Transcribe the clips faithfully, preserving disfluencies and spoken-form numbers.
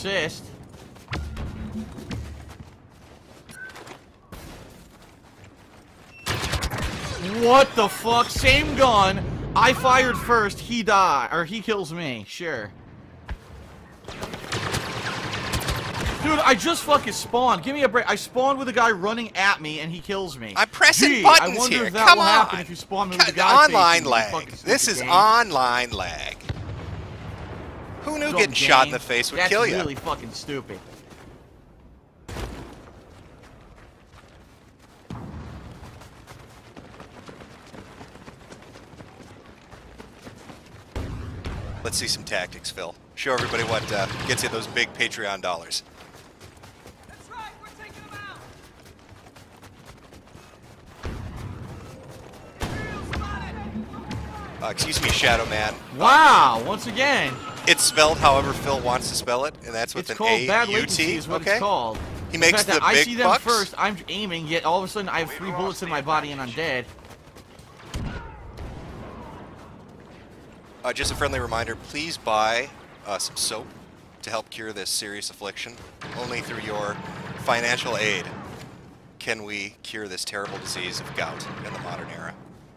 assist. What the fuck? Same gun. I fired first. He died, or he kills me. Sure. Dude, I just fucking spawned. Give me a break. I spawned with a guy running at me, and he kills me. I'm pressing Gee, buttons I wonder here. if that Come will on. happen if you spawn me with a guy online facing lag. me. This is game. online lag. Who knew Dumb getting shot in game. the face would That's kill you? That's really fucking stupid. Let's see some tactics, Phil. Show everybody what uh, gets you those big Patreon dollars. That's right, we're taking them out. Uh, excuse me, Shadow Man. Wow, once again. It's spelled however Phil wants to spell it, and that's with It's an called A bad U latency T. is what Okay. it's called. He makes the fact the that big I see them bucks. first, I'm aiming, yet all of a sudden I have three bullets in my body and I'm dead. Uh, just a friendly reminder, please buy uh, some soap to help cure this serious affliction. Only through your financial aid can we cure this terrible disease of gout in the modern era.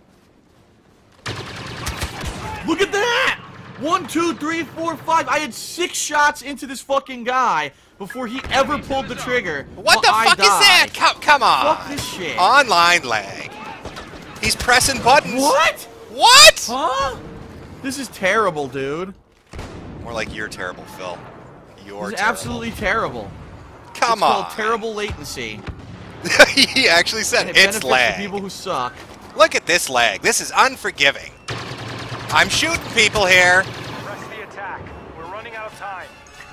Look at that! One, two, three, four, five. I had six shots into this fucking guy before he ever pulled the trigger. What the while I fuck is that? died. Come, come on. Fuck this shit. Online lag. He's pressing buttons. What? What? Huh? This is terrible, dude. More like you're terrible, Phil. You're This is terrible. absolutely terrible. Come it's on. called terrible latency. He actually said And it it's benefits lag. the people who suck. Look at this lag. This is unforgiving. I'm shooting people here. Press the attack. We're running out of time.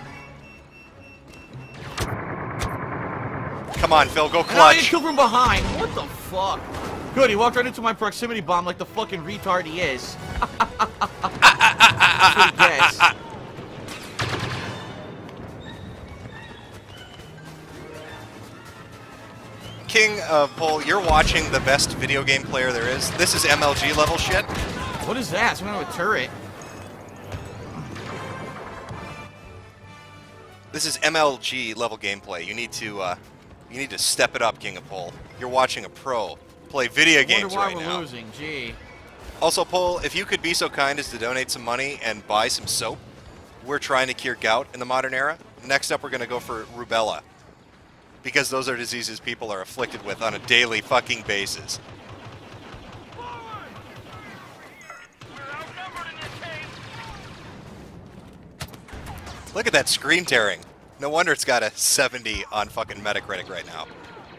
Come on, Phil, go And I get clutch. killed from behind. What the fuck? Good, he walked right into my proximity bomb like the fucking retard he is. That's what he gets. King of Pole, you're watching the best video game player there is. This is M L G level shit. What is that? Some kind of a turret. This is M L G level gameplay. You need to, uh, you need to step it up, King of Pole. You're watching a pro play video I wonder games why right we're now. losing. Gee. Also, Pole, if you could be so kind as to donate some money and buy some soap, we're trying to cure gout in the modern era. Next up, we're going to go for rubella, because those are diseases people are afflicted with on a daily fucking basis. Look at that screen tearing. No wonder it's got a seventy on fucking Metacritic right now.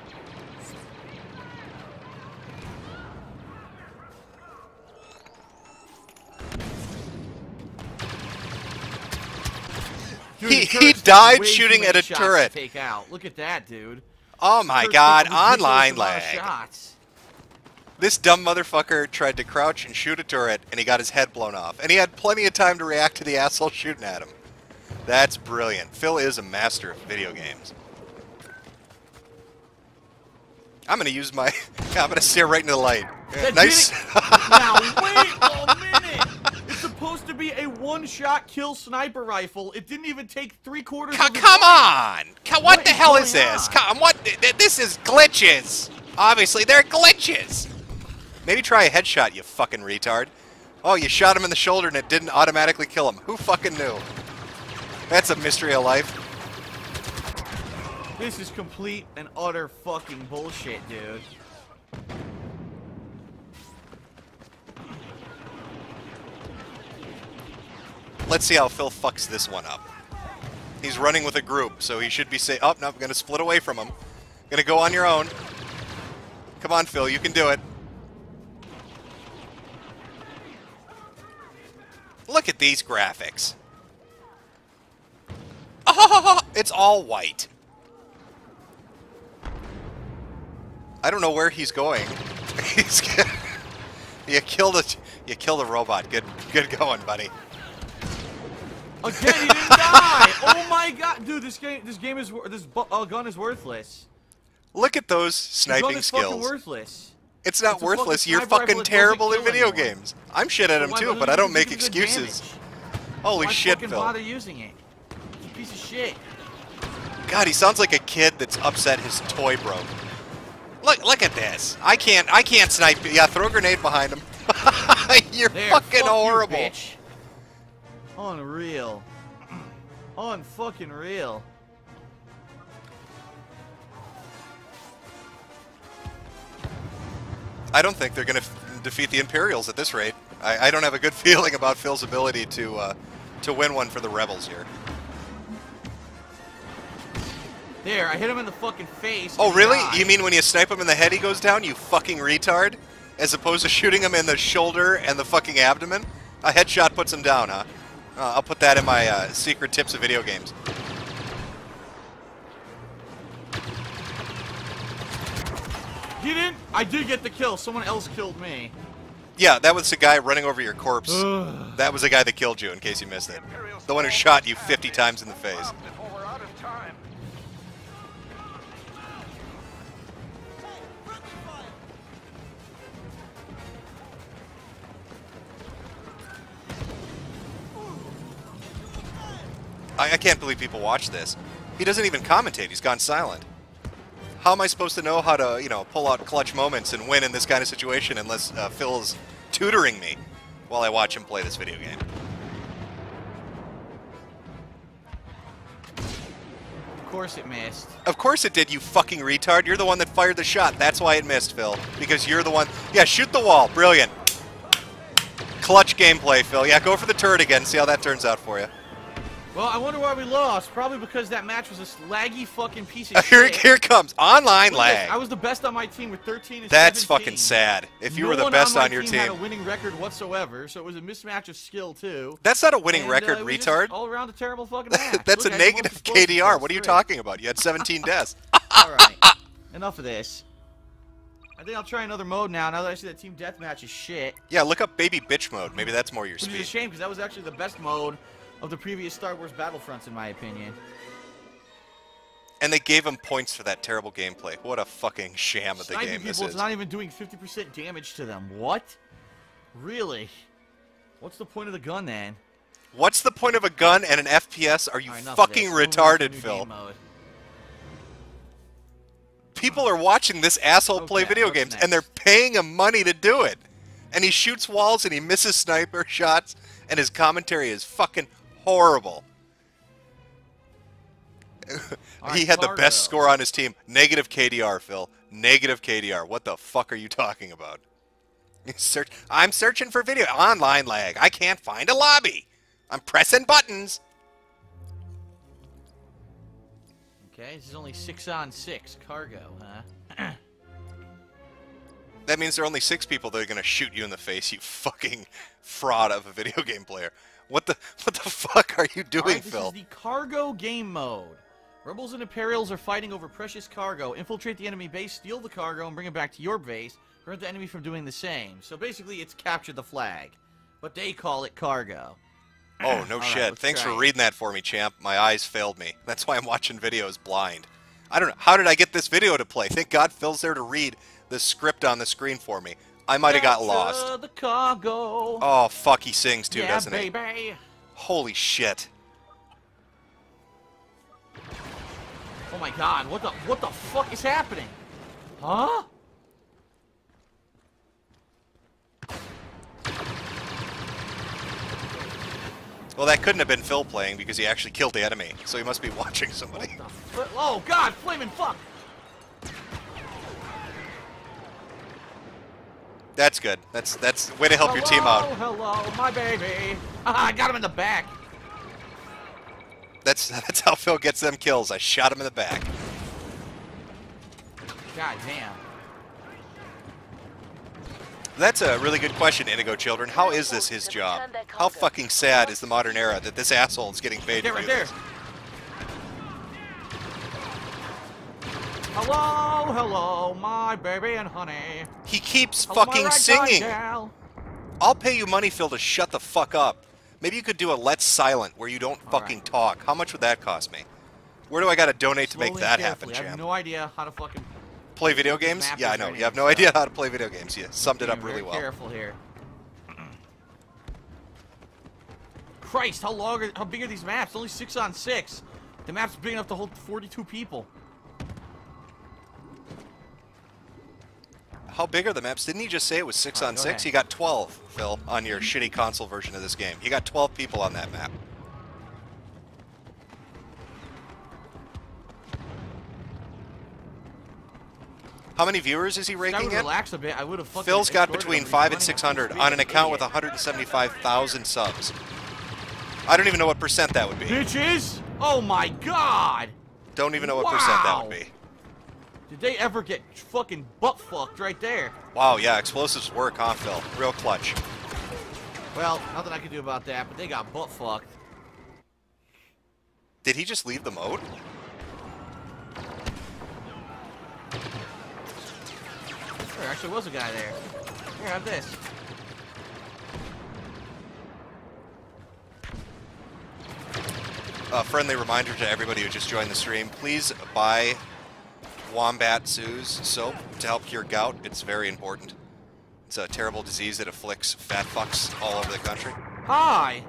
Dude, He- the he turret's died way too shooting many at a shots turret. to take out. Look at that, dude. Oh my Turret's god, taking a ridiculous online amount of lag. shots. This dumb motherfucker tried to crouch and shoot a turret, and he got his head blown off. And he had plenty of time to react to the asshole shooting at him. That's brilliant. Phil is a master of video games. I'm gonna use my... I'm gonna stare right into the light. That Nice. didn't- Now, wait a minute! It's supposed to be a one-shot kill sniper rifle. It didn't even take three quarters C of the come time. on! C what, What the is hell going is this? on? Come, what? th- This is glitches. Obviously, they're glitches. Maybe try a headshot, you fucking retard. Oh, you shot him in the shoulder and it didn't automatically kill him. Who fucking knew? That's a mystery of life. This is complete and utter fucking bullshit, dude. Let's see how Phil fucks this one up. He's running with a group, so he should be safe. Oh, no, I'm going to split away from him. Going to go on your own. Come on, Phil, you can do it. Look at these graphics. Oh, it's all white. I don't know where he's going. He's you killed a you killed a robot. Good good going, buddy. Again, he didn't die. Oh my god, dude! This game, this game is wor- this bu uh, gun is worthless. Look at those This gun sniping is fucking skills. worthless. It's not It's a worthless. fucking You're sniper rifle fucking that doesn't terrible in kill video anyone. games. I'm shit at him Why- too, why but I does don't it make give you excuses. advantage? Holy Why shit, fucking Phil. bother using it? It's a piece of shit. God, he sounds like a kid that's upset his toy broke. Look, look at this. I can't, I can't snipe. Yeah, throw a grenade behind him. You're There, fucking fuck horrible. You, bitch. Unreal. Unfucking real. I don't think they're going to defeat the Imperials at this rate. I, I don't have a good feeling about Phil's ability to uh, to win one for the Rebels here. There, I hit him in the fucking face. Oh, really? Died. You mean when you snipe him in the head, he goes down, you fucking retard? As opposed to shooting him in the shoulder and the fucking abdomen? A headshot puts him down, huh? Uh, I'll put that in my uh, secret tips of video games. You didn't? I did get the kill. Someone else killed me. Yeah, that was the guy running over your corpse. That was the guy that killed you, in case you missed it. The one who shot you fifty times in the face. Before we're out of time. I, I can't believe people watch this. He doesn't even commentate. He's gone silent. How am I supposed to know how to, you know, pull out clutch moments and win in this kind of situation unless uh, Phil is tutoring me while I watch him play this video game? Of course it missed. Of course it did, you fucking retard. You're the one that fired the shot. That's why it missed, Phil. Because you're the one... Yeah, shoot the wall. Brilliant. Clutch gameplay, Phil. Yeah, go for the turret again. See how that turns out for you. Well, I wonder why we lost. Probably because that match was a laggy fucking piece of Here, shit. here it comes. Online Look at this. lag. I was the best on my team with thirteen and That's seventeen. fucking sad. If you no were the one best on, my on your team, team. had a winning record whatsoever, so it was a mismatch of skill too. That's not a winning And, record, uh, it was just retard. all around a terrible fucking match. That's Look, a I had the negative most K explosive D R. kills, What are you three. talking about? You had seventeen deaths. All right, enough of this. I think I'll try another mode now. Now that I see that team deathmatch is shit. Yeah, look up baby bitch mode. Maybe that's more your Which is a speed. shame because that was actually the best mode of the previous Star Wars Battlefronts, in my opinion. And they gave him points for that terrible gameplay. What a fucking sham of the Sniping game people, this it's is. not even doing fifty percent damage to them. What? Really? What's the point of the gun then? What's the point of a gun and an F P S? Are you All right, enough of fucking this. Move on to retarded, new Phil? game mode. People are watching this asshole play Okay, video what's games, next? and they're paying him money to do it. And he shoots walls, and he misses sniper shots, and his commentary is fucking horrible. All He right, had the Cargo. best score on his team. Negative K D R, Phil. Negative K D R. What the fuck are you talking about? Search. I'm searching for video. Online lag. I can't find a lobby. I'm pressing buttons. Okay, this is only six on six. Cargo, huh? That means there are only six people that are going to shoot you in the face, you fucking fraud of a video game player. What the what the fuck are you doing, All right, this Phil? is the cargo game mode. Rebels and Imperials are fighting over precious cargo. Infiltrate the enemy base, steal the cargo, and bring it back to your base. Prevent the enemy from doing the same. So basically, it's capture the flag. But they call it cargo. Oh, no All right, shit. let's Thanks try for it. reading that for me, champ. My eyes failed me. That's why I'm watching videos blind. I don't know. How did I get this video to play? Thank God Phil's there to read the script on the screen for me. I might have got Capture lost. the cargo. Oh, fuck, he sings too, yeah, doesn't he? baby. Holy shit. Oh my god, what the what the fuck is happening? Huh? Well, that couldn't have been Phil playing because he actually killed the enemy, so he must be watching somebody. The fu- oh god, flaming fuck! That's good. That's that's way to help your hello, team out. Hello, my baby. Ah, I got him in the back. That's that's how Phil gets them kills. I shot him in the back. God damn. That's a really good question, Indigo Children. How is this his job? How fucking sad is the modern era that this asshole is getting paid There, to right do there. this? Hello, hello, my baby and honey. He keeps Hello, my fucking ragtime singing. gal. I'll pay you money, Phil, to shut the fuck up. Maybe you could do a Let's Silent where you don't All fucking right. talk. How much would that cost me? Where do I gotta donate to make Slowly that and happen, carefully. I have champ? no idea how to fucking Play video This games? map Yeah, I is know. right You have now, no so- idea how to play video games. You summed it up being really very well. Careful here. Christ, how long? Are, how big are these maps? Only six on six. The map's big enough to hold forty-two people. How big are the maps? Didn't he just say it was six Right, on go six? ahead. You got twelve, Phil, on your shitty console version of this game. You got twelve people on that map. How many viewers is he I raking would in? relax a bit. I would have fucking. Phil's got escorted between him. five He's and six running hundred at on an speed. account with one hundred seventy-five thousand subs. I don't even know what percent that would be. Bitches! Oh my god! Don't even know what percent that would Wow. be. Did they ever get fucking butt fucked right there? Wow, yeah, explosives work, huh, Phil? Real clutch. Well, nothing I can do about that, but they got butt fucked. Did he just leave the mode? There actually was a guy there. Here, have this. A friendly reminder to everybody who just joined the stream, please buy Wombat Sue's soap to help cure gout. It's very important. It's a terrible disease that afflicts fat fucks all over the country. Hi!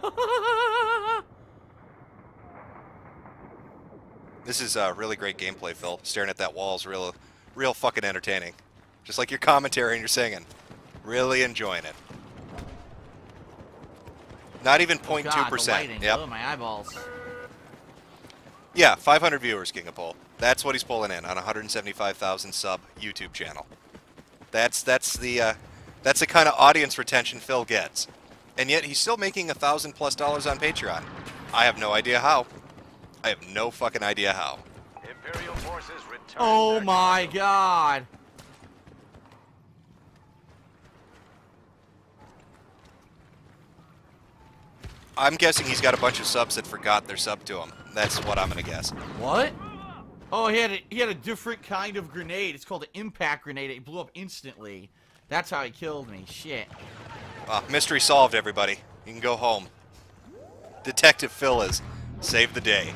This is uh, really great gameplay, Phil. Staring at that wall is real, real fucking entertaining. Just like your commentary and your singing. Really enjoying it. Not even zero point two God, the percent. lighting. Yep. Oh, my eyeballs. Yeah, five hundred viewers, King of Pole. That's what he's pulling in on a one hundred seventy-five thousand sub YouTube channel. That's that's the uh, that's the kind of audience retention Phil gets, and yet he's still making a thousand plus dollars on Patreon. I have no idea how. I have no fucking idea how. Imperial forces return. Oh their my god! I'm guessing he's got a bunch of subs that forgot their sub to him. That's what I'm gonna guess. What? Oh, he had a, he had a different kind of grenade. It's called an impact grenade. It blew up instantly. That's how he killed me. Shit. Uh, mystery solved, everybody. You can go home. Detective Phil has saved the day.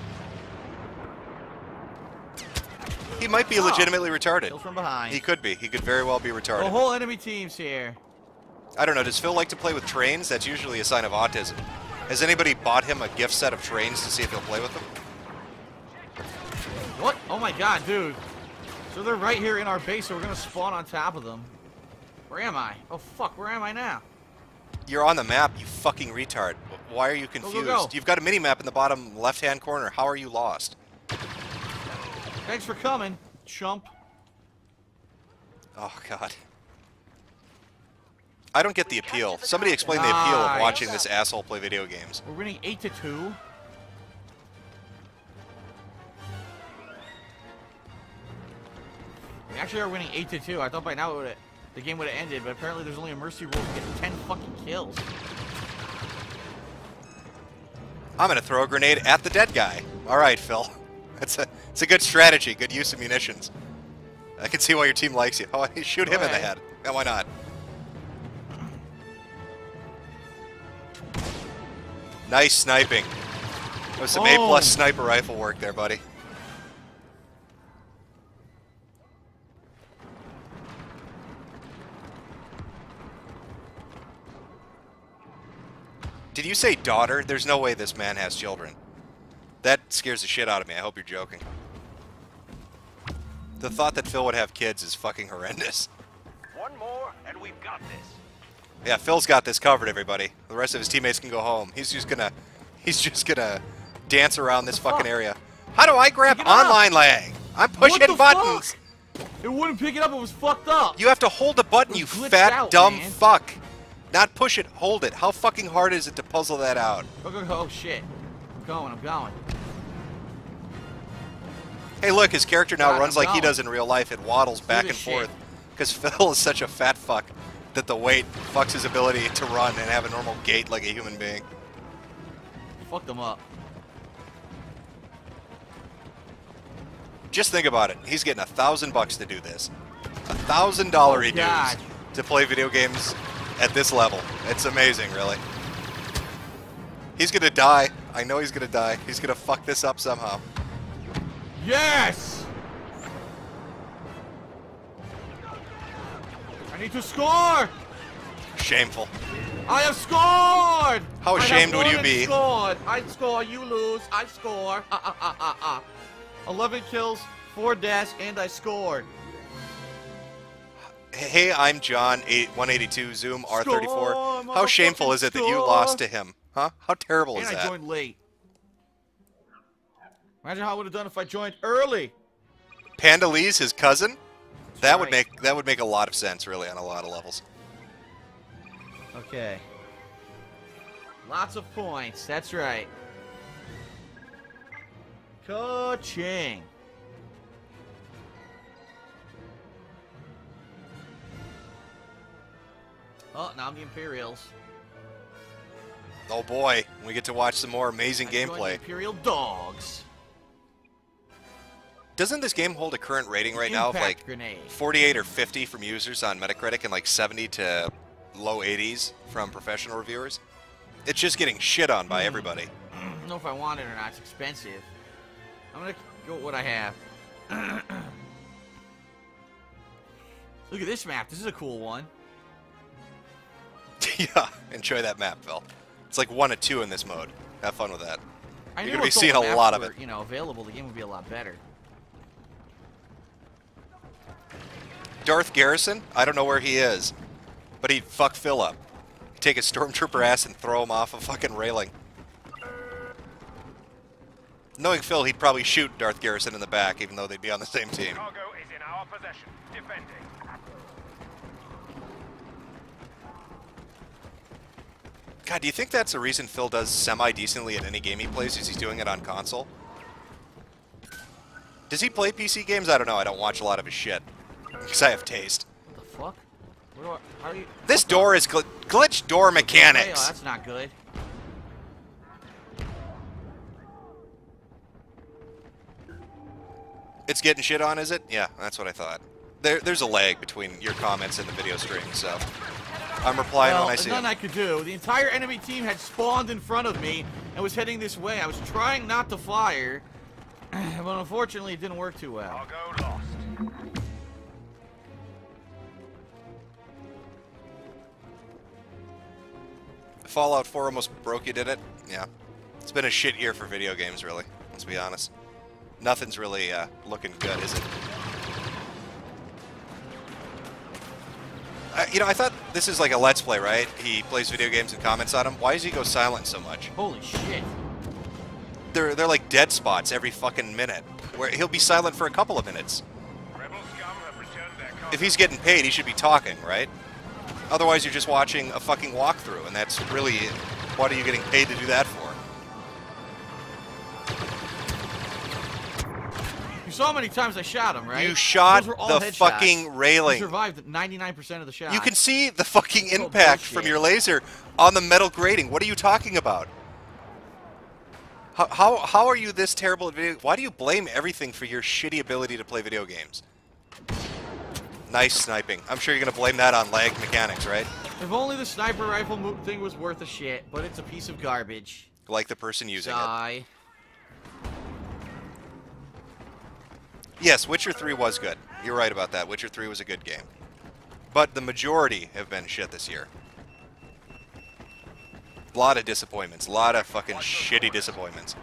He might be Oh. legitimately retarded. Kill from behind. He could be. He could very well be The retarded. whole enemy team's here. I don't know. Does Phil like to play with trains? That's usually a sign of autism. Has anybody bought him a gift set of trains to see if he'll play with them? What? Oh my god, dude. So they're right here in our base, so we're gonna spawn on top of them. Where am I? Oh fuck, where am I now? You're on the map, you fucking retard. Why are you go, confused? go. You've got a mini-map in the bottom left-hand corner. How are you lost? Thanks for coming, chump. Oh, God. I don't get the appeal. Somebody explain the appeal of Nice. watching this asshole play video games. We're winning eight to two. We actually are winning eight to two. I thought by now it would've, the game would have ended, but apparently there's only a mercy rule to get ten fucking kills. I'm gonna throw a grenade at the dead guy. All right, Phil. That's a it's a good strategy. Good use of munitions. I can see why your team likes you. Oh, shoot him in the Alright. head. Yeah, why not? Nice sniping. That was some A Oh. plus sniper rifle work there, buddy. Did you say daughter? There's no way this man has children. That scares the shit out of me. I hope you're joking. The thought that Phil would have kids is fucking horrendous. One more, and we've got this. Yeah, Phil's got this covered, everybody. The rest of his teammates can go home. He's just gonna, he's just gonna dance around this What the fucking fuck? area. How do I grab Pick it up. online lag? I'm pushing What the buttons. fuck? It wouldn't pick it up. It was fucked up. You have to hold the button, It you was glitched fat out, dumb man. fuck. Not push it, hold it. How fucking hard is it to puzzle that out? Go, go, go. Oh shit. I'm going. I'm going. Hey, look, his character now God, runs I'm like he going. does in real life. It waddles do back and this shit. forth. Because Phil is such a fat fuck that the weight fucks his ability to run and have a normal gait like a human being. Fuck them up. Just think about it. He's getting a thousand bucks to do this. A thousand dollar Oh, dues God. to play video games at this level. It's amazing, really. He's gonna die. I know he's gonna die. He's gonna fuck this up somehow. Yes! I need to score! Shameful. I have scored! How I ashamed have would won you and be? Scored. I score, you lose. I score. Ah, ah, ah, ah, ah. eleven kills, four deaths, and I scored. Hey, I'm John, one eighty-two, Zoom, R thirty-four. Score, How shameful motherfucking is it that you score. lost to him? Huh? How terrible And is I that? joined late. Imagine how I would have done if I joined early. Panda Lee's his cousin? That would right. make that would make a lot of sense, really, on a lot of levels. Okay. Lots of points. That's right. Ka-ching. Oh, now I'm the Imperials. Oh boy, we get to watch some more amazing I joined the gameplay. Imperial Dogs. Doesn't this game hold a current rating right now of Impact like grenade. forty-eight or fifty from users on Metacritic and like seventy to low eighties from professional reviewers? It's just getting shit on by everybody. I don't know if I want it or not. It's expensive. I'm gonna go with what I have. Look at this map. This is a cool one. Yeah, enjoy that map, Phil. It's like one of two in this mode. Have fun with that. I You're knew gonna be if all seeing the a maps lot of were, it. You know, available. The game would be a lot better. Darth Garrison? I don't know where he is, but he'd fuck Phil up. He'd take a stormtrooper ass and throw him off a fucking railing. Knowing Phil, he'd probably shoot Darth Garrison in the back, even though they'd be on the same team. Cargo is in our possession. Defending. God, do you think that's the reason Phil does semi-decently at any game he plays, is he's doing it on console? Does he play P C games? I don't know. I don't watch a lot of his shit. Because I have taste. What the fuck? Where do I, how do you... This door is gl glitch door Hey, oh, mechanics. that's not good. It's getting shit on, is it? Yeah, that's what I thought. There, there's a lag between your comments and the video stream, so I'm replying Well, when I there's see nothing them. I could do. The entire enemy team had spawned in front of me and was heading this way. I was trying not to fire, but unfortunately it didn't work too well. Cargo lost. Fallout four almost broke you, did it? Yeah. It's been a shit year for video games, really. Let's be honest. Nothing's really uh, looking good, is it? Uh, you know, I thought this is like a Let's Play, right? He plays video games and comments on them. Why does he go silent so much? Holy shit. They're, they're like dead spots every fucking minute, where he'll be silent for a couple of minutes. Rebel scum have returned their cargo. If he's getting paid, he should be talking, right? Otherwise, you're just watching a fucking walkthrough, and that's really, what are you getting paid to do that for? You saw how many times I shot him, right? You shot Those were all the headshots. fucking railing. You survived ninety-nine percent of the shots. You can see the fucking Oh, impact bullshit. from your laser on the metal grating. What are you talking about? How, how, how are you this terrible at video? Why do you blame everything for your shitty ability to play video games? Nice sniping. I'm sure you're going to blame that on lag mechanics, right? If only the sniper rifle mo thing was worth a shit, but it's a piece of garbage. Like the person using it. Sigh. Yes, Witcher three was good. You're right about that. Witcher three was a good game. But the majority have been shit this year. A lot of disappointments. A lot of fucking shitty disappointments.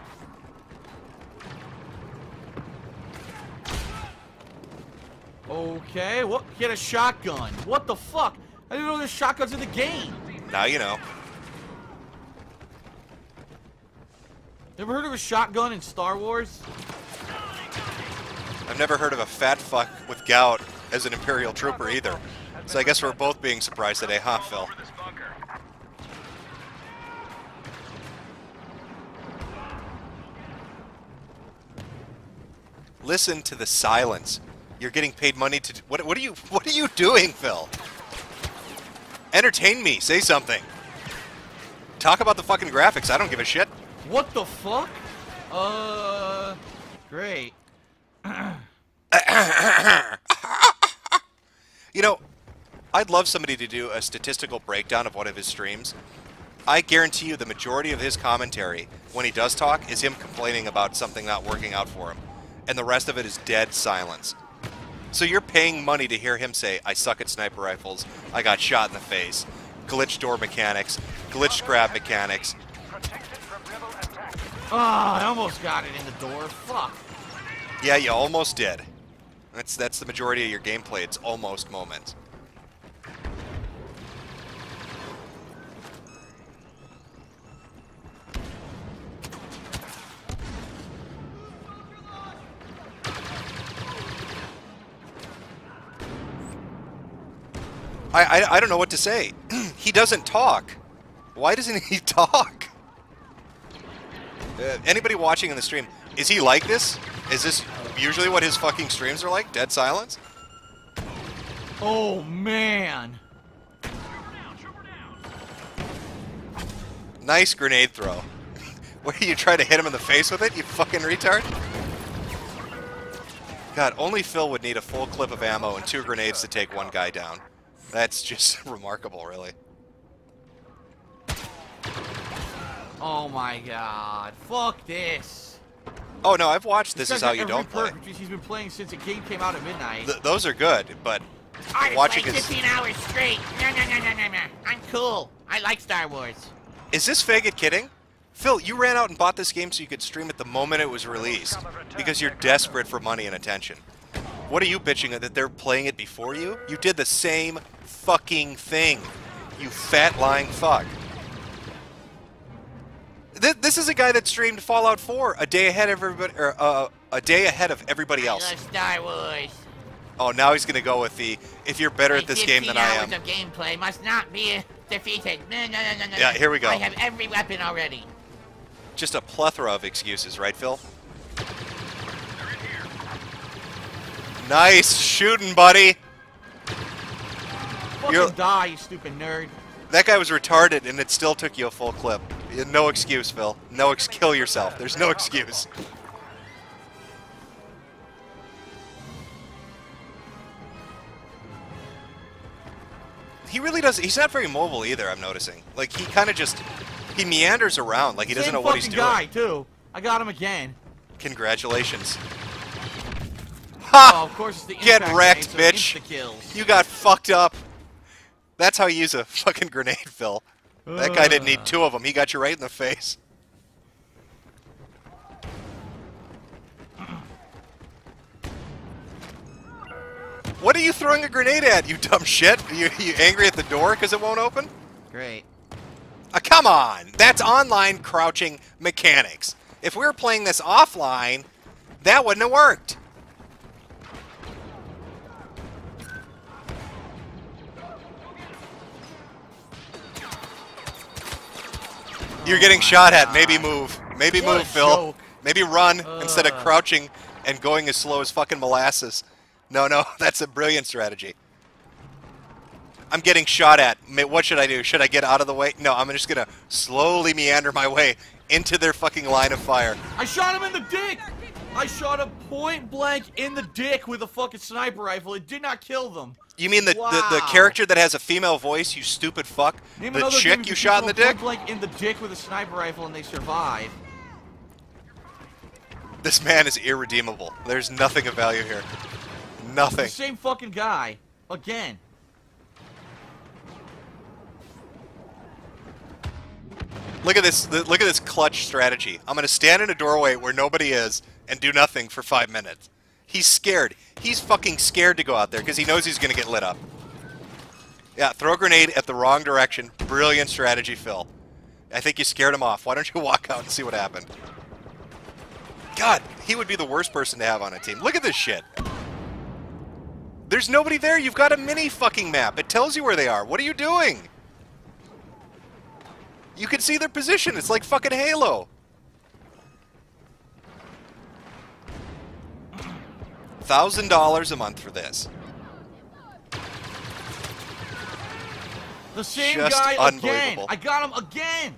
Okay, what? He had a shotgun. What the fuck? I didn't know there's shotguns in the game. Now you know. Ever heard of a shotgun in Star Wars? I've never heard of a fat fuck with gout as an Imperial trooper either. So I guess we're both being surprised today, huh, Phil? Over this bunker. Listen to the silence. You're getting paid money to... What, what are you What are you doing, Phil? Entertain me. Say something. Talk about the fucking graphics. I don't give a shit. What the fuck? Uh, great. You know, I'd love somebody to do a statistical breakdown of one of his streams. I guarantee you the majority of his commentary, when he does talk, is him complaining about something not working out for him. And the rest of it is dead silence. So you're paying money to hear him say, I suck at sniper rifles, I got shot in the face, glitch door mechanics, glitch grab mechanics. Protected from rebel attack. Oh, I almost got it in the door. Fuck. Yeah, you almost did. That's that's the majority of your gameplay. It's almost moments. I, I, I don't know what to say. He doesn't talk. Why doesn't he talk? Uh, anybody watching in the stream, is he like this? Is this usually what his fucking streams are like? Dead silence? Oh, man. Nice grenade throw. What, are you trying to hit him in the face with it, you fucking retard? God, only Phil would need a full clip of ammo and two grenades to take one guy down. That's just remarkable, really. Oh my god. Fuck this. Oh no, I've watched This This Is guy's How got You every Don't Play. perk, which he's been playing since the game came out at midnight. Th those are good, but I watching played his... fifteen hours straight. No, no, no, no, no, no. I'm cool. I like Star Wars. Is this faggot kidding? Phil, you ran out and bought this game so you could stream it the moment it was released because you're desperate for money and attention. What are you bitching at, that they're playing it before you? You did the same fucking thing, you fat lying fuck. Th this is a guy that streamed Fallout four a day ahead of everybody, or uh, a day ahead of everybody else. I love Star Wars. Oh, now he's gonna go with the if you're better at this game than I am. fifteen hours of gameplay must not be defeated. No, no, no, no, no. Yeah, here we go. I have every weapon already. Just a plethora of excuses, right, Phil? Nice shooting, buddy. Fucking You're- die, you stupid nerd. That guy was retarded, and it still took you a full clip. No excuse, Phil. No ex- kill yourself. There's no excuse. He really does. He's not very mobile either. I'm noticing. Like he kind of just he meanders around. Like he doesn't Same know what he's fucking doing. guy, too. I got him again. Congratulations. Oh, Ha! of course it's the Get impact wrecked, grenade, bitch. so insta-kills. You got fucked up. That's how you use a fucking grenade, Phil. That guy didn't need Ugh. two of them. He got you right in the face. What are you throwing a grenade at, you dumb shit? Are you, you angry at the door because it won't open? Great. Uh, come on! That's online crouching mechanics. If we were playing this offline, that wouldn't have worked. You're getting shot at. Maybe move. Maybe What a move, Phil. joke. Maybe run instead of Ugh. crouching and going as slow as fucking molasses. No, no, that's a brilliant strategy. I'm getting shot at. Ma- What should I do? Should I get out of the way? No, I'm just gonna slowly meander my way into their fucking line of fire. I shot him in the dick! I shot him point blank in the dick with a fucking sniper rifle. It did not kill them. You mean the, the, the Wow. character that has a female voice, you stupid fuck? Name The another game chick where you shot in the shoot dick? Point blank in the dick with a sniper rifle and they survive. This man is irredeemable. There's nothing of value here. Nothing. The same fucking guy. Again. Look at this. Look at this clutch strategy. I'm gonna stand in a doorway where nobody is and do nothing for five minutes. He's scared. He's fucking scared to go out there because he knows he's gonna get lit up. Yeah, throw a grenade at the wrong direction. Brilliant strategy, Phil. I think you scared him off. Why don't you walk out and see what happened? God, he would be the worst person to have on a team. Look at this shit. There's nobody there. You've got a mini fucking map. It tells you where they are. What are you doing? You can see their position. It's like fucking Halo. Thousand dollars a month for this. The same Just guy again. unbelievable. I got him again.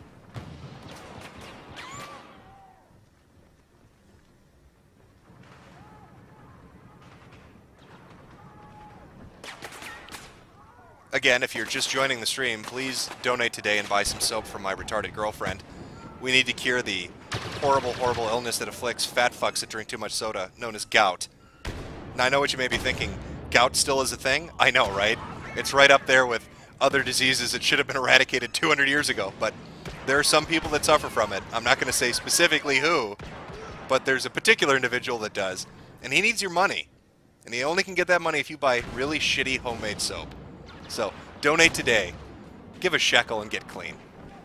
Again, if you're just joining the stream, please donate today and buy some soap from my retarded girlfriend. We need to cure the horrible, horrible illness that afflicts fat fucks that drink too much soda, known as gout. Now, I know what you may be thinking. Gout still is a thing? I know, right? It's right up there with other diseases that should have been eradicated two hundred years ago, but there are some people that suffer from it. I'm not going to say specifically who, but there's a particular individual that does, and he needs your money. And he only can get that money if you buy really shitty homemade soap. So, donate today. Give a shekel and get clean.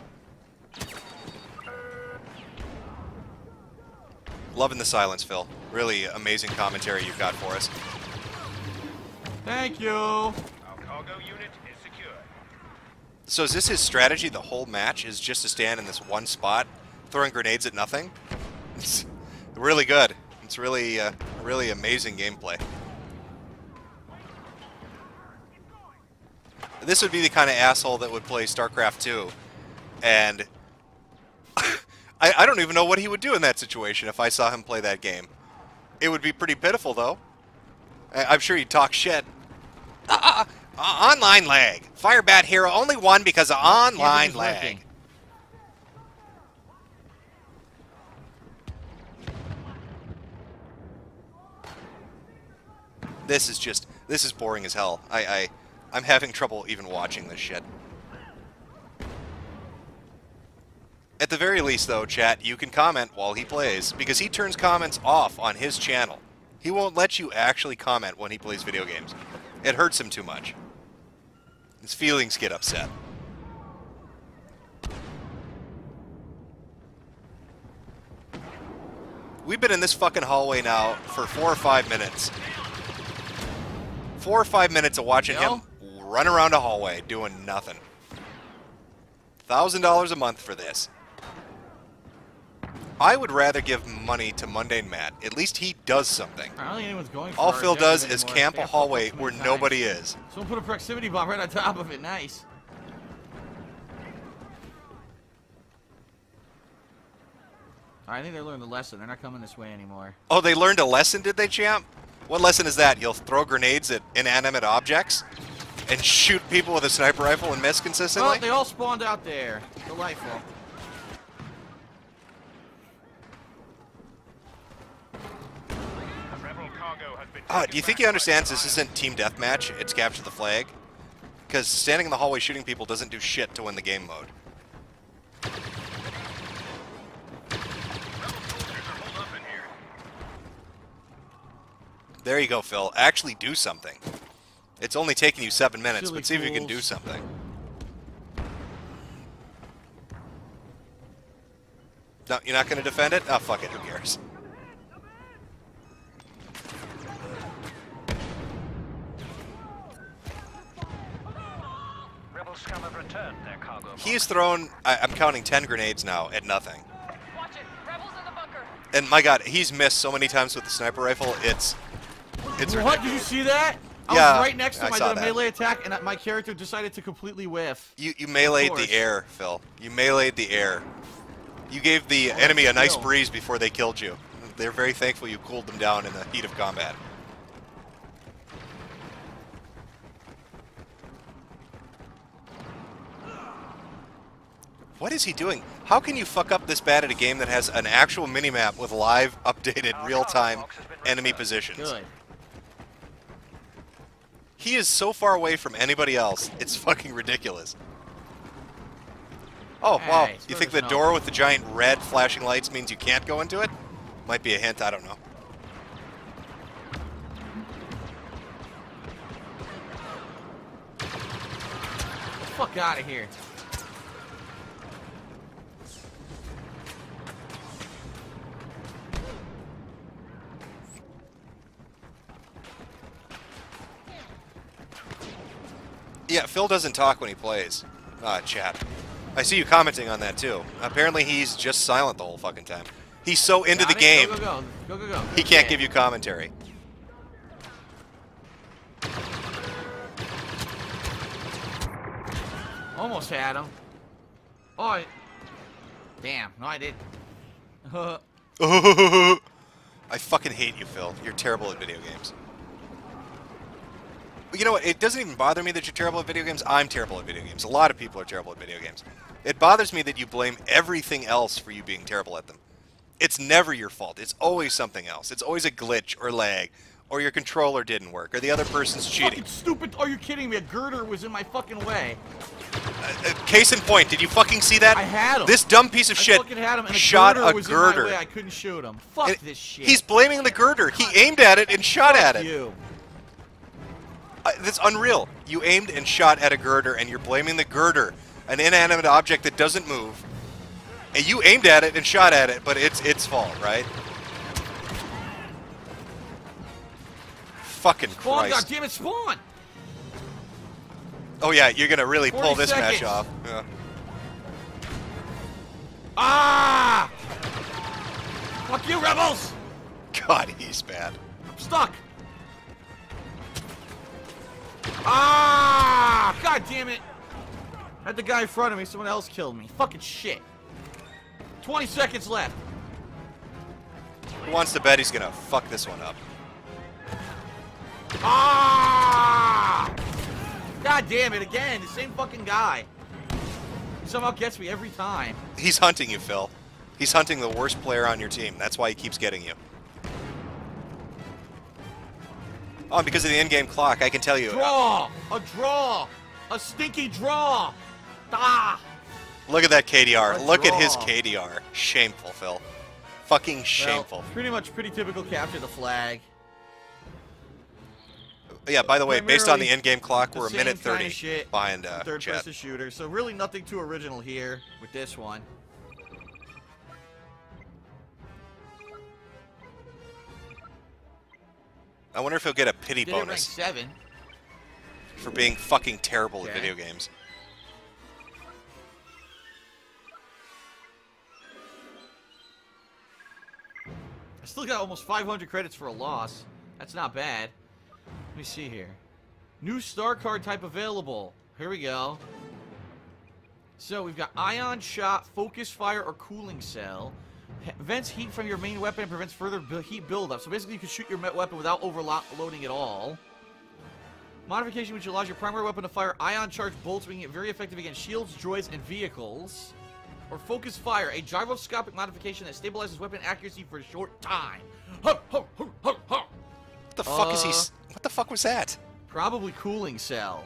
Loving the silence, Phil. Really amazing commentary you've got for us. Thank you. Our cargo unit is secure. So is this his strategy the whole match, is just to stand in this one spot, throwing grenades at nothing? It's really good. It's really, uh, really amazing gameplay. This would be the kind of asshole that would play StarCraft two, and I, I don't even know what he would do in that situation if I saw him play that game. It would be pretty pitiful, though. I, I'm sure he'd talk shit. Uh, uh, uh, online lag. Firebat Hero only won because of online lag. Working. This is just, this is boring as hell. I, I, I'm having trouble even watching this shit. At the very least, though, chat, you can comment while he plays, because he turns comments off on his channel. He won't let you actually comment when he plays video games. It hurts him too much. His feelings get upset. We've been in this fucking hallway now for four or five minutes. Four or five minutes of watching Yo? him run around a hallway doing nothing. Thousand dollars a month for this. I would rather give money to Mundane Matt. At least he does something. I don't think anyone's going for All our Phil does objective is anymore. camp They a got fucked up hallway too where many nobody times. is. Someone put a proximity bomb right on top of it. Nice. I think they learned the lesson. They're not coming this way anymore. Oh, they learned a lesson, did they, champ? What lesson is that? You'll throw grenades at inanimate objects and shoot people with a sniper rifle and miss consistently? Well, they all spawned out there. Delightful. Rebel cargo has been Oh, taken do you think back he by understands the this Alliance. isn't team deathmatch? It's capture the flag? Because standing in the hallway shooting people doesn't do shit to win the game mode. Hold up in here. There you go, Phil. Actually do something. It's only taking you seven minutes, Silly but see if you can fools. do something. No, you're not going to defend it? Oh, fuck it. Who cares? Rebel scum have returned their cargo. He has thrown, I, I'm counting ten grenades now at nothing. Watch it. Rebels in the bunker. And my god, he's missed so many times with the sniper rifle, it's... It's What? ridiculous. Did you see that? I Yeah, was right next to I him. I, saw did a that. melee attack, and my character decided to completely whiff. You, you meleeed course. the air, Phil. You meleeed the air. You gave the enemy a nice kill. breeze before they killed you. They're very thankful you cooled them down in the heat of combat. What is he doing? How can you fuck up this bad at a game that has an actual minimap with live, updated, real-time enemy positions? Good. He is so far away from anybody else, it's fucking ridiculous. Oh, wow. Hey, You screw think the this door up. with the giant red flashing lights means you can't go into it? Might be a hint, I don't know. Fuck out of here. Yeah, Phil doesn't talk when he plays. Ah, chat. I see you commenting on that too. Apparently he's just silent the whole fucking time. He's so into Got the it? game, Go, go, go. Go, go, go. he can't Yeah. give you commentary. Almost had him. Oh, I... Damn. No, I did. I fucking hate you, Phil. You're terrible at video games. But you know what? It doesn't even bother me that you're terrible at video games. I'm terrible at video games. A lot of people are terrible at video games. It bothers me that you blame everything else for you being terrible at them. It's never your fault. It's always something else. It's always a glitch or lag or your controller didn't work, or the other person's cheating. Fucking stupid. Are you kidding me? A girder was in my fucking way. Uh, uh, case in point, did you fucking see that? I had him. This dumb piece of I shit fucking had him, and a shot girder a was girder. in my way. I couldn't shoot him. Fuck And this shit. He's blaming the girder. He aimed at it and shot Fuck at it. you. Uh, that's unreal. You aimed and shot at a girder, and you're blaming the girder, an inanimate object that doesn't move. And you aimed at it and shot at it, but it's its fault, right? Fucking Spawn, Christ. goddammit, spawn! Oh yeah, you're gonna really pull forty this match seconds. off. Yeah. Ah! Fuck you, rebels! God, he's bad. I'm stuck. Ah! God damn it! Had the guy in front of me, someone else killed me. Fucking shit. twenty seconds left. Who wants to bet he's gonna fuck this one up? Ah! God damn it, again, the same fucking guy. He somehow gets me every time. He's hunting you, Phil. He's hunting the worst player on your team. That's why he keeps getting you. Oh, because of the in-game clock, I can tell you. Draw! A draw! A stinky draw! Ah! Look at that K D R. A Look at his draw. K D R. Shameful, Phil. Fucking shameful. Well, pretty much pretty typical capture the flag. Yeah, by the way, based on the primarily in-game clock, the we're a same minute kinda thirty shit, behind uh, Third Jet. person shooter, so really nothing too original here with this one. I wonder if he'll get a pity Did it rank bonus seven. for being fucking terrible at Okay. video games. I still got almost five hundred credits for a loss. That's not bad. Let me see here. New star card type available. Here we go. So we've got ion shot, focus fire, or cooling cell. H vents heat from your main weapon and prevents further bu heat buildup. So basically you can shoot your met weapon without overloading at all. Modification which allows your primary weapon to fire ion charged bolts, making it very effective against shields, droids, and vehicles. Or focus fire, a gyroscopic modification that stabilizes weapon accuracy for a short time. Huh, huh, huh, huh, huh. What the fuck is he? Uh, s- What the fuck was that? Probably cooling cell.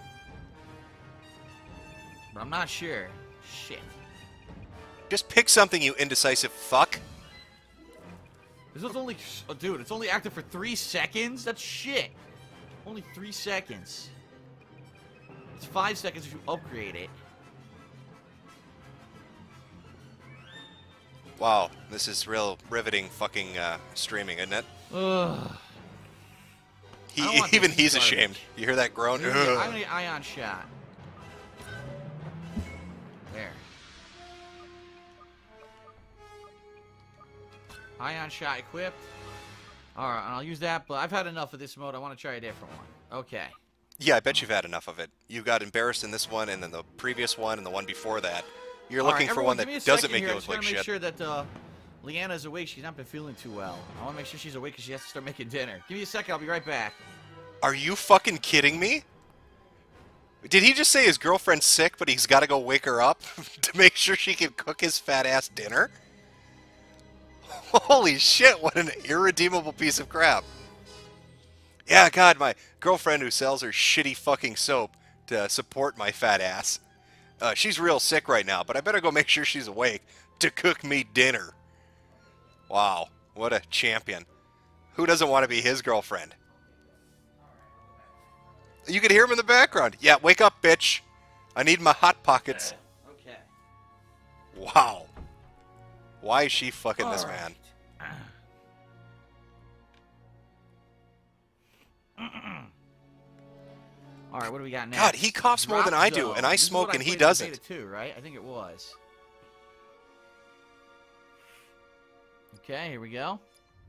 But I'm not sure. Shit. Just pick something, you indecisive fuck. This is only... Oh, dude, it's only active for three seconds? That's shit. Only three seconds. It's five seconds if you upgrade it. Wow, this is real riveting fucking uh, streaming, isn't it? Ugh. He, I don't want even this he's garbage. ashamed. You hear that groan? I'm gonna get- I'm Ugh. gonna get ion shot. There. Ion shot equipped. Alright, and I'll use that, but I've had enough of this mode. I want to try a different one. Okay. Yeah, I bet you've had enough of it. You got embarrassed in this one, and then the previous one, and the one before that. You're All right, looking for everyone, one give that me a doesn't second make here. you I look just like gotta make shit. sure that uh, Leanna's awake. She's not been feeling too well. I want to make sure she's awake because she has to start making dinner. Give me a second. I'll be right back. Are you fucking kidding me? Did he just say his girlfriend's sick, but he's got to go wake her up to make sure she can cook his fat ass dinner? Holy shit, what an irredeemable piece of crap. Yeah, God, my girlfriend who sells her shitty fucking soap to support my fat ass. Uh, she's real sick right now, but I better go make sure she's awake to cook me dinner. Wow, what a champion. Who doesn't want to be his girlfriend? You can hear him in the background. Yeah, wake up, bitch. I need my Hot Pockets. Okay. Wow. Why is she fucking this All man? All right, what do we got next? God, he coughs more than Drop I do, zone. and I This is smoke what and he played in the doesn't. beta too, right? I think it was. Okay, here we go.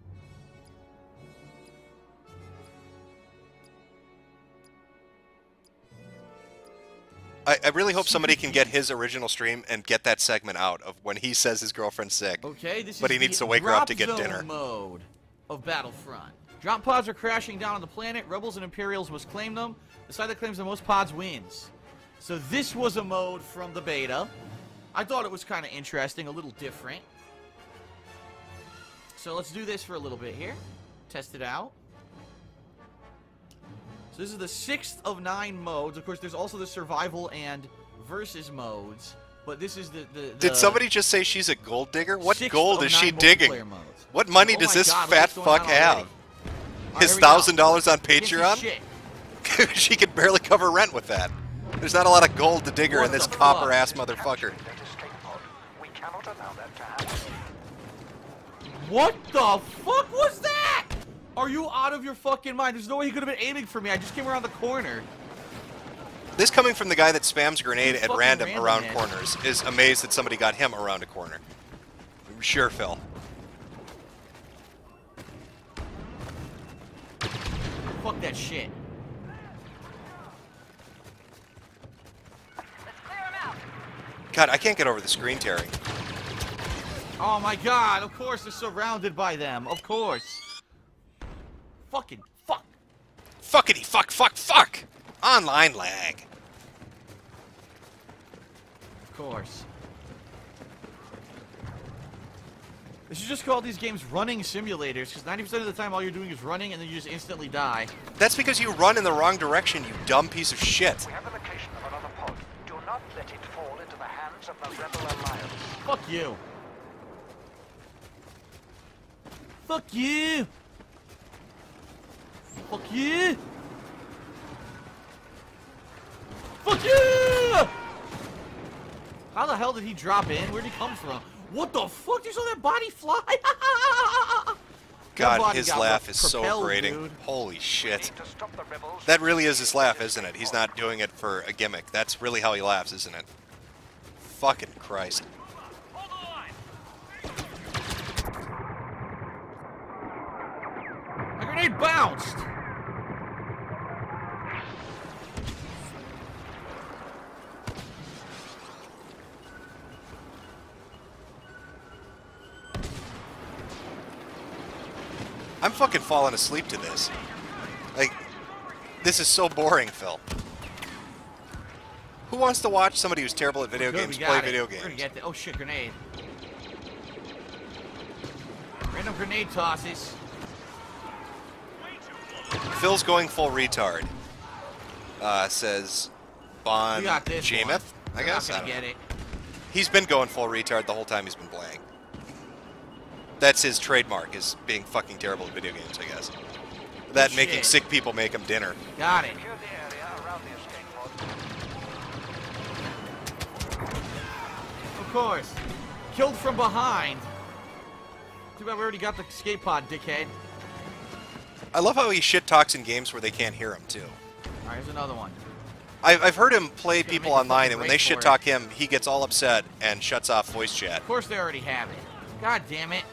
I, I really hope somebody can get his original stream and get that segment out of when he says his girlfriend's sick. Okay, this But is he needs the to wake her up drop to get zone dinner. mode of Battlefront. Drop pods are crashing down on the planet. Rebels and Imperials must claim them. The side that claims the most pods wins. So this was a mode from the beta. I thought it was kind of interesting, a little different. So let's do this for a little bit here. Test it out. So this is the sixth of nine modes. Of course, there's also the survival and versus modes. But this is the... the, the Did somebody just say she's a gold digger? What sixth gold of is she nine digging? multiplayer modes. What money Oh does my this God, look fat what's going fuck on have? already. All His here we go. thousand dollars on Piece of Patreon? shit. She can barely cover rent with that. There's not a lot of gold to dig her What in this the copper fuck? ass motherfucker. That escape pod. We cannot allow that to happen. What the fuck was that? Are you out of your fucking mind? There's no way he could have been aiming for me. I just came around the corner. This coming from the guy that spams grenade You at fucking random random around man. corners is amazed that somebody got him around a corner. Sure, Phil. Fuck that shit. Let's clear him out. God, I can't get over the screen tearing. Oh my god, of course they're surrounded by them. Of course. Fucking fuck. Fuckity fuck fuck fuck! Online lag. Of course. They should just call these games running simulators, because ninety percent of the time all you're doing is running and then you just instantly die. That's because you run in the wrong direction, you dumb piece of shit. We have the location of another pod. Do not let it fall into the hands of the Rebel Alliance. Fuck you. Fuck you. Fuck you. Fuck you! How the hell did he drop in? Where'd he come from? What the fuck? You saw that body fly? That God, body his got laugh is so propelled, grating. dude. Holy We shit. need to stop the rebels. That really is his laugh, isn't it? He's not doing it for a gimmick. That's really how he laughs, isn't it? Fucking Christ. Hold the line. My grenade bounced! I'm fucking falling asleep to this. Like, this is so boring, Phil. Who wants to watch somebody who's terrible at video Good, games we play got it. video We're gonna games? get the, oh shit, grenade. Random grenade tosses. Phil's going full retard. Uh, says Bon We got this Jameth, one. I We're guess. not I gonna don't get know. it. He's been going full retard the whole time he's been playing. That's his trademark, is being fucking terrible at video games, I guess. That Shit. making sick people make him dinner. Got it. Secure the area around the escape pod. Of course. Killed from behind. Too bad we already got the escape pod, dickhead. I love how he shit talks in games where they can't hear him, too. Alright, here's another one. I've, I've heard him play He's gonna people make a online, fucking and when they break shit for it. talk him, he gets all upset and shuts off voice chat. Of course they already have it. God damn it.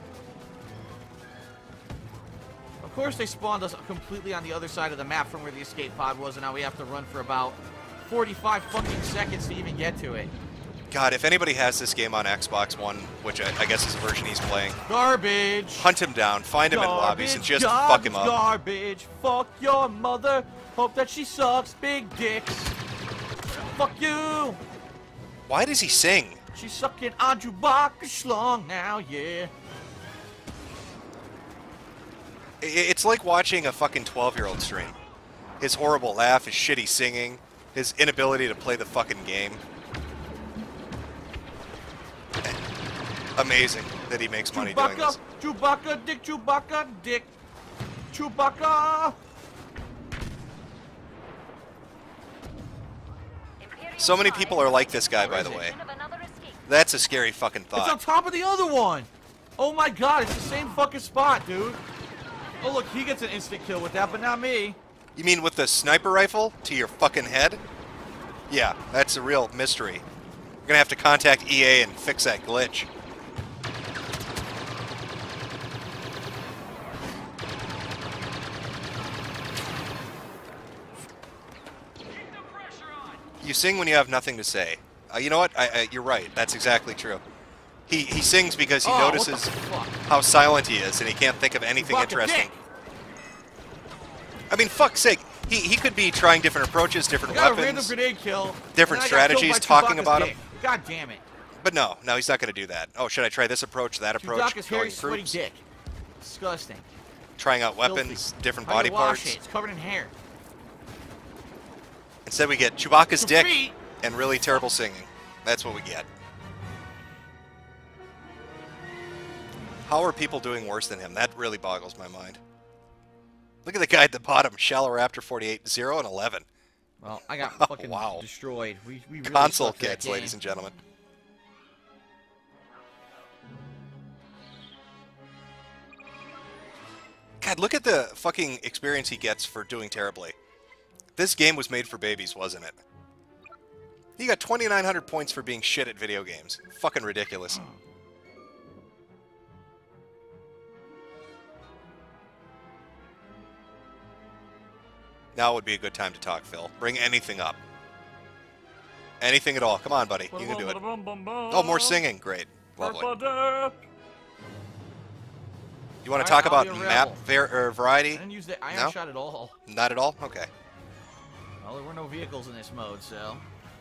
Of course they spawned us completely on the other side of the map from where the escape pod was, and now we have to run for about forty-five fucking seconds to even get to it. God, if anybody has this game on Xbox One, which I, I guess is the version he's playing, Garbage. hunt him down, find him in lobbies, and just garbage, fuck him up. Garbage. Fuck your mother. Hope that she sucks big dicks. Fuck you. Why does he sing? She's sucking on Chewbacca schlong now, yeah. I- It's like watching a fucking twelve-year-old stream. His horrible laugh, his shitty singing, his inability to play the fucking game. Amazing that he makes money doing Chewbacca, this. Chewbacca, dick, Chewbacca, dick. Chewbacca. So many people are like this guy, by the way. That's a scary fucking It's on thought. top of the other one. Oh my god, it's the same fucking spot, dude. Oh look, he gets an instant kill with that, but not me. You mean with the sniper rifle to your fucking head? Yeah, that's a real mystery. We're gonna have to contact E A and fix that glitch. You sing when you have nothing to say. Uh, you know what? I, I, you're right. That's exactly true. He he sings because he Oh, what notices the fuck? how silent he is, and he can't think of anything Chewbacca interesting. dick. I mean, fuck's sake. He he could be trying different approaches, different I got a random weapons. grenade kill. different and then I got killed strategies, by talking Chewbacca's about 'em. dick. God damn it. But no, no, he's not going to do that. Oh, should I try this approach, that approach? Chewbacca's hairy, Going sweaty groups, dick. Disgusting. trying out Filthy. weapons, different How do body you wash parts. it? It's covered in hair. Instead, we get Chewbacca's dick Defeat. and really terrible singing. That's what we get. How are people doing worse than him? That really boggles my mind. Look at the guy at the bottom, Shallow Raptor forty-eight, zero and eleven. Well, I got Oh, fucking wow. destroyed. We, we really Console sucked at that kids, game. ladies and gentlemen. God, look at the fucking experience he gets for doing terribly. This game was made for babies, wasn't it? He got twenty-nine hundred points for being shit at video games. Fucking ridiculous. Now would be a good time to talk, Phil. Bring anything up. Anything at all. Come on, buddy. You can do it. Oh, more singing. Great. Lovely. You want to talk Alright, about I'll be a map rebel. var er, I variety? didn't use the iron No? shot at all. Not at all? Okay. Well, there were no vehicles in this mode, so...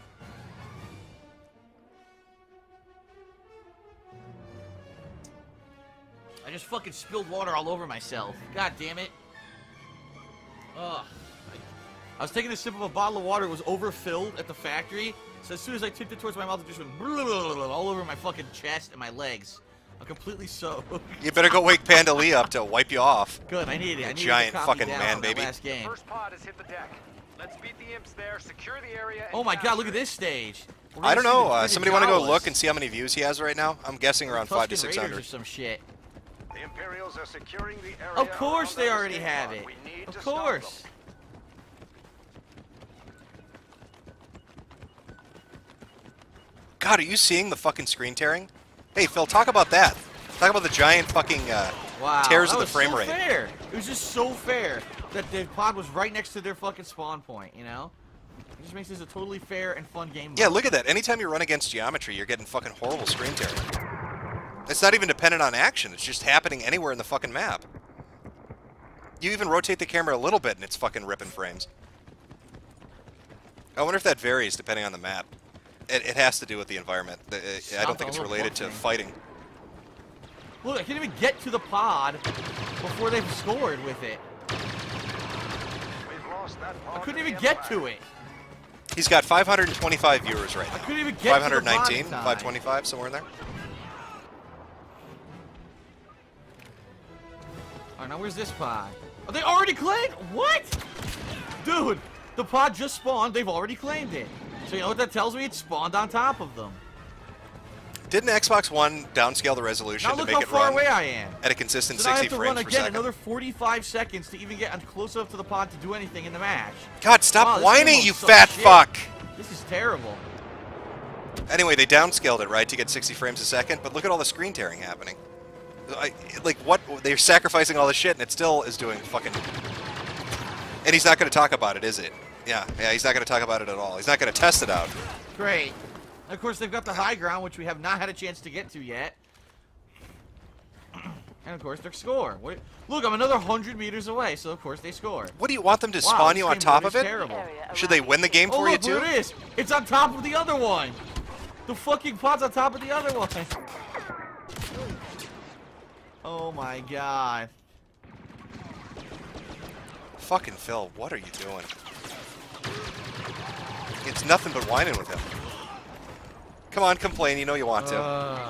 I just fucking spilled water all over myself. God damn it. Ugh. I, I was taking a sip of a bottle of water. It was overfilled at the factory. So as soon as I tipped it towards my mouth, it just went all over my fucking chest and my legs. I'm completely soaked. You better go wake Panda Lee up to wipe you off. Good, I needed it. I needed Giant to calm fucking me down man, on that baby. last game. First pod has hit the deck. Let's beat the imps there, secure the area. And Oh my god, look capture at it. this stage. We're I gonna don't see know. the Uh, friggin' somebody want to go Jawas. look and see how many views he has right now? I'm guessing around five to Tusken six Raiders or hundred. some shit. The Imperials are securing the area. Of course around they our already escape have pod. it. We need Of to stop course. them. God, are you seeing the fucking screen tearing? Hey, Phil, talk about that. Talk about the giant fucking uh, Wow, tears that of the was frame so rate. fair. It was just so fair that the pod was right next to their fucking spawn point, you know? It just makes this a totally fair and fun game. Yeah, mode. look at that. Anytime you run against geometry, you're getting fucking horrible screen tearing. It's not even dependent on action. It's just happening anywhere in the fucking map. You even rotate the camera a little bit and it's fucking ripping frames. I wonder if that varies depending on the map. It, it has to do with the environment. The- I don't think it's related to fighting. Look, I can't even get to the pod before they've scored with it. We've lost that pod I couldn't the even imp get flag. to it. He's got five hundred twenty-five viewers right I now. couldn't even get to the pod five nineteen, in time. five twenty-five, somewhere in there. Alright, now where's this pod? Oh, they already claimed? What? Dude, the pod just spawned. They've already claimed it. So you know what that tells me? It spawned on top of them. Didn't Xbox One downscale the resolution Now to look make how it far run away I am. at a consistent So now I sixty have to run frames per again second? another forty-five seconds to even get close enough to the pod to do anything in the match. God, stop Wow, this whining, game you looks so fat shit. fuck! This is terrible. Anyway, they downscaled it, right, to get sixty frames a second, but look at all the screen tearing happening. I, like, what? They're sacrificing all this shit, and it still is doing fucking... And he's not going to talk about it, is it? Yeah, yeah, he's not going to talk about it at all. He's not going to test it out. Great. And of course, they've got the high ground, which we have not had a chance to get to yet. And of course, their score. What, look, I'm another one hundred meters away, so of course they score. What do you want them to Wow, spawn this you on game top mode of is it? terrible. Should they win the game Oh, for you, look, too? there it is. It's on top of the other one. The fucking pod's on top of the other one. Oh my god. Fucking Phil, what are you doing? It's nothing but whining with him. Come on, complain. You know you want to. Uh,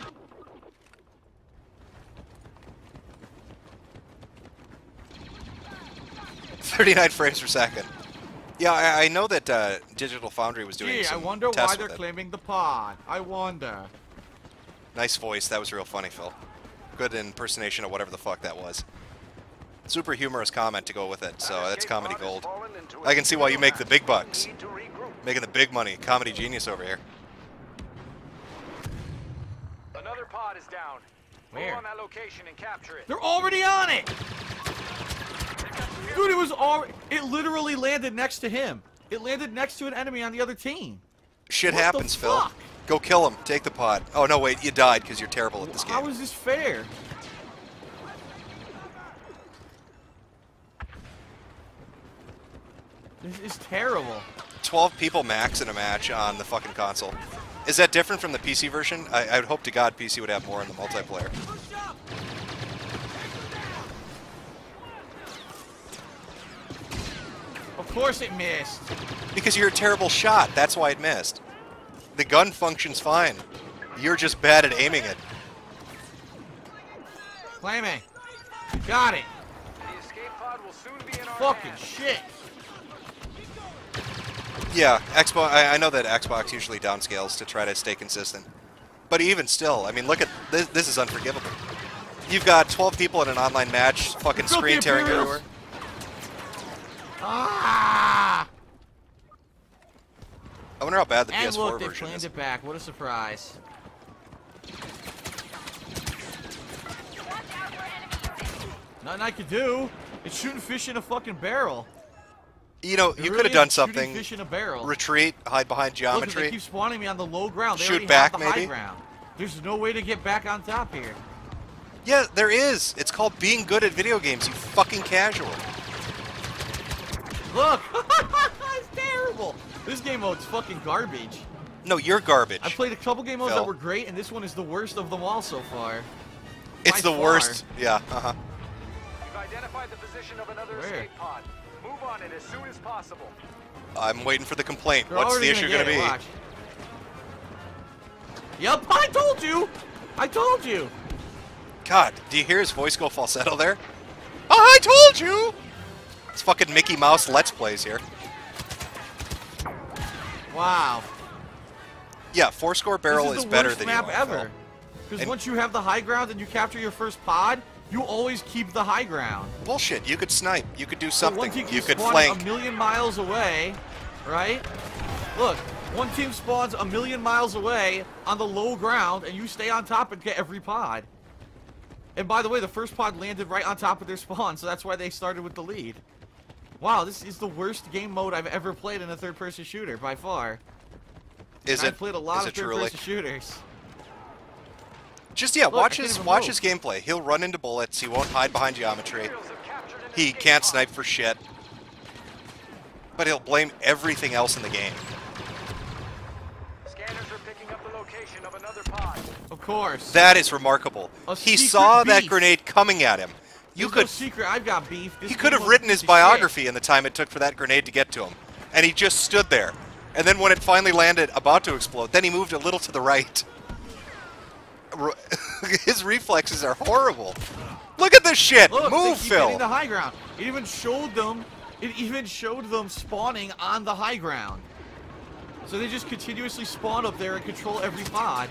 thirty-nine frames per second. Yeah, I, I know that uh, Digital Foundry was doing gee, I some wonder why tests they're with it. claiming the pod. I wonder. Nice voice. That was real funny, Phil. Good impersonation of whatever the fuck that was. Super humorous comment to go with it, so that's comedy gold. I can see why you make the big bucks. Making the big money. Comedy genius over here. Another pod is down. Where? Move on that location and capture it. They're already on it! Dude, it was already... It literally landed next to him. It landed next to an enemy on the other team. Shit What the happens, Phil. fuck? Go kill him. Take the pod. Oh, no, wait. You died because you're terrible at this game. How is this fair? This is terrible. twelve people max in a match on the fucking console. Is that different from the P C version? I, I would hope to God P C would have more in the multiplayer. Of course it missed. Because you're a terrible shot. That's why it missed. The gun functions fine. You're just bad at aiming it. Claiming. Got it. The escape pod will soon be in our Fucking hands. shit. Yeah, Xbox. I, I know that Xbox usually downscales to try to stay consistent. But even still, I mean, look at this. This is unforgivable. You've got twelve people in an online match, fucking Look, screen the tearing Imperials. everywhere. Ah! I wonder how bad the And P S look, four they version planned is. it back. What a surprise. Watch out for enemy units. Nothing I could do. It's shooting fish in a fucking barrel. You know, It you really could have is done shooting something. fish in a barrel. Retreat, hide behind Look, geometry. they keep spawning me on the low ground. They Shoot already back, have the maybe? high ground. There's no way to get back on top here. Yeah, there is. It's called being good at video games, you fucking casual. Look! It's terrible! This game mode's fucking garbage. No, you're garbage. I played a couple game modes Phil. that were great, and this one is the worst of them all so far. It's by the far. worst. Yeah, uh-huh. We've identified the position of another Where? escape pod. Move on it as soon as possible. I'm waiting for the complaint. They're What's the already issue gonna going to get be? it, watch. Yep, I told you! I told you! God, do you hear his voice go falsetto there? I told you! It's fucking Mickey Mouse Let's Plays here. Wow. Yeah, Fourscore Barrel this is, is the better worst than map you, ever. Phil. Because And- once you have the high ground and you capture your first pod, you always keep the high ground. Bullshit. You could snipe. You could do But something. one team You keeps could spawning flank. a million miles away, right? Look, one team spawns a million miles away on the low ground, and you stay on top and get every pod. And by the way, the first pod landed right on top of their spawn, so that's why they started with the lead. Wow, this is the worst game mode I've ever played in a third-person shooter, by far. Is I've it? played a lot is of it truly? third-person shooters. Just yeah, Look, I watch can't his even watch move. his gameplay. He'll run into bullets. He won't hide behind geometry. Imperials have captured an He escape can't pod. snipe for shit. But he'll blame everything else in the game. Scanners are picking up the location of another pod. Of course. That is remarkable. A He secret saw that beef. grenade coming at him. You There's could no secret. I've got beef. This he game could have mode's written a his piece of shit. biography in the time it took for that grenade to get to him. And he just stood there. And then when it finally landed about to explode, then he moved a little to the right. Re- His reflexes are horrible. Look at this shit. Look, Move, they keep Phil. getting the high ground. It even showed them. It even showed them spawning on the high ground. So they just continuously spawn up there and control every pod.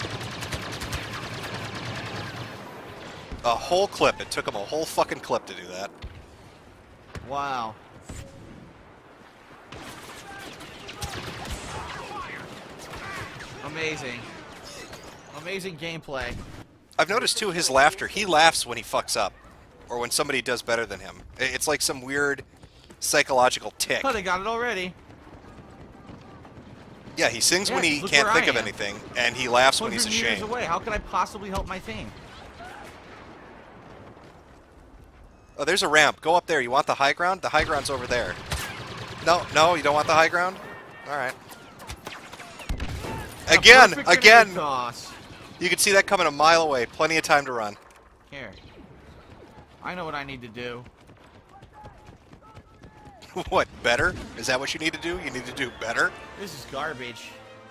A whole clip. It took him a whole fucking clip to do that. Wow. Amazing. Amazing gameplay. I've noticed too his laughter. He laughs when he fucks up, or when somebody does better than him. I- It's like some weird psychological tick. Oh, they got it already. Yeah, he sings when Yeah, he look can't where think I of am. anything, and he laughs when one he's hundred meters ashamed. away. How can I possibly help my team? Oh, there's a ramp. Go up there. You want the high ground? The high ground's over there. No, no, you don't want the high ground? All right. A Again, perfect again. grenade toss. You can see that coming a mile away. Plenty of time to run. Here. I know what I need to do. What, better? Is that what you need to do? You need to do better? This is garbage.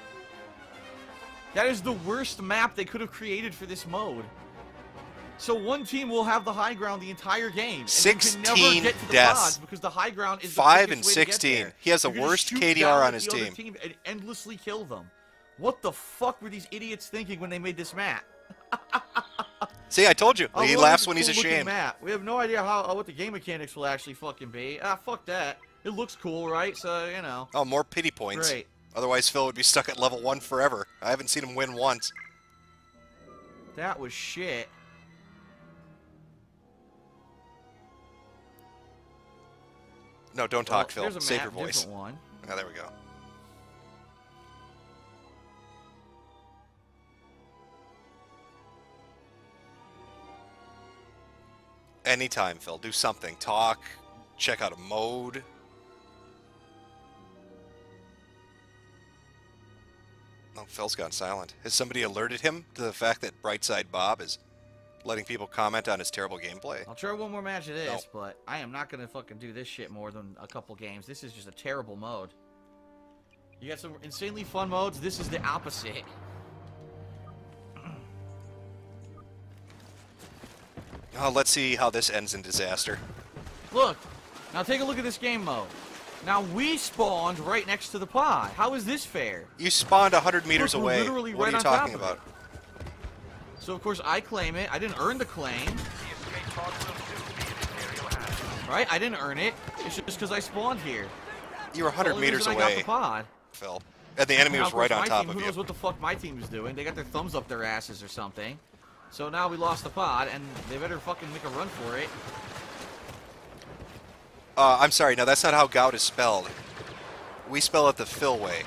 That is the worst map they could have created for this mode. So one team will have the high ground the entire game. And you can never sixteen get to the deaths. pods because the high ground is Five the and quickest way to get sixteen. there. He has the You can just worst shoot K D down R at on his the other team. team and endlessly kill them. What the fuck were these idiots thinking when they made this map? See, I told you. Oh, he well, laughs it's a when he's cool-looking ashamed. Map. We have no idea how uh, what the game mechanics will actually fucking be. Ah, fuck that. It looks cool, right? So, you know. Oh, more pity points. Great. Otherwise, Phil would be stuck at level one forever. I haven't seen him win once. That was shit. No, don't talk, Well, Phil. there's a Save map, your voice. different one. Oh, there we go. Anytime, Phil. Do something. Talk. Check out a mode. Oh, Phil's gone silent. Has somebody alerted him to the fact that Brightside Bob is letting people comment on his terrible gameplay. I'll try one more match of this, No. but I am not gonna fucking do this shit more than a couple games. This is just a terrible mode. You got some insanely fun modes. This is the opposite. Oh, let's see how this ends in disaster. Look, now take a look at this game mode. Now we spawned right next to the pod. How is this fair? You spawned one hundred meters Look, we're away. literally What right are you on top talking of about? it. So of course I claim it. I didn't earn the claim. The escape pod will soon be in Imperial hands. Right? I didn't earn it. It's just because I spawned here. You were one hundred That's the only meters reason I got away, the pod. Phil. And the enemy Now, was of course, right on my top team, of who you. knows what the fuck my team was doing? They got their thumbs up their asses or something. So now we lost the pod, and they better fucking make a run for it. Uh, I'm sorry, no, that's not how gout is spelled. We spell it the Phil way.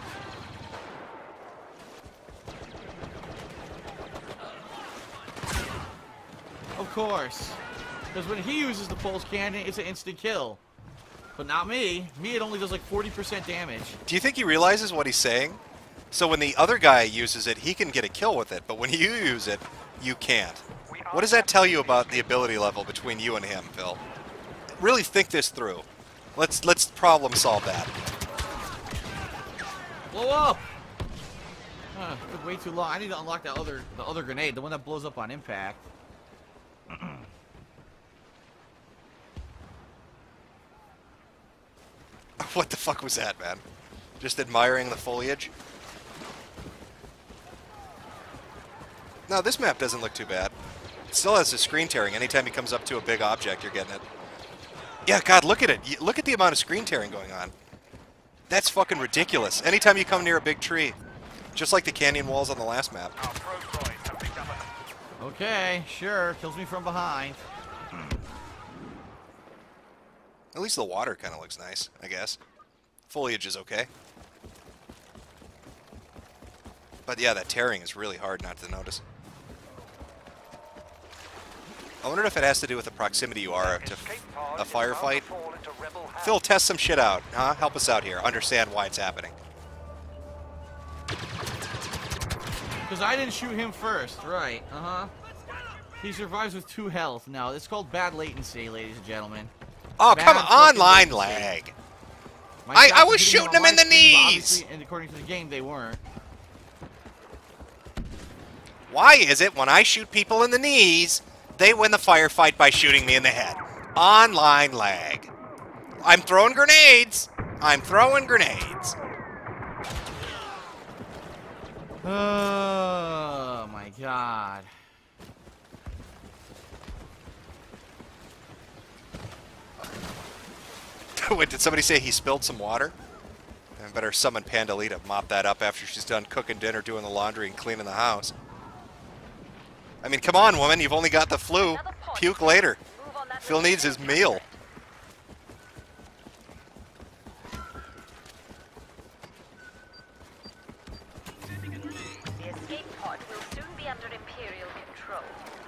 Of course. Because when he uses the pulse cannon, it's an instant kill. But not me. Me, it only does like forty percent damage. Do you think he realizes what he's saying? So when the other guy uses it, he can get a kill with it, but when you use it, you can't. What does that tell you about the ability level between you and him, Phil? Really think this through. Let's let's problem solve that. Blow up! Huh, took way too long. I need to unlock that other the other grenade, the one that blows up on impact. What the fuck was that, man? Just admiring the foliage? No, this map doesn't look too bad. It still has the screen tearing. Anytime he comes up to a big object, you're getting it. Yeah, God, look at it. Y- Look at the amount of screen tearing going on. That's fucking ridiculous. Anytime you come near a big tree. Just like the canyon walls on the last map. Our probe droids have picked up a Okay, sure. Kills me from behind. At least the water kind of looks nice, I guess. Foliage is okay. But yeah, that tearing is really hard not to notice. I wonder if it has to do with the proximity you are to escape pod a is about to firefight. fall into rebel hands. Phil, test some shit out, huh? Help us out here. Understand why it's happening. Because I didn't shoot him first. Right, uh-huh. He survives with two health. Now, it's called bad latency, ladies and gentlemen. Oh, Bad come fucking on, line latency. lag. My I- shots I were was hitting shooting on him in my the screen, but knees! obviously, and according to the game, they weren't. Why is it when I shoot people in the knees, they win the firefight by shooting me in the head? Online lag. I'm throwing grenades. I'm throwing grenades. Oh, my God. Wait, did somebody say he spilled some water? I better summon Pandalita to mop that up after she's done cooking dinner, doing the laundry, and cleaning the house. I mean, come on, woman. You've only got the flu. Puke later. Move on that Phil needs his meal. The escape pod will soon be under Imperial control.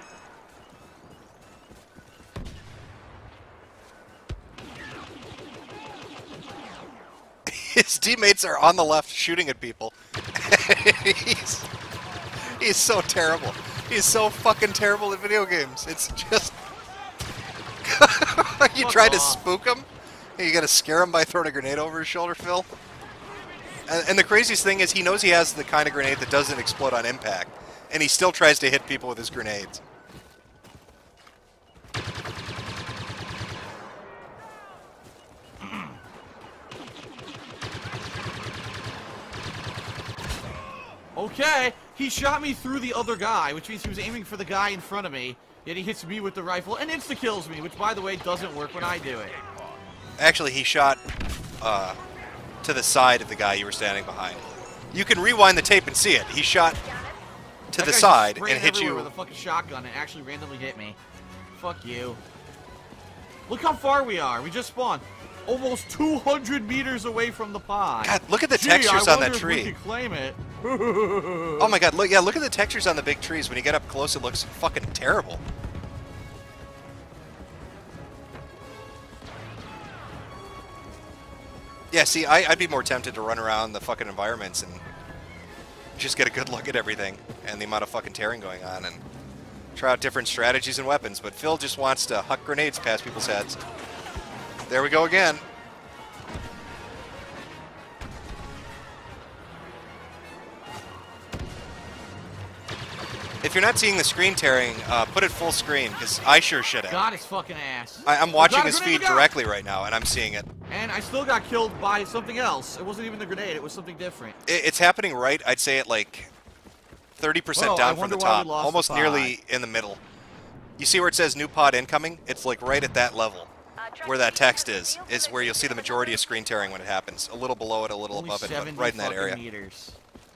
His teammates are on the left shooting at people. he's, he's so terrible. He's so fucking terrible at video games. It's just... you Fuck tried to off. spook him? You gotta scare him by throwing a grenade over his shoulder, Phil? And, and the craziest thing is he knows he has the kind of grenade that doesn't explode on impact. And he still tries to hit people with his grenades. Okay, he shot me through the other guy, which means he was aiming for the guy in front of me, yet he hits me with the rifle and insta-kills me, which, by the way, doesn't work when I do it. Actually, he shot uh, to the side of the guy you were standing behind. You can rewind the tape and see it. He shot to That the guy just side ran and hit everywhere you. with a fucking shotgun and actually randomly hit me. Fuck you. Look how far we are. We just spawned. Almost two hundred meters away from the pod. God, look at the Gee, textures I on that wonder if tree. we could claim it. Oh my god, look, yeah, look at the textures on the big trees. When you get up close, it looks fucking terrible. Yeah, see, I, I'd be more tempted to run around the fucking environments and just get a good look at everything and the amount of fucking tearing going on and Try out different strategies and weapons, but Phil just wants to huck grenades past people's heads. There we go again. If you're not seeing the screen tearing, uh, put it full screen, because I sure should have. Got his fucking ass. I, I'm watching Got a his grenade, feed got it. directly right now, and I'm seeing it. And I still got killed by something else. It wasn't even the grenade. It was something different. it it's happening right, I'd say, at like thirty percent Whoa, I down from wonder the why we top. lost Almost the pod. nearly in the middle. You see where it says new pod incoming? It's like right at that level. Where that text is, is where you'll see the majority of screen tearing when it happens. A little below it, a little Only above it, but seventy right in that fucking area. Meters.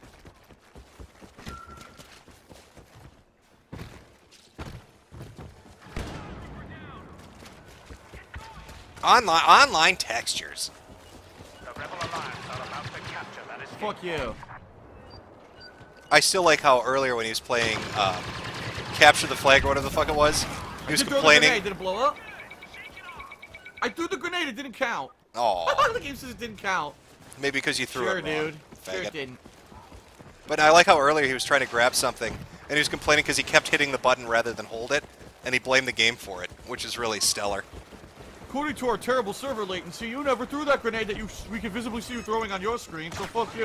Online, online textures. The Rebel Alliance are about to capture that escape. Fuck you. I still like how earlier when he was playing um, Capture the Flag or whatever the fuck it was, he was I did throw the complaining. grenade. Did it blow up? I threw the grenade. It didn't count. Oh, The game says it didn't count. maybe because you threw Sure, it wrong, dude. Sure, faggot. it didn't. But I like how earlier he was trying to grab something, and he was complaining because he kept hitting the button rather than hold it, and he blamed the game for it, which is really stellar. According to our terrible server latency, you never threw that grenade that you we could visibly see you throwing on your screen, so fuck you.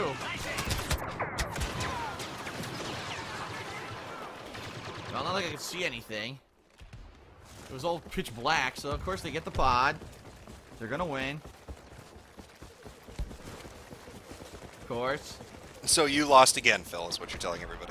Well, not like I could see anything. It was all pitch black, so of course they get the pod. They're gonna win. Of course. So you lost again, Phil, is what you're telling everybody.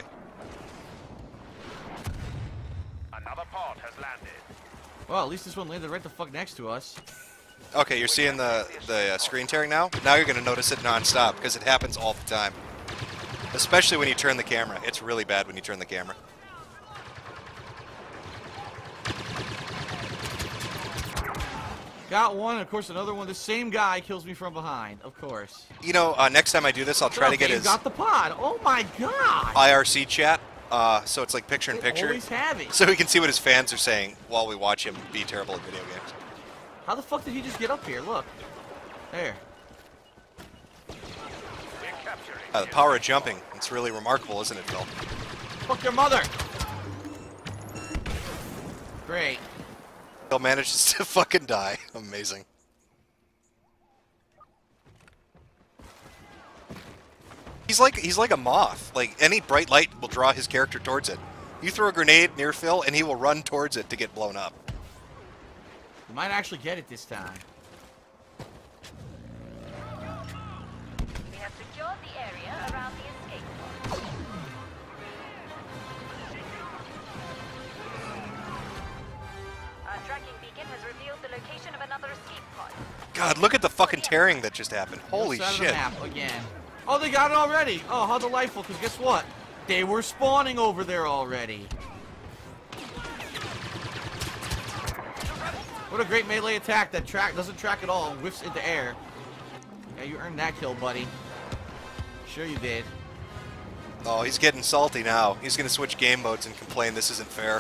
Another pod has landed. Well, at least this one landed right the fuck next to us. Okay, you're seeing the, the uh, screen tearing now? Now you're going to notice it non-stop, because it happens all the time. Especially when you turn the camera. It's really bad when you turn the camera. Got one, of course another one. The same guy kills me from behind, of course. You know, uh, next time I do this, I'll try to get Dave his got the pod. Oh my god! I R C chat, uh, so it's like picture in They picture. always have it. So we can see what his fans are saying while we watch him be terrible at video games. How the fuck did he just get up here? Look. There. We're capturing Uh, the power of jumping. It's really remarkable, isn't it, Phil? Fuck your mother! Great. Phil manages to fucking die. Amazing. He's like he's like a moth. Like any bright light will draw his character towards it. You throw a grenade near Phil and he will run towards it to get blown up. We might actually get it this time. We have secured the area around the escape pod. Our tracking beacon has revealed the location of another escape pod. God, look at the fucking tearing that just happened. Holy Other side of the shit. map again. Oh, they got it already. Oh, how delightful, because guess what? They were spawning over there already. What a great melee attack that track doesn't track at all and whiffs into air. Yeah, you earned that kill, buddy. Sure you did. Oh, he's getting salty now. He's going to switch game modes and complain this isn't fair.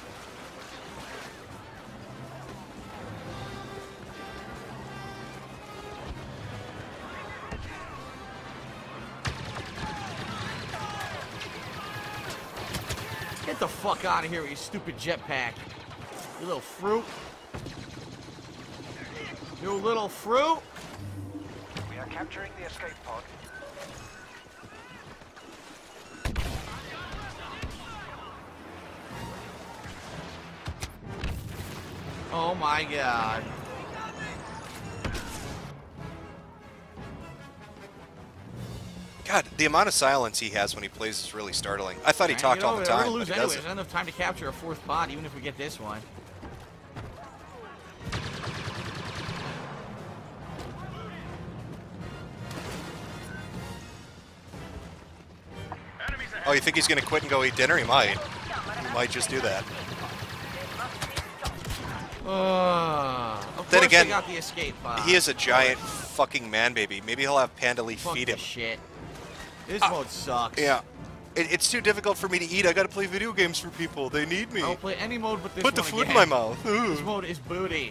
Get the fuck out of here with your stupid jetpack. You little fruit. You little fruit. We are capturing the escape pod. Oh my god. God, the amount of silence he has when he plays is really startling. I thought he Alright, talked get all over the there. We're time, gonna but lose he anyway. doesn't. There's not enough time to capture a fourth pod, even if we get this one. Enemies ahead. Oh, you think he's going to quit and go eat dinner? He might. He might just do that. Uh, of Then course again, they got the escape pod. He is a giant fucking man baby. Maybe he'll have Panda Lee Fuck feed this him. shit. This Ah, mode sucks. Yeah. It, it's too difficult for me to eat. I gotta play video games for people. They need me. I don't play any mode but this Put the one food in again. my mouth. This Ugh. mode is booty.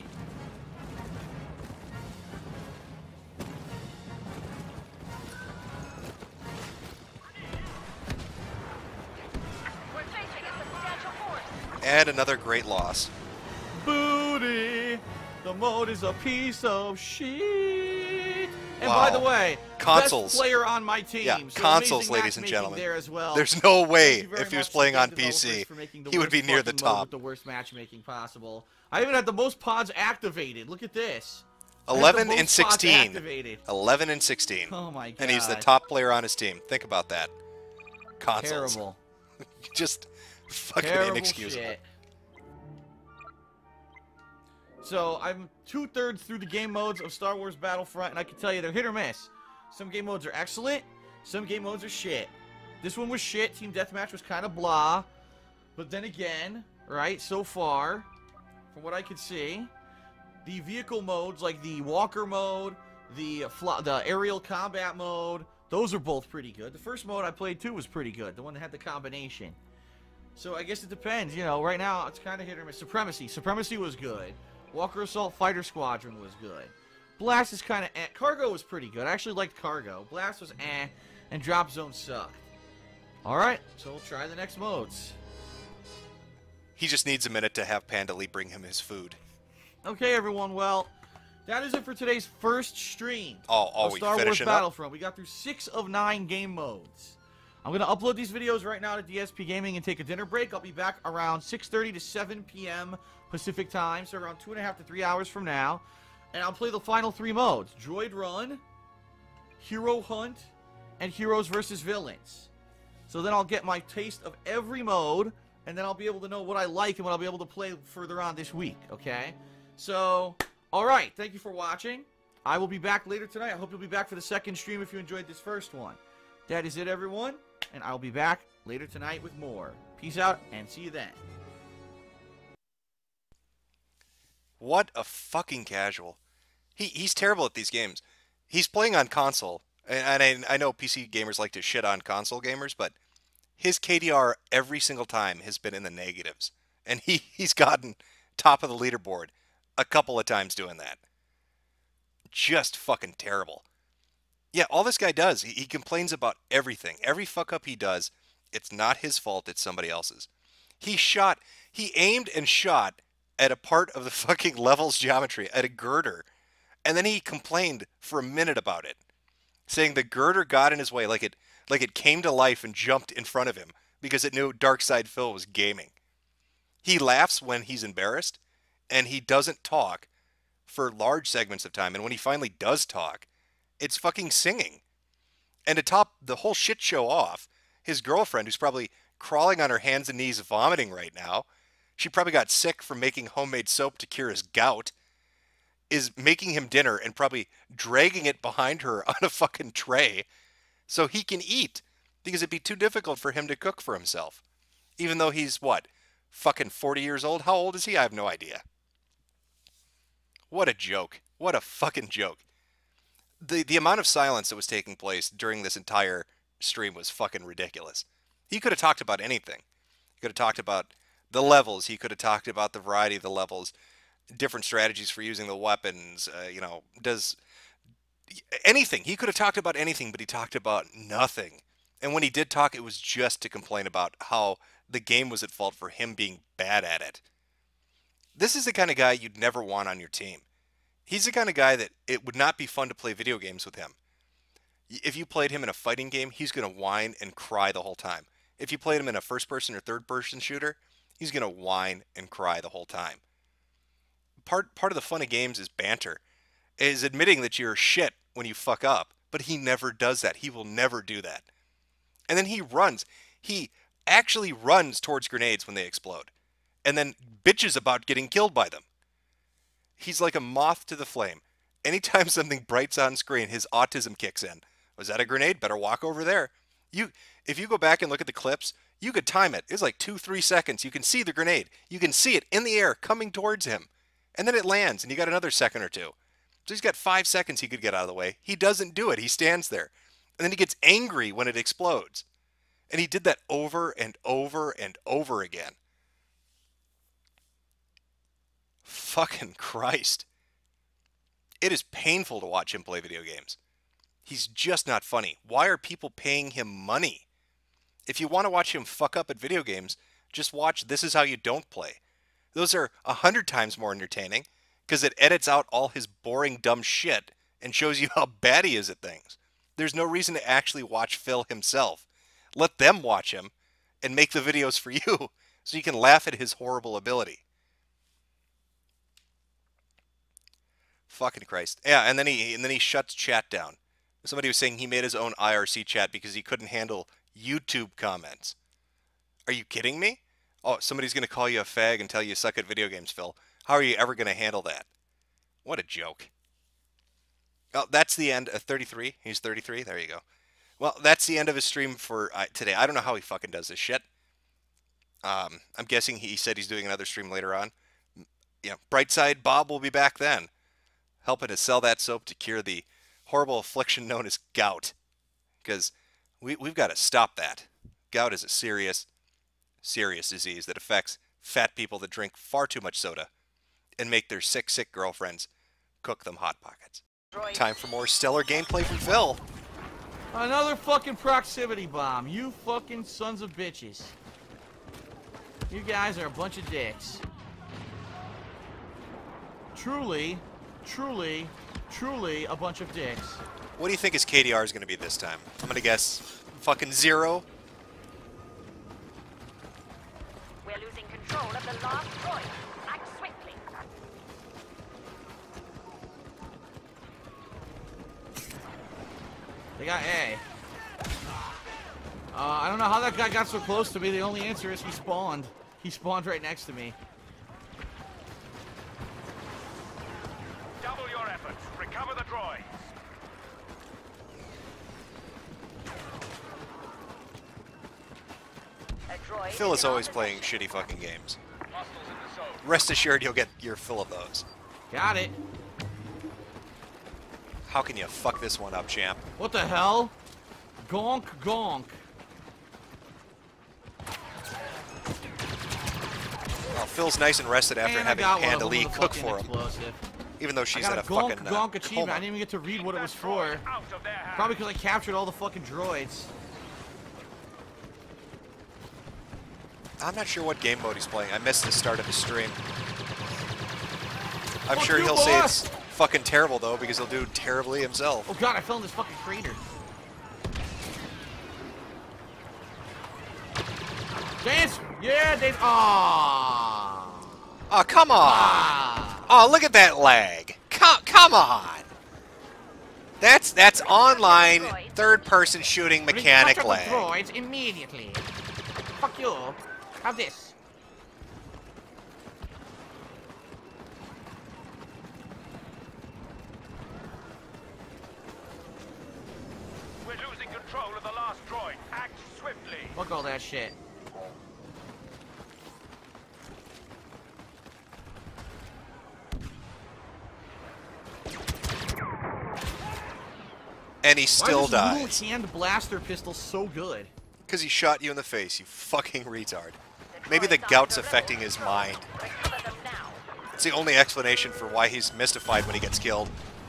We're facing a substantial force. And another great loss. Booty. The mode is a piece of shit. And Wow. by the way, Consoles. best player on my team. Yeah, so consoles, amazing ladies and matchmaking gentlemen. There as well. There's no way Thank you very if he was much to playing game on P developers C, for making the he would worst be near the fucking mode top. with the worst matchmaking possible. I even had the most pods activated. Look at this. I had the eleven most and pods sixteen. activated. eleven and sixteen. Oh my god. And he's the top player on his team. Think about that. Consoles. Terrible. Just fucking Terrible inexcusable. shit. So I'm two-thirds through the game modes of Star Wars Battlefront, and I can tell you they're hit or miss. Some game modes are excellent, some game modes are shit. This one was shit, Team Deathmatch was kind of blah. But then again, right, so far, from what I can see, the vehicle modes, like the walker mode, the, fly, the aerial combat mode, those are both pretty good. The first mode I played too was pretty good, the one that had the combination. So I guess it depends, you know, right now it's kind of hit or miss. Supremacy, Supremacy was good. Walker Assault Fighter Squadron was good. Blast is kind of eh. Cargo was pretty good. I actually liked Cargo. Blast was eh, and Drop Zone sucked. Alright, so we'll try the next modes. He just needs a minute to have Panda Lee bring him his food. Okay, everyone, well, that is it for today's first stream Oh, oh of we Star Wars finishing up? Battlefront. We got through six of nine game modes. I'm going to upload these videos right now to D S P Gaming and take a dinner break. I'll be back around six thirty to seven P M Pacific time, so around two and a half to three hours from now. And I'll play the final three modes: Droid Run, Hero Hunt, and Heroes versus Villains. So then I'll get my taste of every mode, and then I'll be able to know what I like and what I'll be able to play further on this week, okay? So, alright, thank you for watching. I will be back later tonight. I hope you'll be back for the second stream if you enjoyed this first one. That is it, everyone, and I'll be back later tonight with more. Peace out, and see you then. What a fucking casual. He He's terrible at these games. He's playing on console, and I, I know P C gamers like to shit on console gamers, but his K D R every single time has been in the negatives. And he, he's gotten top of the leaderboard a couple of times doing that. Just fucking terrible. Yeah, all this guy does, he, he complains about everything. Every fuck up he does, it's not his fault, it's somebody else's. He shot, he aimed and shot at a part of the fucking levels geometry, at a girder, and then he complained for a minute about it, saying the girder got in his way, like it like it came to life and jumped in front of him because it knew Darkside Phil was gaming. He laughs when he's embarrassed, and he doesn't talk for large segments of time, and when he finally does talk, it's fucking singing. And to top the whole shit show off, his girlfriend, who's probably crawling on her hands and knees vomiting right now, she probably got sick from making homemade soap to cure his gout, is making him dinner and probably dragging it behind her on a fucking tray so he can eat, because it'd be too difficult for him to cook for himself. Even though he's, what, fucking forty years old? How old is he? I have no idea. What a joke. What a fucking joke. The, the amount of silence that was taking place during this entire stream was fucking ridiculous. He could have talked about anything. He could have talked about the levels. He could have talked about the variety of the levels, different strategies for using the weapons. Uh, you know, does anything. He could have talked about anything, but he talked about nothing. And when he did talk, it was just to complain about how the game was at fault for him being bad at it. This is the kind of guy you'd never want on your team. He's the kind of guy that it would not be fun to play video games with him. If you played him in a fighting game, he's going to whine and cry the whole time. If you played him in a first-person or third-person shooter, he's going to whine and cry the whole time. Part part of the fun of games is banter, is admitting that you're shit when you fuck up, but he never does that. He will never do that. And then he runs. He actually runs towards grenades when they explode, and then bitches about getting killed by them. He's like a moth to the flame. Anytime something bright's on screen, his autism kicks in. Was that a grenade? Better walk over there. You, if you go back and look at the clips, you could time it. It's like two, three seconds. You can see the grenade. You can see it in the air coming towards him. And then it lands, and you got another second or two. So he's got five seconds he could get out of the way. He doesn't do it. He stands there. And then he gets angry when it explodes. And he did that over and over and over again. Fucking Christ. It is painful to watch him play video games. He's just not funny. Why are people paying him money? If you want to watch him fuck up at video games, Just watch This Is How You Don't Play. Those are a hundred times more entertaining because it edits out all his boring, dumb shit and shows you how bad he is at things. There's no reason to actually watch Phil himself. Let them watch him and make the videos for you so you can laugh at his horrible ability. Fucking Christ. Yeah, and then he and then he shuts chat down. Somebody was saying he made his own I R C chat because he couldn't handle YouTube comments. Are you kidding me? Oh, somebody's going to call you a fag and tell you you suck at video games, Phil. How are you ever going to handle that? What a joke. Well, that's the end of thirty-three. He's thirty-three. There you go. Well, that's the end of his stream for uh, today. I don't know how he fucking does this shit. Um, I'm guessing he said he's doing another stream later on. Yeah, Brightside Bob will be back then, helping to sell that soap to cure the horrible affliction known as gout. Because we, we've got to stop that. Gout is a serious, serious disease that affects fat people that drink far too much soda and make their sick, sick girlfriends cook them Hot Pockets. Time for more stellar gameplay from Phil. Another fucking proximity bomb. You fucking sons of bitches. You guys are a bunch of dicks. Truly, truly, truly a bunch of dicks. What do you think his K D R is going to be this time? I'm going to guess fucking zero. We're losing control of the last droid. Act swiftly. They got A. Uh, I don't know how that guy got so close to me. The only answer is he spawned. He spawned right next to me. Double your efforts. Recover the droids. A droid Phil is in always our playing possession. shitty fucking games. Hostiles in the zone. Rest assured you'll get your fill of those. Got it. How can you fuck this one up, champ? What the hell? Gonk, gonk. Well, Phil's nice and rested after And I having got one of Panda them Lee with a cook fucking for him. explosive. Even though I she's got in a a gonk, fucking uh, gonk achievement. I coma. didn't even get to read Keep what it that was for. droid out of their hands. Probably because I captured all the fucking droids. I'm not sure what game mode he's playing. I missed the start of the stream. I'm Fuck sure you, he'll say boss! it's fucking terrible, though, because he'll do terribly himself. Oh god, I fell in this fucking crater. Dance! Yeah, dance! Aww! Oh, come on! Ah! Oh, look at that lag! Come, come on! That's that's online third-person shooting mechanic Touch up lag. the droids immediately. Fuck you. Have this. We're losing control of the last droid. Act swiftly. Fuck all that shit. And he still Why is dies. this little hand blaster pistol so good? Because he shot you in the face, you fucking retard. Maybe the gout's affecting his mind. Recover them now. It's the only explanation for why he's mystified when he gets killed.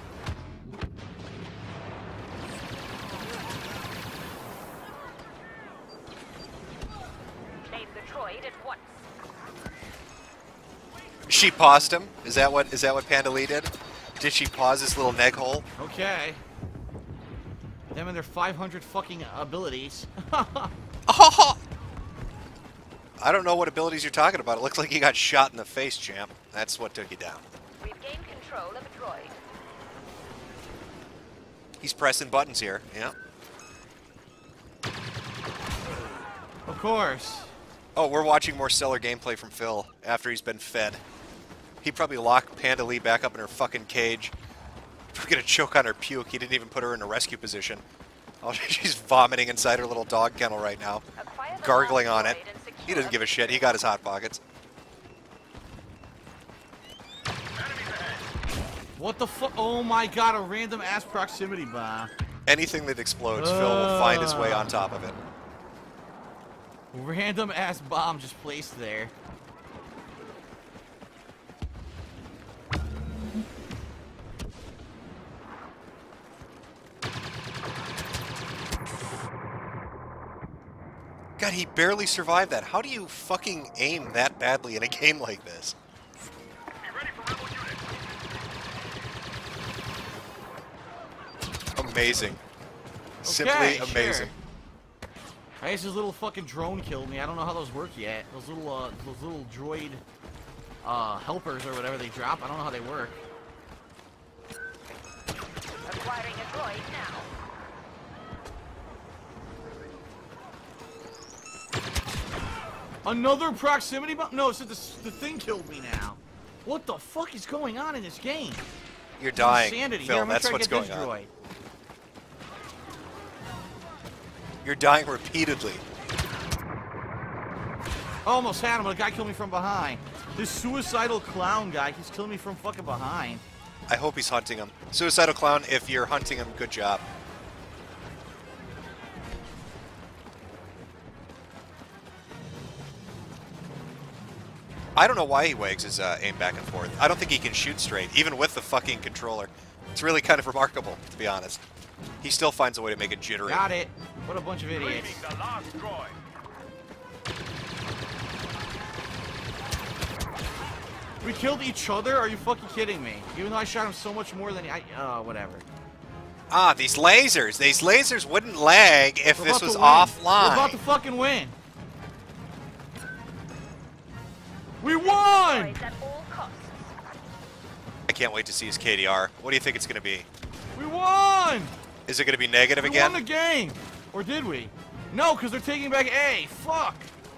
Claim the droid at once. She paused him? Is that what is that what Panda Lee did? Did she pause this little neg hole? Okay. Them and their five hundred fucking abilities. Oh! I don't know what abilities you're talking about. It looks like you got shot in the face, champ. That's what took you down. We've gained control of a droid. He's pressing buttons here. Yeah. Of course. Oh, we're watching more stellar gameplay from Phil after he's been fed. He probably locked Panda Lee back up in her fucking cage. We're gonna choke on her puke. He didn't even put her in a rescue position. Oh, she's vomiting inside her little dog kennel right now, Acquire the gargling last on it. droid and secure He doesn't give a the shit. He got his hot pockets. What the fuck? Oh my god, a random ass proximity bomb. Anything that explodes, Phil will find his way on top of it. Random ass bomb just placed there. God, he barely survived that. How do you fucking aim that badly in a game like this? Amazing. Simply Okay, amazing. Sure. I guess this little fucking drone killed me. I don't know how those work yet. Those little, uh, those little droid, uh, helpers or whatever they drop. I don't know how they work. Acquiring a droid now. Another proximity bomb? No, so the, the thing killed me now. What the fuck is going on in this game? You're dying, Insanity. Phil. Here, I'm gonna That's try to what's get going this on. droid. You're dying repeatedly. Almost had him, but a guy killed me from behind. This suicidal clown guy, he's killing me from fucking behind. I hope he's hunting him. Suicidal Clown, if you're hunting him, good job. I don't know why he wags his uh, aim back and forth. I don't think he can shoot straight, even with the fucking controller. It's really kind of remarkable, to be honest. He still finds a way to make it jittery. Got it. What a bunch of idiots. The last droid. We killed each other? Are you fucking kidding me? Even though I shot him so much more than I... Uh, whatever. Ah, these lasers. These lasers wouldn't lag if We're this about was to win. offline. We're about to fucking win. We won! Droids at all costs. I can't wait to see his K D R. What do you think it's going to be? We won! Is it going to be negative We again? won the game! Or did we? No, because they're taking back A. Fuck!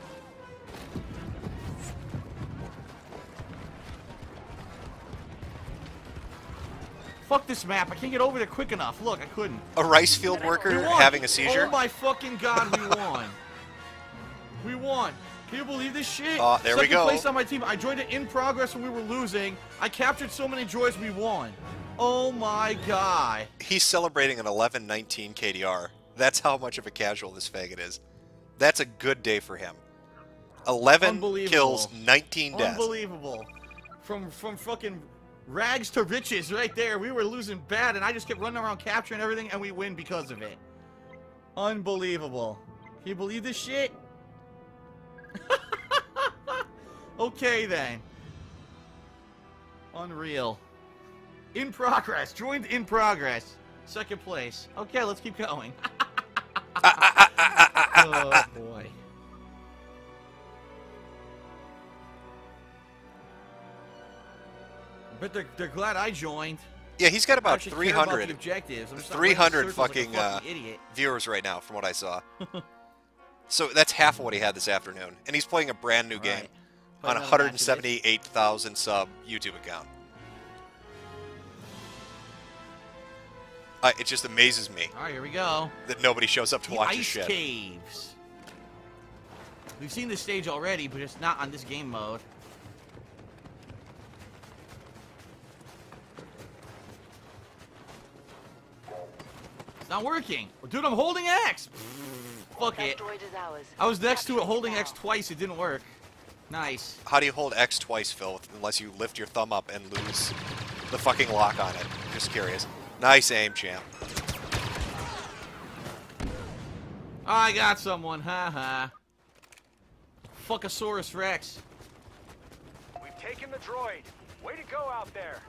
Fuck this map. I can't get over there quick enough. Look, I couldn't. A rice field worker We won. having a seizure? Oh my fucking god, we won. We won. Can you believe this shit? Oh, there we Second go. place on my team. I joined it in progress when we were losing. I captured so many joys, we won. Oh my god. He's celebrating an eleven nineteen K D R. That's how much of a casual this faggot is. That's a good day for him. eleven Unbelievable. kills, nineteen deaths. Unbelievable. From from fucking rags to riches right there. We were losing bad, and I just kept running around capturing everything, and we win because of it. Unbelievable. Can you believe this shit? Okay, then. Unreal. In progress. Joined in progress. Second place. Okay, let's keep going. Oh, boy. But they're, they're glad I joined. Yeah, he's got I about actually three care about the hundred, objectives. I'm just not three hundred running circles fucking, like a uh, fucking idiot. viewers right now, from what I saw. So that's half of what he had this afternoon. And he's playing a brand new All game right. on Play a another one hundred match of this. seventy-eight thousand sub YouTube account. Uh, it just amazes me All right, here we go. that nobody shows up to The watch his Ice shit. Caves. We've seen this stage already, but it's not on this game mode. It's not working. Dude, I'm holding X. Fuck That it. droid is ours. I was next to it Capture holding now. X twice. It didn't work. Nice. How do you hold X twice, Phil, unless you lift your thumb up and lose the fucking lock on it? Just curious. Nice aim, champ. I got someone. Ha ha. Fuckosaurus Rex. We've taken the droid. Way to go out there.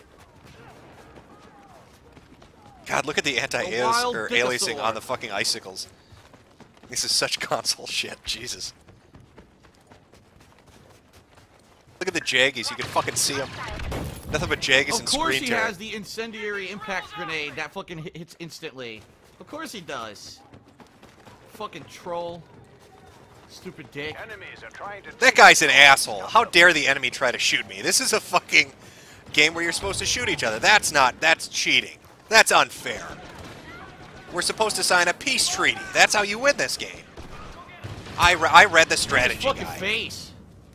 God, look at the A anti-alias wild or aliasing dickosaur. on the fucking icicles. This is such console shit. Jesus. Look at the Jaggies. You can fucking see them. Nothing but Jaggies Of and course screen he tear. has the incendiary impact grenade that fucking hit- hits instantly. Of course he does. Fucking troll. Stupid dick. Enemies are trying to That take guy's an the droid. asshole. How dare the enemy try to shoot me? This is a fucking game where you're supposed to shoot each other. That's not, that's cheating. That's unfair. We're supposed to sign a peace treaty. That's how you win this game. I, re I read the His strategy fucking guide. face.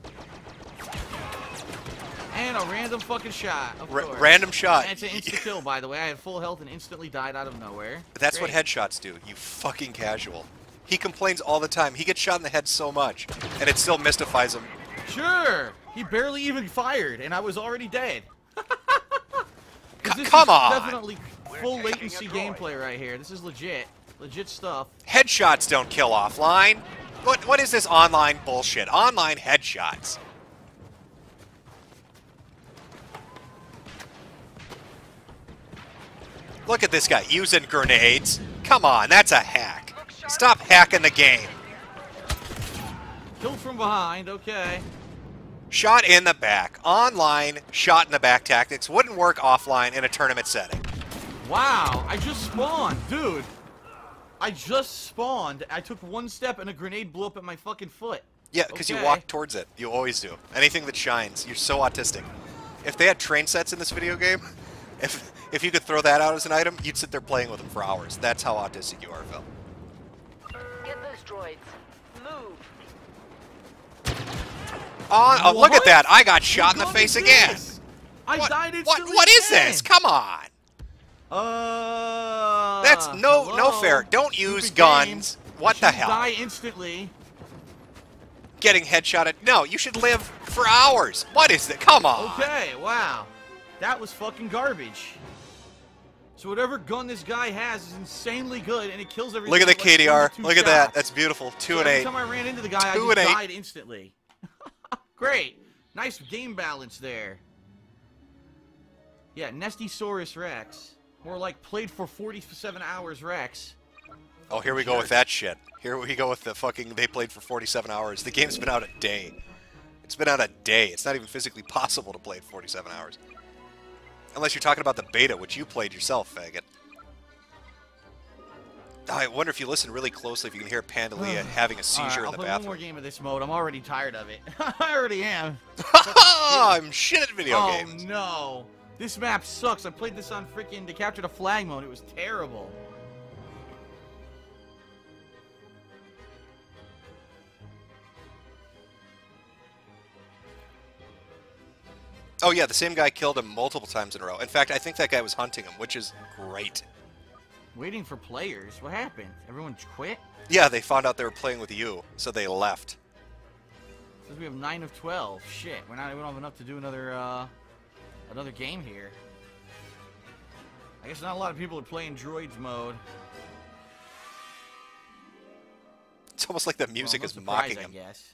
And a random fucking shot. Of Ra course. random shot. And it's an instant kill, by the way. I had full health and instantly died out of nowhere. That's Great. what headshots do, you fucking casual. He complains all the time. He gets shot in the head so much, and it still mystifies him. Sure. He barely even fired, and I was already dead. 'Cause C this come is on! Definitely full taking a latency droid. gameplay right here. This is legit. Legit stuff. Headshots don't kill offline. What, what is this online bullshit? Online headshots. Look at this guy using grenades. Come on, that's a hack. Stop hacking the game. Killed from behind, okay. Shot in the back. Online, shot in the back tactics wouldn't work offline in a tournament setting. Wow, I just spawned, dude. I just spawned. I took one step and a grenade blew up at my fucking foot. Yeah, because okay. you walk towards it. You always do. Anything that shines. You're so autistic. If they had train sets in this video game, if if you could throw that out as an item, you'd sit there playing with them for hours. That's how autistic you are, Phil. Get those droids. Move. Oh, oh look at that! I got shot in the What face is again. this? I What, died what, instantly what is again. this? Come on! Uh. That's no hello? no fair. Don't use Stupid guns. game. What I the shouldn't hell? Die instantly. Getting headshotted. No, you should live for hours. What is it? Come on. Okay, wow. That was fucking garbage. So whatever gun this guy has is insanely good, and it kills everything. Look at the with, like, K D R. one to two Look at that. shots. That's beautiful. Two So and every eight. time I ran into the guy, Two I and just eight. died instantly. Great. Nice game balance there. Yeah, Nestysaurus Rex. More like played for forty-seven hours Rex. Oh, here we go with that shit. Here we go with the fucking, they played for forty-seven hours. The game's been out a day. It's been out a day. It's not even physically possible to play it forty-seven hours. Unless you're talking about the beta, which you played yourself, faggot. I wonder if you listen really closely if you can hear Pandalia having a seizure All right, in the I'll play bathroom. one more game of this mode. I'm already tired of it. I already am. I'm shit at video oh, games. no. This map sucks. I played this on freaking to capture the flag mode. It was terrible. Oh yeah, the same guy killed him multiple times in a row. In fact, I think that guy was hunting him, which is great. Waiting for players? What happened? Everyone quit? Yeah, they found out they were playing with you, so they left. Says we have nine of twelve. Shit, we're not. We don't have enough to do another uh, another game here. I guess not a lot of people are playing droids mode. It's almost like the music well, is no mocking surprise, him. I guess.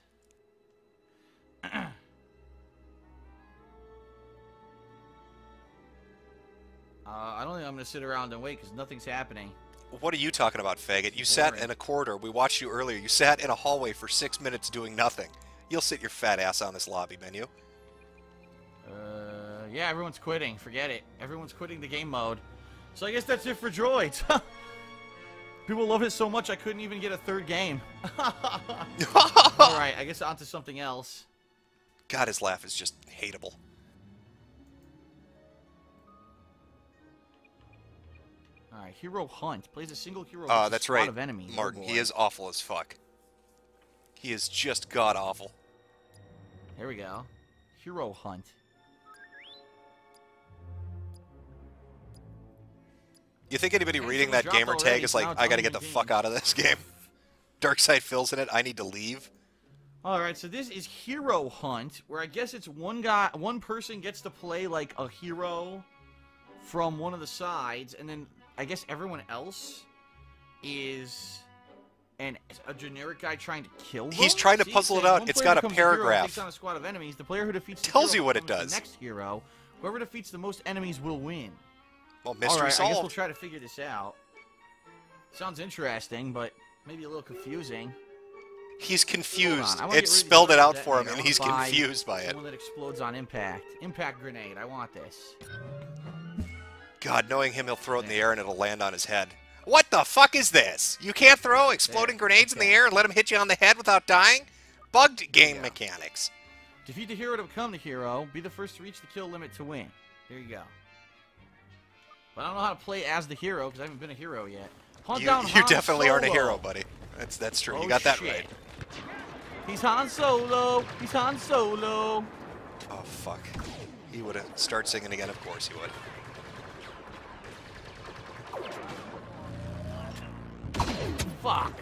uh, I don't think I'm gonna sit around and wait because nothing's happening. What are you talking about, faggot? You sat Boring. in a corridor. We watched you earlier. You sat in a hallway for six minutes doing nothing. You'll sit your fat ass on this lobby menu. Uh, yeah, everyone's quitting. Forget it. Everyone's quitting the game mode. So I guess that's it for droids. People love it so much I couldn't even get a third game. Alright, I guess on to something else. God, his laugh is just hateable. Alright, Hero Hunt. Plays a single hero Uh, with that's a squad right, of enemies. Martin. Oh, He boy. is awful as fuck. He is just god-awful. Here we go. Hero Hunt. You think anybody Okay, reading so that we dropped gamer already, tag is so like, now it's I gotta get the unlimited fuck games. out of this game? Darkseid Phil's in it. I need to leave. Alright, so this is Hero Hunt, where I guess it's one guy, one person gets to play like a hero from one of the sides, and then I guess everyone else is an, a generic guy trying to kill them. He's trying to See, puzzle it says out. one It's player got a becomes hero and paragraph. takes on a squad of enemies. The player who defeats the Tells hero you what it becomes does. the next hero. Whoever defeats the most enemies will win. Well, mystery Alright, I guess we'll solved. try to figure this out. Sounds interesting, but maybe a little confusing. He's Hold confused. on, I wanna It get rid of spelled these it out that for him, I and wanna he's buy confused by the it. one that explodes on impact. Impact grenade. I want this. God, knowing him, he'll throw it in the air and it'll land on his head. What the fuck is this? You can't throw exploding There, grenades in okay. the air and let him hit you on the head without dying? Bugged game Yeah. mechanics. Defeat the hero to become the hero. Be the first to reach the kill limit to win. There you go. But I don't know how to play as the hero because I haven't been a hero yet. Hunt You, down you Han definitely aren't a Solo. hero, buddy. That's that's true. Oh, You got that shit. right. He's Han Solo. He's Han Solo. Oh, fuck. He would have started singing again. Of course he would. Fuck.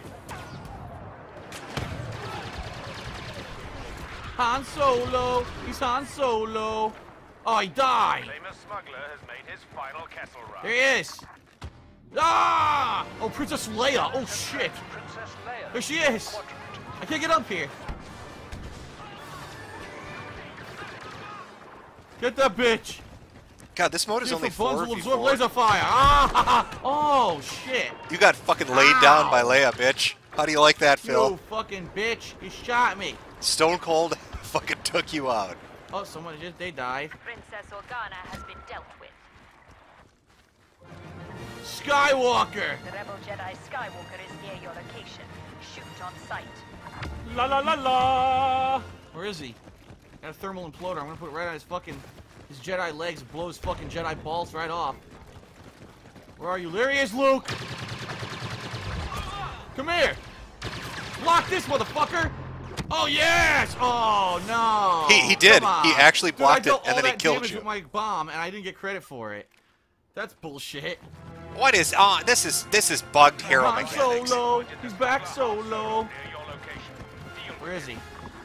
Han Solo. He's Han Solo. Oh, he died. Famous smuggler has made his final castle run. There he is. Ah! Oh, Princess Leia. Oh, shit. Princess Leia. There she is. Quadrant. I can't get up here. Get that bitch. God, this mode is See if only the buns four will v absorb four. laser fire. Ah! Oh shit! You got fucking laid down Ow. by Leia, bitch. How do you like that, Phil? You fucking bitch! You shot me. Stone Cold fucking took you out. Oh, someone just they died. Princess Organa has been dealt with. Skywalker. The rebel Jedi Skywalker is near your location. Shoot on sight. La la la la. Where is he? Got a thermal imploder. I'm gonna put it right on his fucking his Jedi legs. Blow his fucking Jedi balls right off. Where are you? There he is, Luke. Come here. Block this motherfucker. Oh yes! Oh no! He he did. Come He on. actually Dude, blocked I it dealt and all then he that killed damage you. with my bomb, and I didn't get credit for it. That's bullshit. What is on? This is this is bugged hero Han mechanics. Solo. He's back solo. Where is he?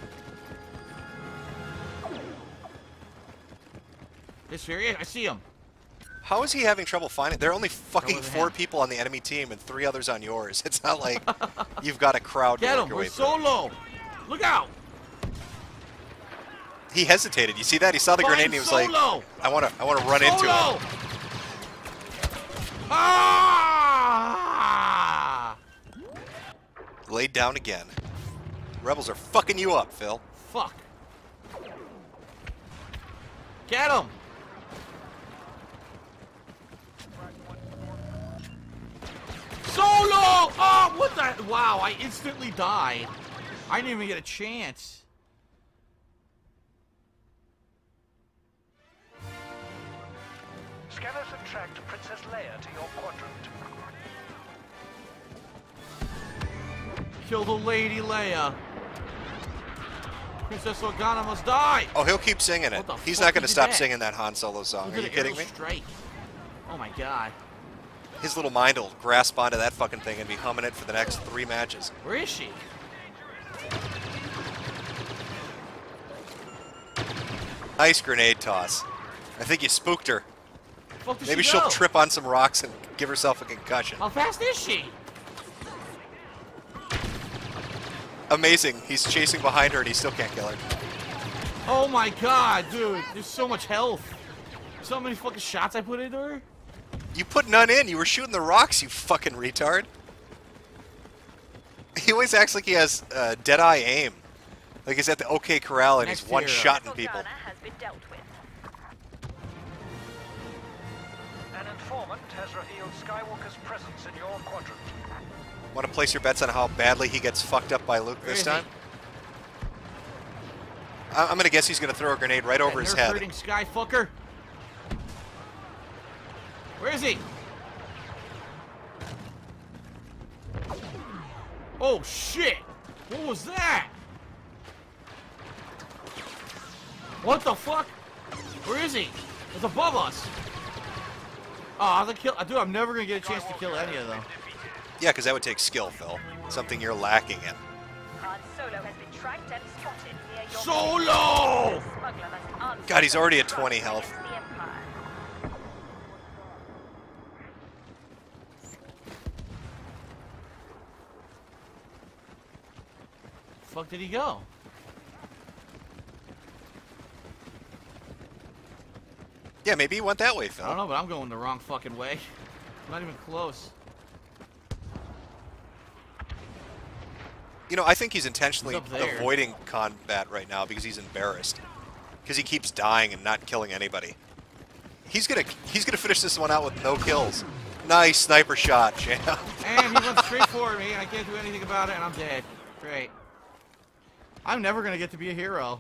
This here? I see him. How is he having trouble finding? There are only fucking wasn't four him. people on the enemy team and three others on yours. It's not like you've got a crowd to Get work him. your We're way through. solo. Look out. He hesitated. You see that? He saw the Find grenade and he was like, Solo. I want to I want to run into Solo. him. Ah! Laid down again. Rebels are fucking you up, Phil. Fuck. Get him. Solo! Oh, what the? Wow, I instantly died. I didn't even get a chance. Scanners have tracked Princess Leia to your quadrant. Kill the Lady Leia. Princess Organa must die. Oh, he'll keep singing it. What the He's fuck not going to did stop that? singing that Han Solo song. Look Are at you an kidding arrow me? Strike. Oh my god. His little mind will grasp onto that fucking thing and be humming it for the next three matches. Where is she? Nice grenade toss. I think you spooked her. Fuck did Maybe she she'll go? trip on some rocks and give herself a concussion. How fast is she? Amazing. He's chasing behind her and he still can't kill her. Oh my god, dude. There's so much health. So many fucking shots I put into her. You put none in. You were shooting the rocks, you fucking retard. He always acts like he has uh, dead-eye aim. Like he's at the OK Corral and Next he's one-shotting Princess people. Organa has been dealt with. An informant has revealed Skywalker's presence in your quadrant. Want to place your bets on how badly he gets fucked up by Luke Where this is he? time? I- I'm going to guess he's going to throw a grenade right over his head. Nerf-hurting sky fucker. Where is he? Oh shit! What was that? What the fuck? Where is he? It's above us. Oh, the kill. Dude, I'm never gonna get a chance to kill any of them. Yeah, because that would take skill, Phil. Something you're lacking in. Han Solo has been tracked and spotted near your Solo! Smuggler must answer God, he's the already at strike twenty health. against the Empire. Fuck did he go? Yeah, maybe he went that way, I don't Phil. know, but I'm going the wrong fucking way. I'm not even close. You know, I think he's intentionally He's up there. avoiding combat right now because he's embarrassed. Because he keeps dying and not killing anybody. He's gonna he's gonna finish this one out with no kills. Nice sniper shot, Jam. And he went straight for me, and I can't do anything about it, and I'm dead. Great. I'm never gonna get to be a hero.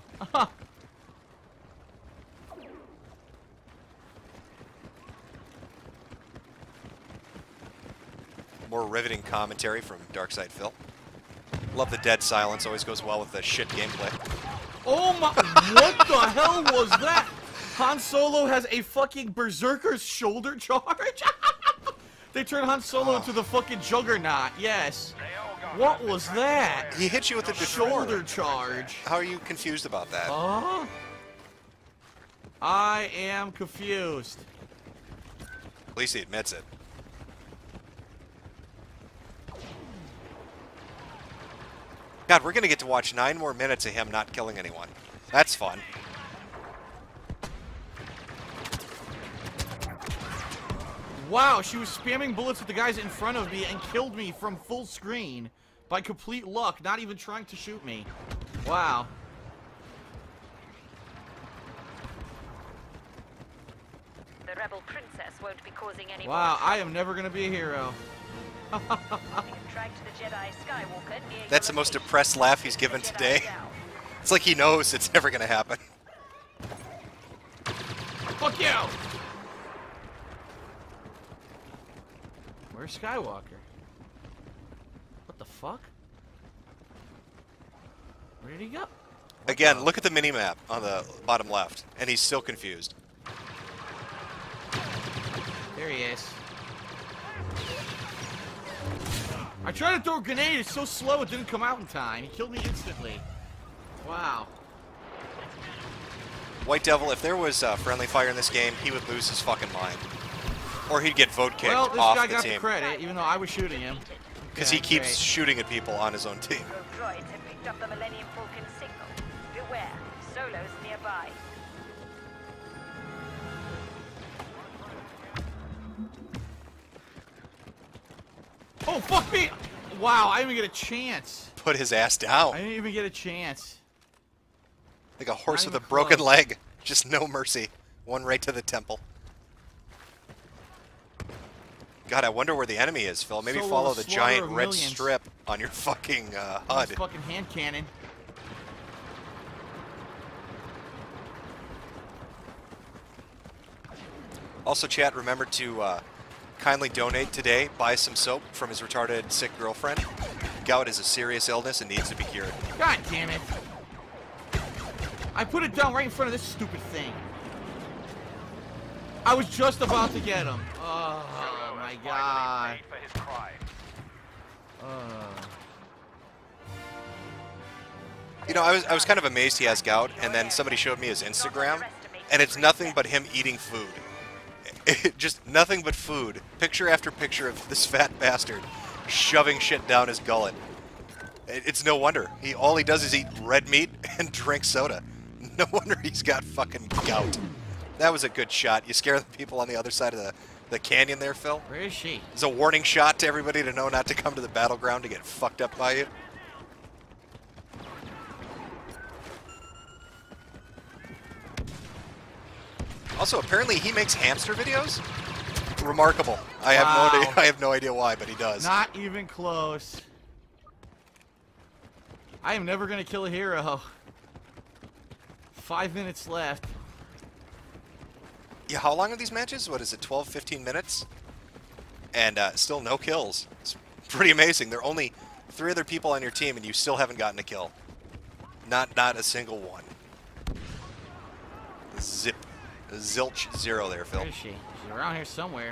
More riveting commentary from Darkside Phil. Love the dead silence. Always goes well with the shit gameplay. Oh my! What the hell was that? Han Solo has a fucking berserker's shoulder charge. They turned Han Solo into the fucking juggernaut. Yes. What was that? He hit you with it before. Shoulder charge. How are you confused about that? Huh? I am confused. At least he admits it. God, we're going to get to watch nine more minutes of him not killing anyone. That's fun. Wow, she was spamming bullets with the guys in front of me and killed me from full screen by complete luck, not even trying to shoot me. Wow. The rebel princess won't be causing any Wow, more I am never going to be a hero. trouble. We have tracked the Jedi Skywalker near That's your the most location. depressed laugh he's given The Jedi today. down. It's like he knows it's never going to happen. Fuck you! Where's Skywalker? What the fuck? Where did he go? What Again, the- look at the mini-map on the bottom left, and he's still confused. There he is. I tried to throw a grenade, it's so slow it didn't come out in time. He killed me instantly. Wow. White Devil, if there was uh, friendly fire in this game, he would lose his fucking mind. Or he'd get vote kicked Well, this off guy the got the team. credit, even though I was shooting him. Because Okay, he keeps great. shooting at people on his own team. Rogue droids have picked up the Millennium Falcon signal. Beware, Solo's nearby. Oh, fuck me! Wow, I didn't even get a chance. Put his ass I down. didn't even get a chance. Like a horse Not with a even broken close. leg. Just no mercy. One right to the temple. God, I wonder where the enemy is, Phil. Maybe Solo follow the the slaughter giant of red millions. strip on your fucking uh, H U This D. fucking hand cannon. Also, chat, remember to uh, kindly donate today. Buy some soap from his retarded sick girlfriend. Gout is a serious illness and needs to be cured. God damn it. I put it down right in front of this stupid thing. I was just about to get him. Oh, Solo my has god. finally paid for his crime. Uh, You know, I was I was kind of amazed he has gout, and then somebody showed me his Instagram, and it's nothing but him eating food. Just nothing but food. Picture after picture of this fat bastard shoving shit down his gullet. It- It's no wonder. He all he does is eat red meat and drink soda. No wonder he's got fucking gout. That was a good shot. You scare the people on the other side of the, the canyon there, Phil. where is she? It's a warning shot to everybody to know not to come to the battleground to get fucked up by you. Also, apparently he makes hamster videos. Remarkable. I have Wow. no idea. I have no idea why, but he does. Not even close. I am never gonna kill a hero. Five minutes left. Yeah, how long are these matches? What is it, twelve, fifteen minutes? And uh, still no kills. It's pretty amazing. There are only three other people on your team, and you still haven't gotten a kill. Not, not a single one. Zip. Zilch zero there, Phil. Where is she? She's around here somewhere.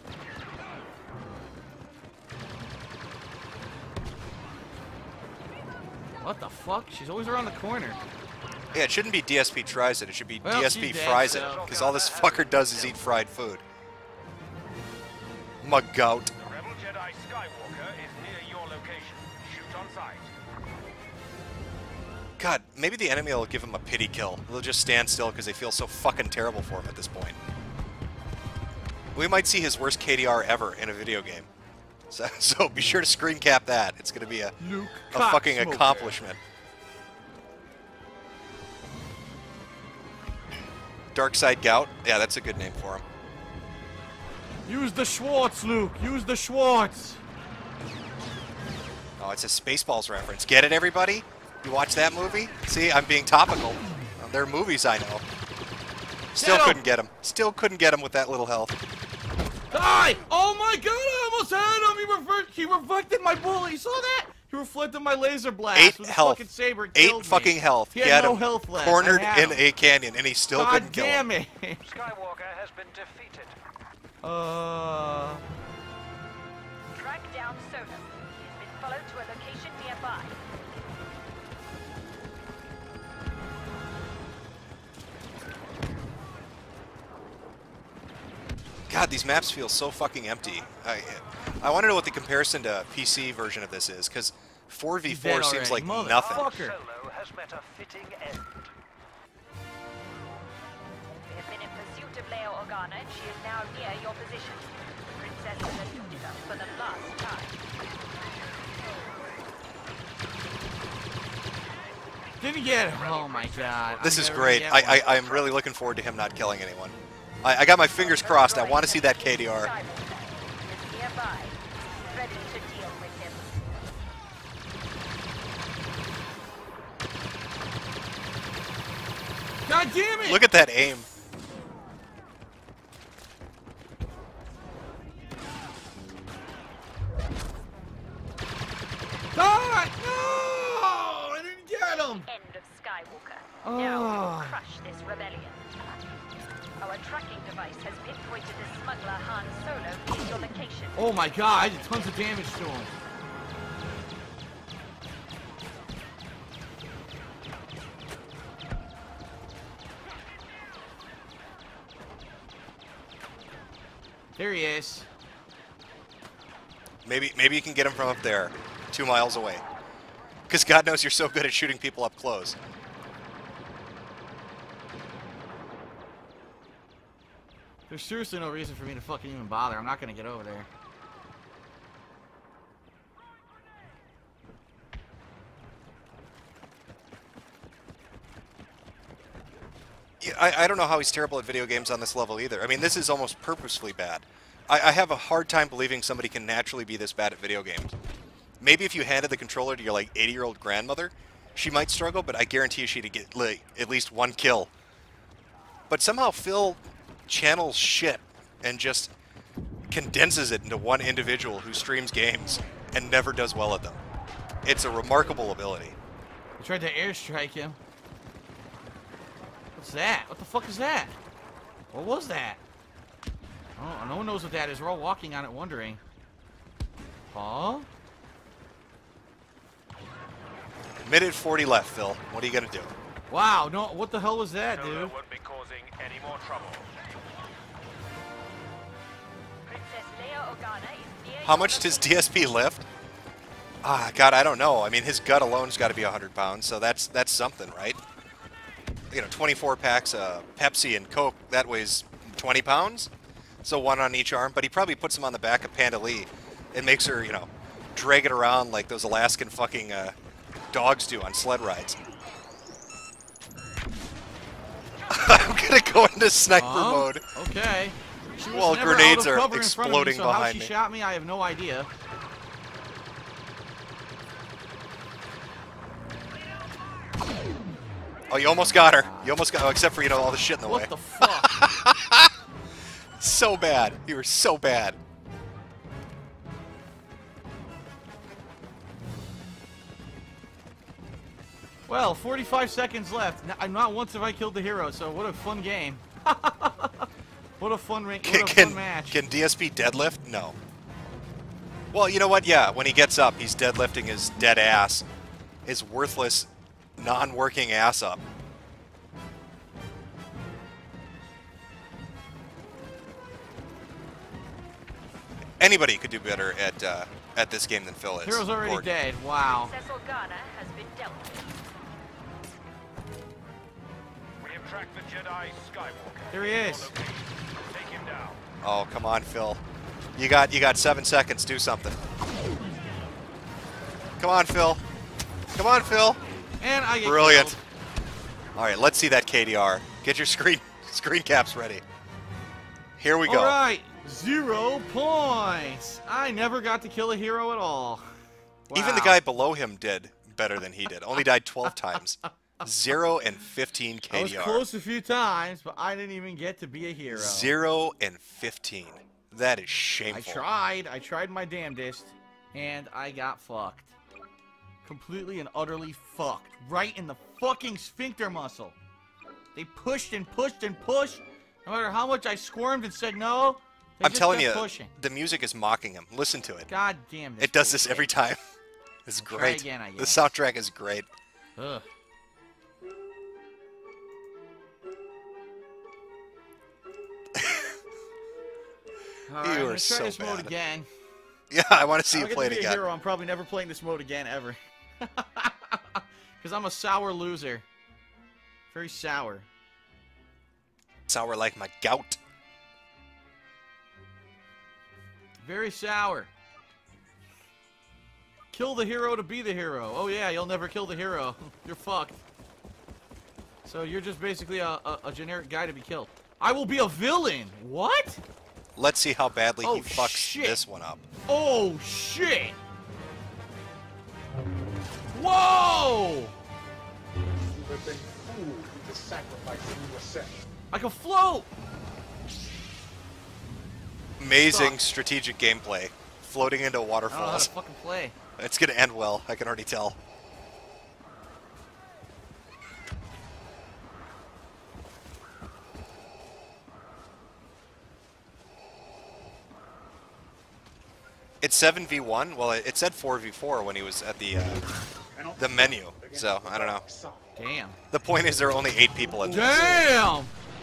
What the fuck? She's always around the corner. Yeah, it shouldn't be D S P tries it. It should be Well, D S P she's dead, fries it. so- Because all this fucker does is eat fried food. Mug gout. The rebel Jedi Skywalker is near your location. Shoot on sight. God, maybe the enemy will give him a pity kill. They'll just stand still because they feel so fucking terrible for him at this point. We might see his worst K D R ever in a video game. So, so be sure to screen cap that. It's going to be a, Luke a fucking Cocksmoker. accomplishment. Dark Side Gout? Yeah, that's a good name for him. Use the Schwartz, Luke. Use the Schwartz. Oh, it's a Spaceballs reference. Get it, everybody? You watch that movie? See, I'm being topical. Uh, They're movies I know. Still Get him! couldn't get him. Still couldn't get him with that little health. Die! Oh my god, I almost had him! He, rever he reflected my bullet. You saw that? He reflected my laser blast Eight with his health. fucking saber. and Eight killed me. fucking health. He had, had no him health left. cornered I had in him. a canyon, and he still God couldn't kill him. damn it! Skywalker has been defeated. uh... Track down Solo. He's been followed to a location nearby. God, these maps feel so fucking empty. I, I want to know what the comparison to P C version of this is, because four v He's four dead seems like already. nothing. Motherfucker. Solo has met a fitting end. We have been in pursuit of Leia Organa, and she is now near your position. The princess has eluded us for the last time. Didn't get him. Oh my god. This I'm is never great. gonna get I, one. I, I'm really looking forward to him not killing anyone. I, I got my fingers crossed. I want to see that K D R. He is nearby, ready to deal with him. God damn it! Look at that aim. God! No! I didn't get him! End of Skywalker. Oh. Now we will crush this rebellion. Our tracking device has pinpointed the smuggler Han Solo in your location. Oh my god, I did tons of damage to him. There he is. Maybe maybe you can get him from up there, two miles away. Because God knows you're so good at shooting people up close. There's seriously no reason for me to fucking even bother. I'm not gonna get over there. Yeah, I, I don't know how he's terrible at video games on this level either. I mean, this is almost purposefully bad. I, I have a hard time believing somebody can naturally be this bad at video games. Maybe if you handed the controller to your like eighty-year-old grandmother, she might struggle, but I guarantee you she'd get like, at least one kill. But somehow Phil channels shit and just condenses it into one individual who streams games and never does well at them. It's a remarkable ability. I tried to airstrike him. What's that? What the fuck is that? What was that? Oh, no one knows what that is. We're all walking on it wondering. Huh? Minute forty left, Phil. What are you gonna do? Wow, no, what the hell was that, Solo dude? won't be causing any more trouble. Princess Leia Organa is near How your much does location. D S P lift? Ah, God, I don't know. I mean, his gut alone's got to be one hundred pounds, so that's that's something, right? You know, twenty-four packs of Pepsi and Coke, that weighs twenty pounds? So one on each arm, but he probably puts them on the back of Panda Lee and makes her, you know, drag it around like those Alaskan fucking uh, dogs do on sled rides. I'm gonna go into sniper Huh? mode. Okay. She was While never grenades out of are cover in front of me, exploding so how behind she me. shot me, I have no idea. Oh, you almost got her. You almost got, oh, except for, you know, all the shit in the way. What the fuck? So bad. You were so bad. Well, forty-five seconds left. N- I'm not once have I killed the hero, so what a fun game. What a fun ring. What Can, a can, fun match. can D S P deadlift? No. Well, you know what? Yeah, when he gets up, he's deadlifting his dead ass, his worthless, non-working ass up. Anybody could do better at uh, at this game than Phil is. Hero's already Gordon. dead. Wow. Princess Organa has been dealt with. We have tracked the Jedi Skywalker. There he is. Location. Take him down. Oh, come on, Phil. You got you got seven seconds. Do something. Come on, Phil. Come on, Phil. And I get Brilliant. killed. All right, let's see that K D R. Get your screen screen caps ready. Here we go. All right. Zero points. I never got to kill a hero at all. Even the Wow. guy below him did better than he did. Only died twelve times. Zero and fifteen I was K D R. close a few times, but I didn't even get to be a hero. Zero and fifteen. That is I shameful. tried. I tried my damnedest, and I got fucked. Completely and utterly fucked. Right in the fucking sphincter muscle. They pushed and pushed and pushed. No matter how much I squirmed and said no, they I'm just telling kept you, pushing. the music is mocking him. Listen to it. God damn this. It does this bullshit. every time. It's Try great. again, I The guess. soundtrack is great. Ugh. All right, I'm You gonna are try so this mode bad. again. Yeah, I want to see I you get play to it be a again. hero. I'm probably never playing this mode again ever. Because I'm a sour loser. Very sour. Sour like my gout. Very sour. Kill the hero to be the hero. Oh yeah, you'll never kill the hero. You're fucked. So you're just basically a, a, a generic guy to be killed. I will be a villain. What? Let's see how badly Oh, he fucks shit. this one up. Oh shit! Whoa! You have been fooled into sacrificing yourself. I can float. Amazing Suck. strategic gameplay. Floating into I don't know how to waterfalls. fucking play. It's gonna end well, I can already tell. It's seven v one? Well, it it said four v four when he was at the uh, the menu, so I don't know. Damn. The point is there are only eight people in this. Damn!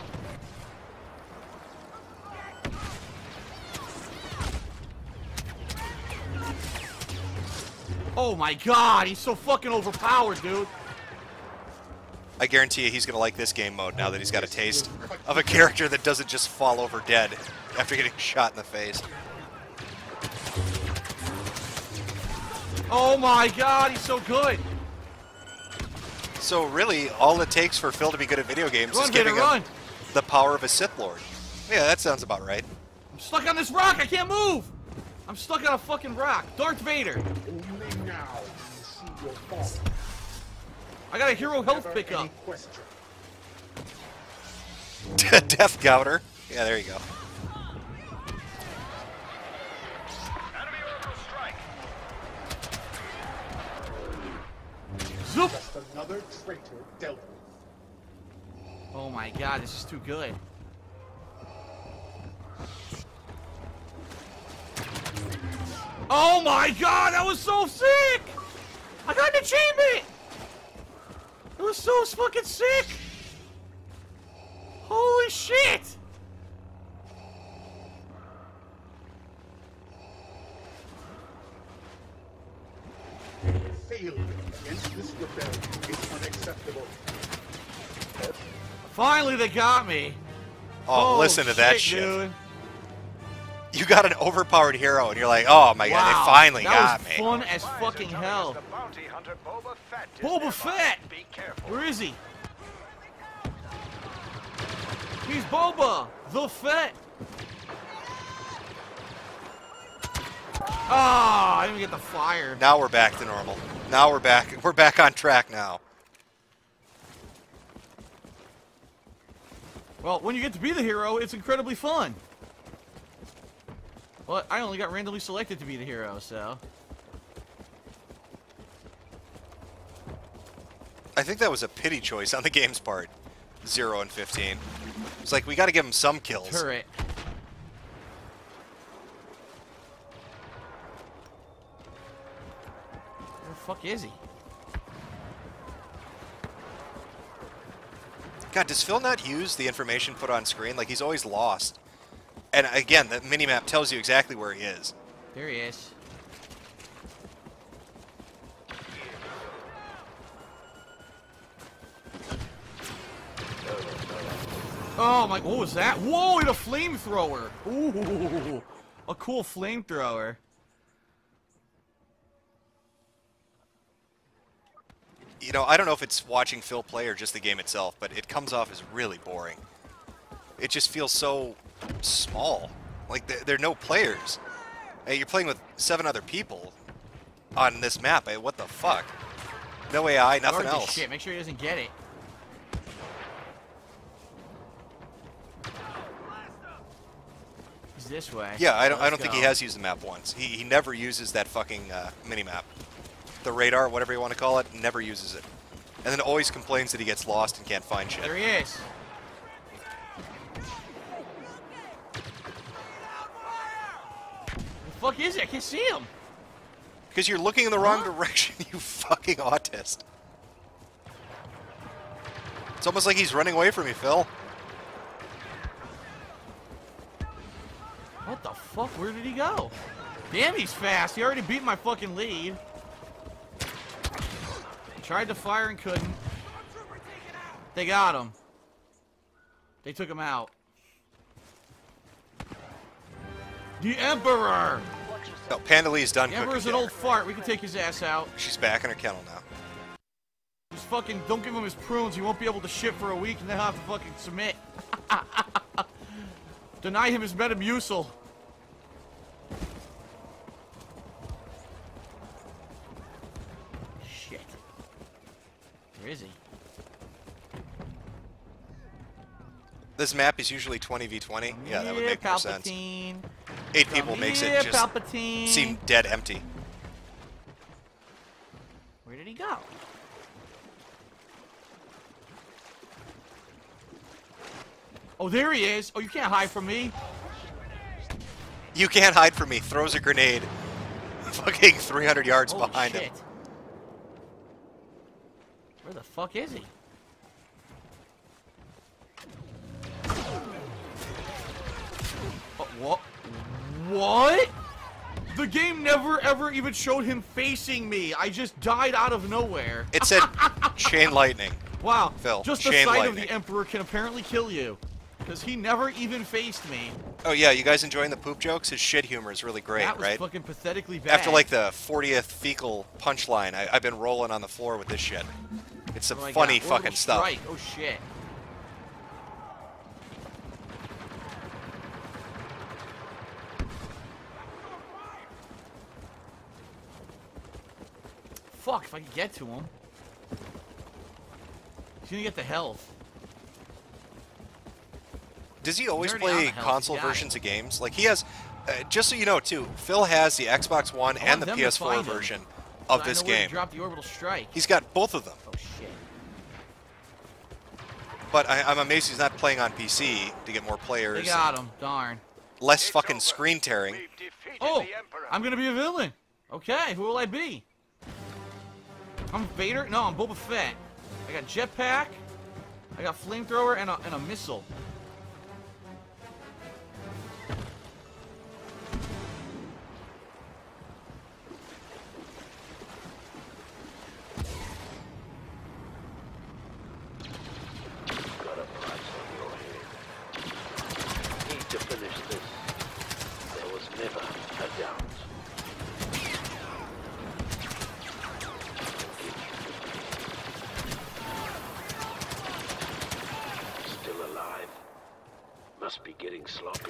Oh my god, he's so fucking overpowered, dude. I guarantee you he's gonna like this game mode now that he's got a taste of a character that doesn't just fall over dead after getting shot in the face. Oh my god, he's so good. So really, all it takes for Phil to be good at video games Run, is giving Vader, him run. the power of a Sith Lord. Yeah, that sounds about right. I'm stuck on this rock, I can't move. I'm stuck on a fucking rock. Darth Vader. Only now do you see your fault. I got a hero health Never pickup. any question. Death Gouter. Yeah, there you go. Enemy orbital strike. Zoop. Just another traitor dealt with. Oh my god, this is too good. Oh my god, that was so sick! I got an achievement! It was so fucking sick! Holy shit! Failure against this rebellion is unacceptable. Finally, they got me. Oh, listen to that shit, shit. dude. You got an overpowered hero, and you're like, oh my god, Wow, they finally that got was me. fun as Advisor fucking telling hell. us the bounty hunter Boba Fett is Boba nearby. Fett! Be careful. Where is he? He's Boba, the Fett. Ah, I didn't even get the fire. Now we're back to normal. Now we're back. We're back on track now. Well, when you get to be the hero, it's incredibly fun. Well, I only got randomly selected to be the hero, so. I think that was a pity choice on the game's part. Zero and fifteen. It's like, we gotta give him some kills. Turret. Where the fuck is he? God, does Phil not use the information put on screen? Like, he's always lost. And again, the minimap tells you exactly where he is. There he is. Oh my, what was that? Whoa, it's a flamethrower. Ooh, a cool flamethrower. You know, I don't know if it's watching Phil play or just the game itself, but it comes off as really boring. It just feels so small. Like, there, there are no players. Hey, you're playing with seven other people on this map. Hey, what the fuck? No A I, nothing Guard this else. Shit, make sure he doesn't get it. He's this way. Yeah, I don't. I Let's don't think he go. has used the map once. He he never uses that fucking uh, mini map, the radar, whatever you want to call it. Never uses it, and then always complains that he gets lost and can't find shit. There he is. The fuck is it? I can't see him. Because you're looking in the wrong Huh? direction, you fucking autist. It's almost like he's running away from you, Phil. What the fuck? Where did he go? Damn, he's fast. He already beat my fucking lead. Tried to fire and couldn't. They got him. They took him out. The Emperor! No, Pandalee's done The cooking Emperor's an dinner. old fart. We can take his ass out. She's back in her kennel now. Just fucking don't give him his prunes. He won't be able to ship for a week and then he'll have to fucking submit. Deny him his Metamucil. Shit. Where is he? This map is usually twenty v twenty. Yeah, that would make more sense. Palpatine. Eight Come people makes here, it just Palpatine. seem dead empty. Where did he go? Oh, there he is. Oh, you can't hide from me. You can't hide from me. Throws a grenade. Fucking three hundred yards Holy behind shit. him. Where the fuck is he? Oh, what? What? The game never ever even showed him facing me. I just died out of nowhere. It said chain lightning. Wow. Phil, Just the chain sight of lightning. the Emperor can apparently kill you. Because he never even faced me. Oh yeah, you guys enjoying the poop jokes? His shit humor is really great, that was right? fucking pathetically bad. After like the fortieth fecal punchline, I, I've been rolling on the floor with this shit. It's some Oh my funny God, fucking orbital stuff. strike. Oh shit. Fuck, if I could get to him. He's gonna get the health. Does he always already on play the health, console he got it. versions of games? Like he has, uh, just so you know too, Phil has the Xbox One I and want the them P to S four find him, version so of I this know where to game. drop the orbital strike. He's got both of them. Oh shit. But I, I'm amazed he's not playing on P C to get more players. They got him. Darn. Less fucking screen tearing. We've defeated Oh, the Emperor. I'm gonna be a villain. Okay, who will I be? I'm Vader? No, I'm Boba Fett. I got jetpack. I got flamethrower and a, and a missile. Got a price on your head. Need to finish this. There was never a doubt. Still alive. Must be getting sloppy.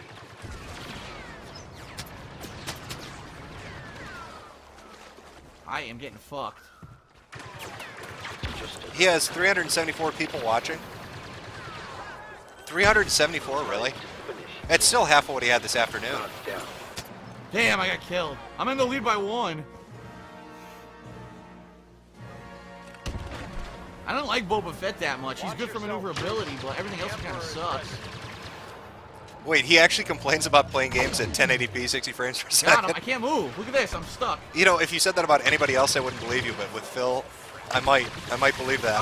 I am getting fucked. Just a He has three hundred seventy-four people watching. three hundred seventy-four, really? finish. It's still half of what he had this afternoon. Knocked down. Damn, I got killed. I'm in the lead by one. I don't like Boba Fett that much. He's good for maneuverability, but everything else kind of sucks. Wait, he actually complains about playing games at ten eighty p, sixty frames per Got him. second. I can't move. Look at this. I'm stuck. You know, if you said that about anybody else, I wouldn't believe you, but with Phil, I might. I might believe that.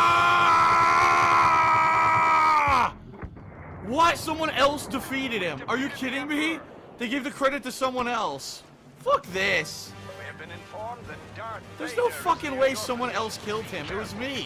Ah! What? Someone else defeated him. Are you kidding me? They gave the credit to someone else. Fuck this. We have been informed that Darth There's no Vader is fucking near way your someone else killed him. It was me.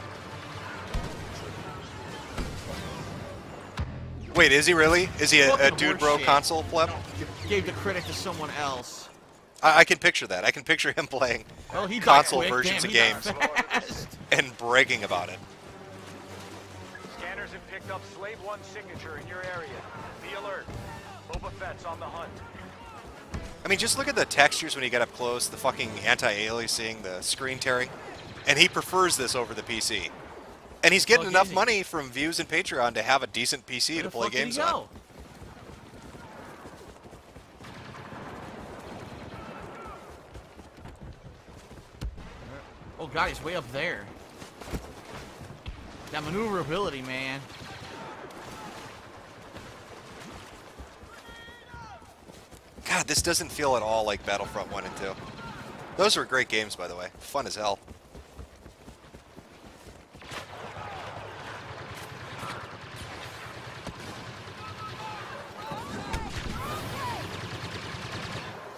Wait, is he really? Is he a, a Fucking dude bro horseshit. console pleb? Gave the credit to someone else. I, I can picture that. I can picture him playing Well, he died console quick. versions Damn, of he died games fast. and bragging about it. Scanners have picked up Slave One signature in your area. Be alert. Boba Fett's on the hunt. I mean, just look at the textures when you get up close, the fucking anti-aliasing, the screen tearing. And he prefers this over the P C. And he's getting Fuck enough is he? money from views and Patreon to have a decent P C Where to the play fuck did he games go? on. Oh god, he's way up there. That maneuverability, man. God, this doesn't feel at all like Battlefront one and two. Those were great games, by the way. Fun as hell.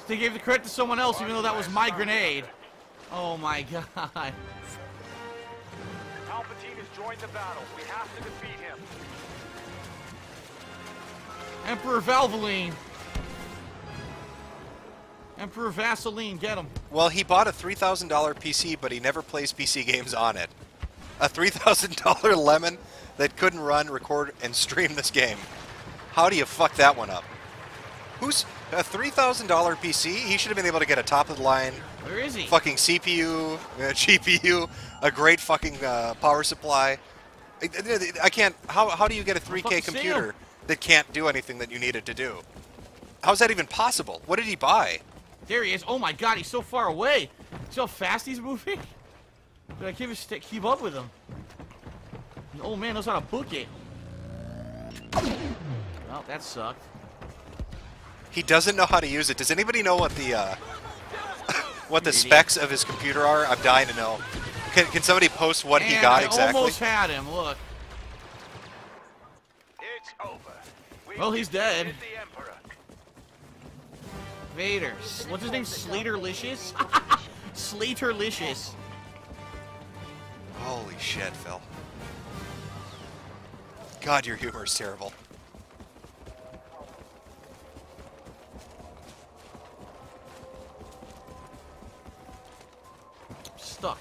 They gave the credit to someone else, even though that was my grenade. Oh my god. Palpatine has joined the battle. We have to defeat him. Emperor Valvoline. Emperor Vaseline, get him. Well, he bought a three thousand dollar P C, but he never plays P C games on it. A three thousand dollar lemon that couldn't run, record, and stream this game. How do you fuck that one up? Who's a three thousand dollar P C? He should have been able to get a top-of-the-line Where is he? fucking C P U, uh, G P U, a great fucking uh, power supply. I, I can't... How, how do you get a three K computer that can't do anything that you need it to do? How's that even possible? What did he buy? There he is. Oh my god, he's so far away. See how fast he's moving? Dude, I can't even keep up with him. The old man knows how to book it. Well, that sucked. He doesn't know how to use it. Does anybody know what the uh, what the specs of his computer are? I'm dying to know. Can, can somebody post what Man, he got I exactly? almost had him. Look. It's over. We Well, he's dead. defeated the Emperor. Vader. What's his name? Slaterlicious? Slaterlicious. Holy shit, Phil. God, your humor is terrible. Stuck.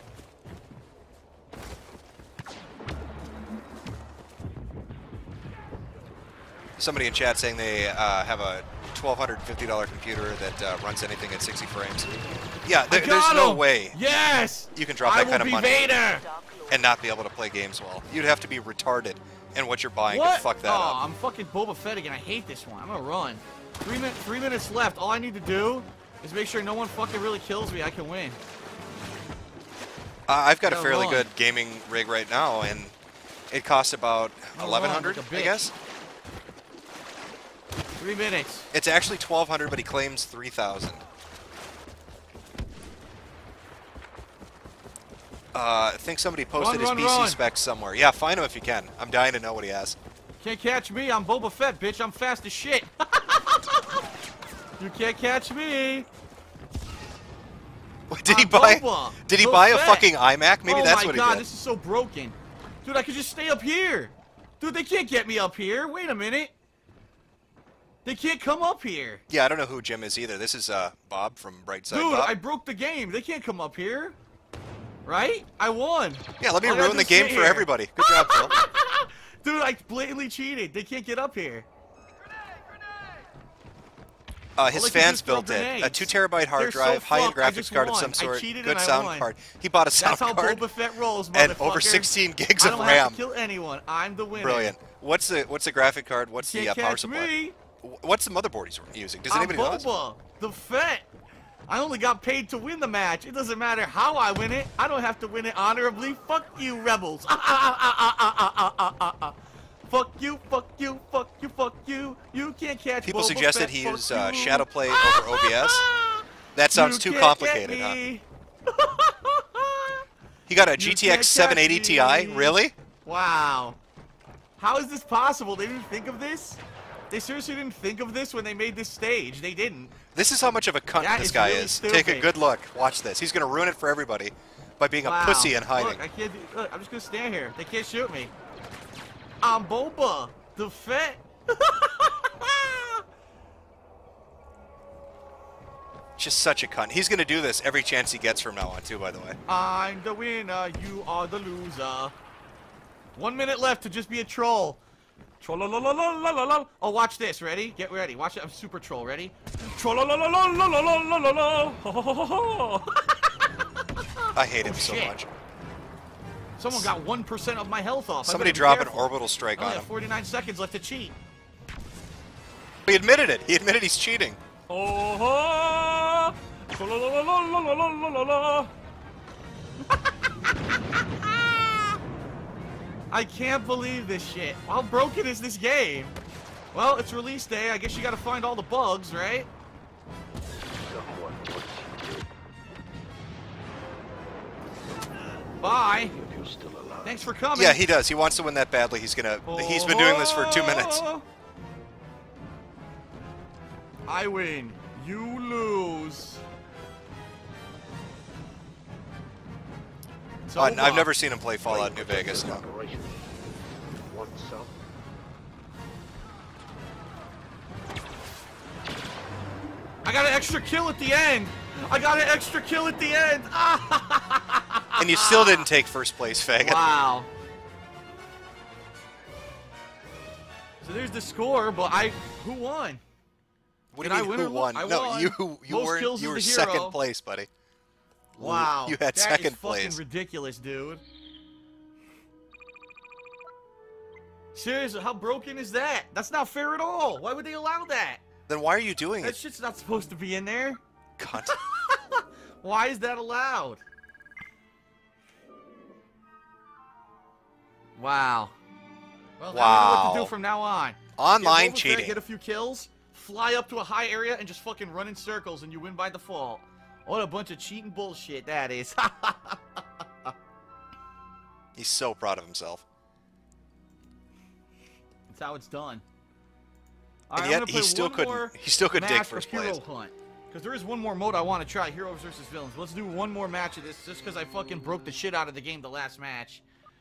Somebody in chat saying they uh, have a twelve fifty dollar computer that uh, runs anything at sixty frames. Yeah, there, I there's got no him! way Yes! you can drop I that kind of will be money Vader! and not be able to play games well. You'd have to be retarded in what you're buying What? to fuck that oh, up. I'm fucking Boba Fett again. I hate this one. I'm gonna run. Three, min three minutes left. All I need to do is make sure no one fucking really kills me. I can win. Uh, I've got a Gotta fairly run. good gaming rig right now, and it costs about Gotta eleven hundred, run like a I bitch. guess. Three minutes. It's actually twelve hundred, but he claims three thousand. Uh, I think somebody posted Run, run, his P C run. specs somewhere. Yeah, find him if you can. I'm dying to know what he has. Can't catch me. I'm Boba Fett, bitch. I'm fast as shit. You can't catch me. What, did he I'm buy? Boba. Did he Boba buy a Fett. fucking iMac? Maybe oh that's my what god, he did. this is so broken. Dude, I could just stay up here. Dude, they can't get me up here. Wait a minute. They can't come up here. Yeah, I don't know who Jim is either. This is uh, Bob from Brightside Dude, Bob. I broke the game. They can't come up here. Right? I won. Yeah, let me All I gotta ruin do the is game sit for here. everybody. Good job, Phil. Dude, I blatantly cheated. They can't get up here. Uh, his All I can do fans is throw built it. A grenades. two terabyte hard They're so drive, high-end fucked. I graphics just card of won. some I sort, cheated good and I sound won. card. He bought a sound That's how card Boba Fett rolls, and over motherfucker. sixteen gigs I of don't RAM. have to kill anyone. I'm the winner. Brilliant. What's the what's the graphic card? What's Can't the uh, power catch supply? me. Wh- What's the motherboard he's using? Does I'm anybody know? this? Boba, the Fett. I only got paid to win the match. It doesn't matter how I win it. I don't have to win it honorably. Fuck you, rebels. Ah, ah, ah, ah, ah, ah, ah, ah, ah, ah. Fuck you, fuck you, fuck you, fuck you. You can't catch People Boba suggested Fett, he fuck use uh, you. shadow play over O B S. That sounds You too can't complicated, get huh? me. He got a You G T can't X seven eighty catch Ti? me. Really? Wow. How is this possible? They didn't think of this? They seriously didn't think of this when they made this stage. They didn't. This is how much of a cunt That this is guy really is. Take a stupid. good look. Watch this. He's going to ruin it for everybody by being Wow. a pussy and hiding. Look, I can't do, look, I'm just gonna stand here. They can't shoot me. I'm Boba, the Fett. Just such a cunt. He's going to do this every chance he gets from now on, too, by the way. I'm the winner, you are the loser. One minute left to just be a troll. Troll la la la la la la la. Oh, watch this. Ready? Get ready. Watch it. I'm super troll. Ready? Troll la la la la la la la la la la. Ho, ho, ho, ho, ho. I hate him Oh, so shit. much. Someone got one percent of my health off. I Somebody better be drop an careful. orbital strike I only on have him. forty-nine seconds left to cheat. He admitted it. He admitted he's cheating. Oh, ho. Troll la la la la la la la la la. I can't believe this shit. How broken is this game? Well, it's release day. I guess you gotta find all the bugs, right? Someone wants you dead. Bye. If you're still alive. Thanks for coming. Yeah, he does. He wants to win that badly. He's gonna. He's been doing this for two minutes. I win. You lose. So Uh, I've never seen him play Fallout New Vegas. No. Operations. Want some? I got an extra kill at the end. I got an extra kill at the end. And you still didn't take first place, faggot. Wow. So there's the score, but I who won? What do Did you I mean, win who or won? I No, won. you you Most weren't. kills You as were the second hero. place, buddy. Wow. You had that second is place. fucking ridiculous, dude. Seriously, how broken is that? That's not fair at all. Why would they allow that? Then why are you doing That it? shit's not supposed to be in there. Cunt. Why is that allowed? Wow. Well, now I know what to Wow. do from now on. Online Get Boba Fett, cheating. Get a few kills, fly up to a high area, and just fucking run in circles, and you win by default. What a bunch of cheating bullshit that is. He's so proud of himself. That's how it's done. And Alright, yet I'm gonna he play still one couldn't- more he still couldn't take match first of Hero place. Hunt. Because there is one more mode I want to try, Heroes versus Villains. Let's do one more match of this, just because I fucking broke the shit out of the game the last match.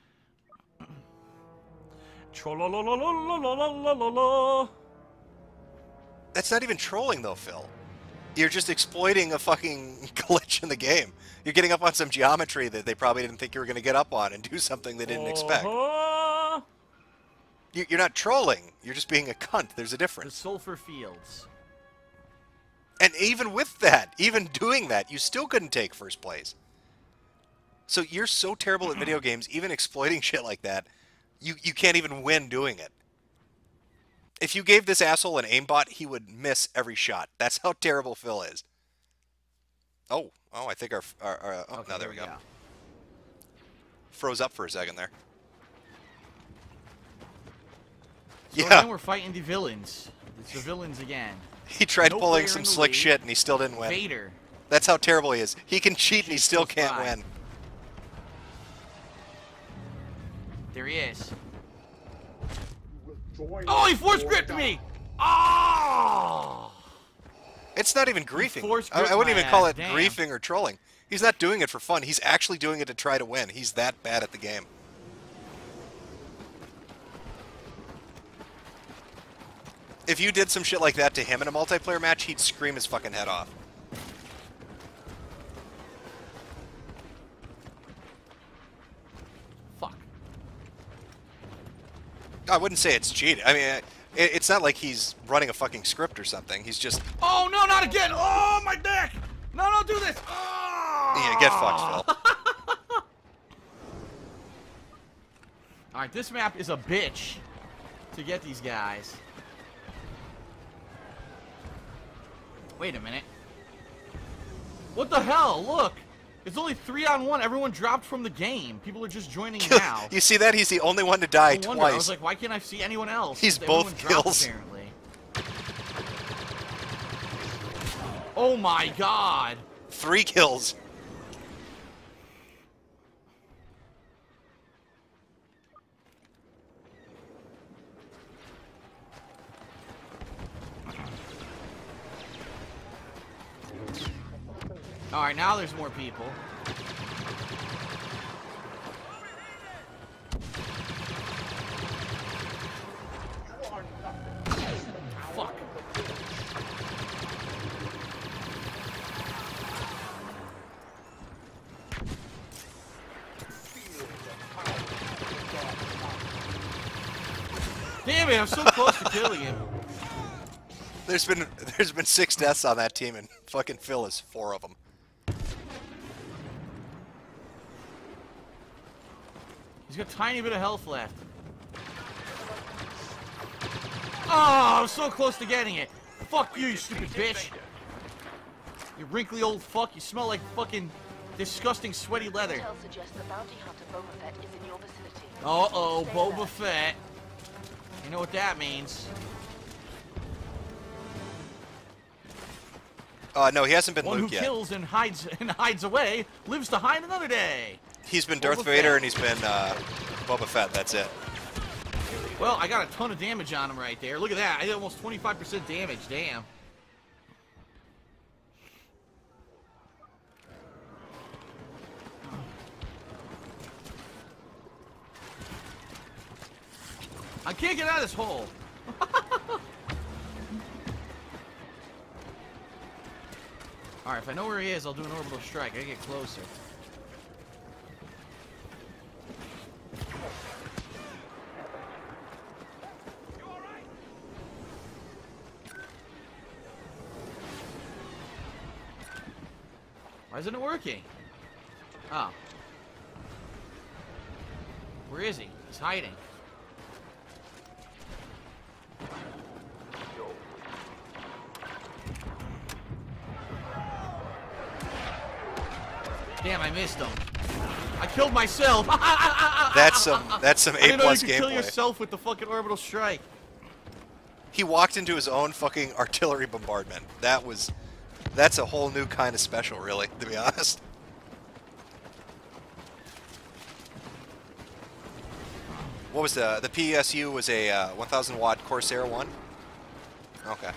Tra-la-la-la-la-la-la-la-la-la. That's not even trolling, though, Phil. You're just exploiting a fucking glitch in the game. You're getting up on some geometry that they probably didn't think you were going to get up on and do something they didn't expect. Uh-huh. You- You're not trolling. You're just being a cunt. There's a The difference. Sulphur Fields. And even with that, even doing that, you still couldn't take first place. So you're so terrible at video games, even exploiting shit like that, you, you can't even win doing it. If you gave this asshole an aimbot, he would miss every shot. That's how terrible Phil is. Oh, oh, I think our... our, our oh, Okay, no, there we go. go. Froze up for a second there. So Yeah, then we're fighting the villains. It's the villains again. he tried no pulling player some in the slick league. shit and he still didn't win. Vader. That's how terrible he is. He can cheat and he She's still close can't by. win. There he is. Join Oh, he or force gripped die. me! Oh! It's not even griefing. force I, I gripped wouldn't my even call ass, it damn. griefing or trolling. He's not doing it for fun. He's actually doing it to try to win. He's that bad at the game. If you did some shit like that to him in a multiplayer match, he'd scream his fucking head off. Fuck. I wouldn't say it's cheating. I mean, it, it's not like he's running a fucking script or something. He's just... Oh, no, not again! Oh, my neck! No, don't do this! Oh! Yeah, get fucked, Phil. Alright, this map is a bitch to get these guys. Wait a minute. What the hell? Look! It's only three on one. Everyone dropped from the game. People are just joining now. You see that? He's the only one to die No wonder. I was twice. like, why can't I see anyone else? He's Everyone both dropped, kills. Apparently. Oh my god! Three kills. Alright, now there's more people. Fuck. Damn it, I'm so close to killing him. There's been there's been six deaths on that team, and fucking Phil is four of them. He's got a tiny bit of health left. Oh, I was so close to getting it. Fuck you, you stupid bitch. You wrinkly old fuck. You smell like fucking disgusting sweaty leather. Intel suggests the bounty hunter Boba Fett is in your vicinity. Uh-oh, Stay Boba alert. Fett. You know what that means. Uh, no, he hasn't been One who Luke yet. kills and hides and hides away lives to hide another day. He's been Boba Darth Fett. Vader and he's been uh, Boba Fett. That's it. Well, I got a ton of damage on him right there. Look at that. I did almost twenty-five percent damage. Damn. I can't get out of this hole. Alright, if I know where he is, I'll do an orbital strike. I gotta get closer. Why isn't it working? Oh. Where is he? He's hiding. Damn, I missed him. I killed myself. That's some that's some I A didn't know you plus could kill gameplay. yourself with the fucking orbital strike. He walked into his own fucking artillery bombardment. That was that's a whole new kind of special, really, to be honest. What was the the P S U was a uh, one thousand watt Corsair one? Okay.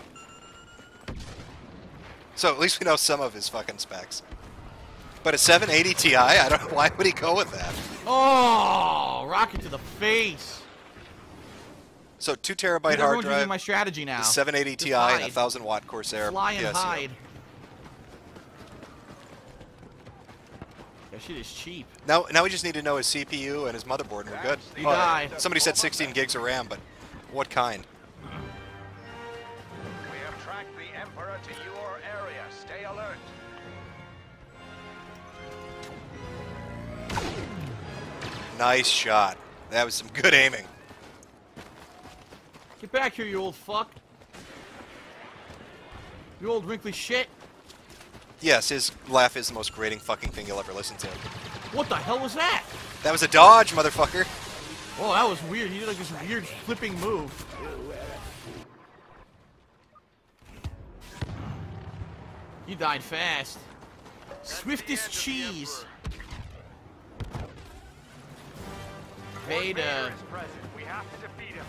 So at least we know some of his fucking specs. But a seven eighty Ti, I don't know why would he go with that. Oh, rocket to the face. So two terabyte Dude, hard everyone's using drive, my strategy now. the seven eighty Ti, Just and a hide. thousand watt Corsair Fly and P S U. hide. That shit is cheap. Now, now we just need to know his C P U and his motherboard, and we're good. You die. Somebody said sixteen gigs of RAM, but what kind? We have tracked the Emperor to your area. Stay alert. Nice shot. That was some good aiming. Get back here, you old fuck. You old wrinkly shit. Yes, his laugh is the most grating fucking thing you'll ever listen to. What the hell was that? That was a dodge, motherfucker. Oh, that was weird. He did like this weird flipping move. He died fast. Swiftest cheese. Vader. Vader is present. We have to defeat him.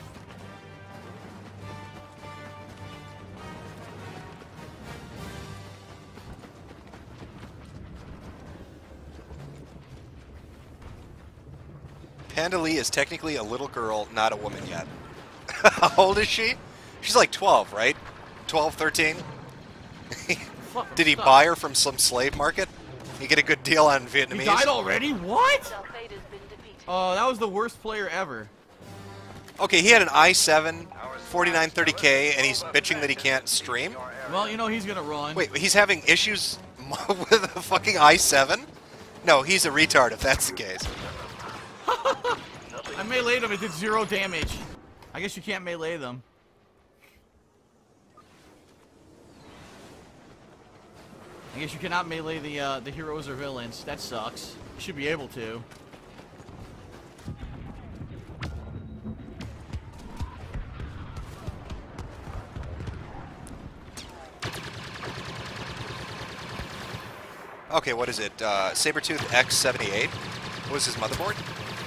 Panda Lee is technically a little girl, not a woman yet. How old is she? She's like twelve, right? twelve, thirteen? Fuck, Did he stuck. buy her from some slave market? You get a good deal on Vietnamese? He died already? What? Darth Vader's been defeated. Oh, that was the worst player ever. Okay, he had an i seven forty-nine thirty K, and he's bitching that he can't stream? Well, you know he's gonna run. Wait, he's having issues with a fucking i seven? No, he's a retard if that's the case. I meleeed him. It did zero damage. I guess you can't melee them. I guess you cannot melee the uh, the heroes or villains. That sucks. You should be able to. Okay, what is it? Uh, Sabertooth X seventy-eight was his motherboard.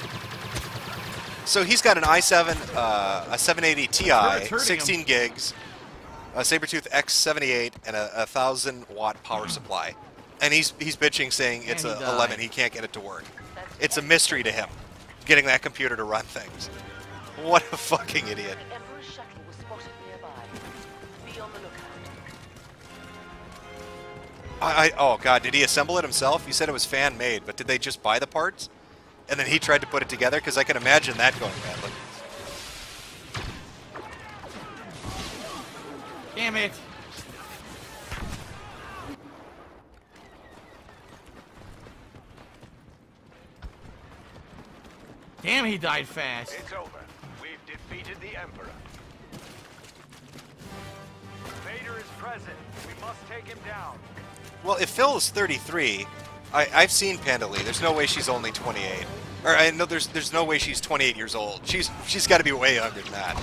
So he's got an i seven, uh, a seven eighty Ti, Sure, it's hurting sixteen him. gigs, a Sabertooth X seventy-eight, and a, a thousand watt power supply. And he's he's bitching, saying it's And a he died. eleven. He can't get it to work. It's a mystery to him, getting that computer to run things. What a fucking idiot. The Emperor's shuttle was spotted nearby. Be on the lookout. I, I oh god, did he assemble it himself? He said it was fan made, but did they just buy the parts? And then he tried to put it together? Because I can imagine that going badly. Damn it. Damn, he died fast. It's over. We've defeated the Emperor. Vader is present. We must take him down. Well, if Phil is thirty-three, I, I've seen Panda Lee. There's no way she's only twenty-eight. Or I know there's there's no way she's twenty-eight years old. She's she's got to be way younger than that.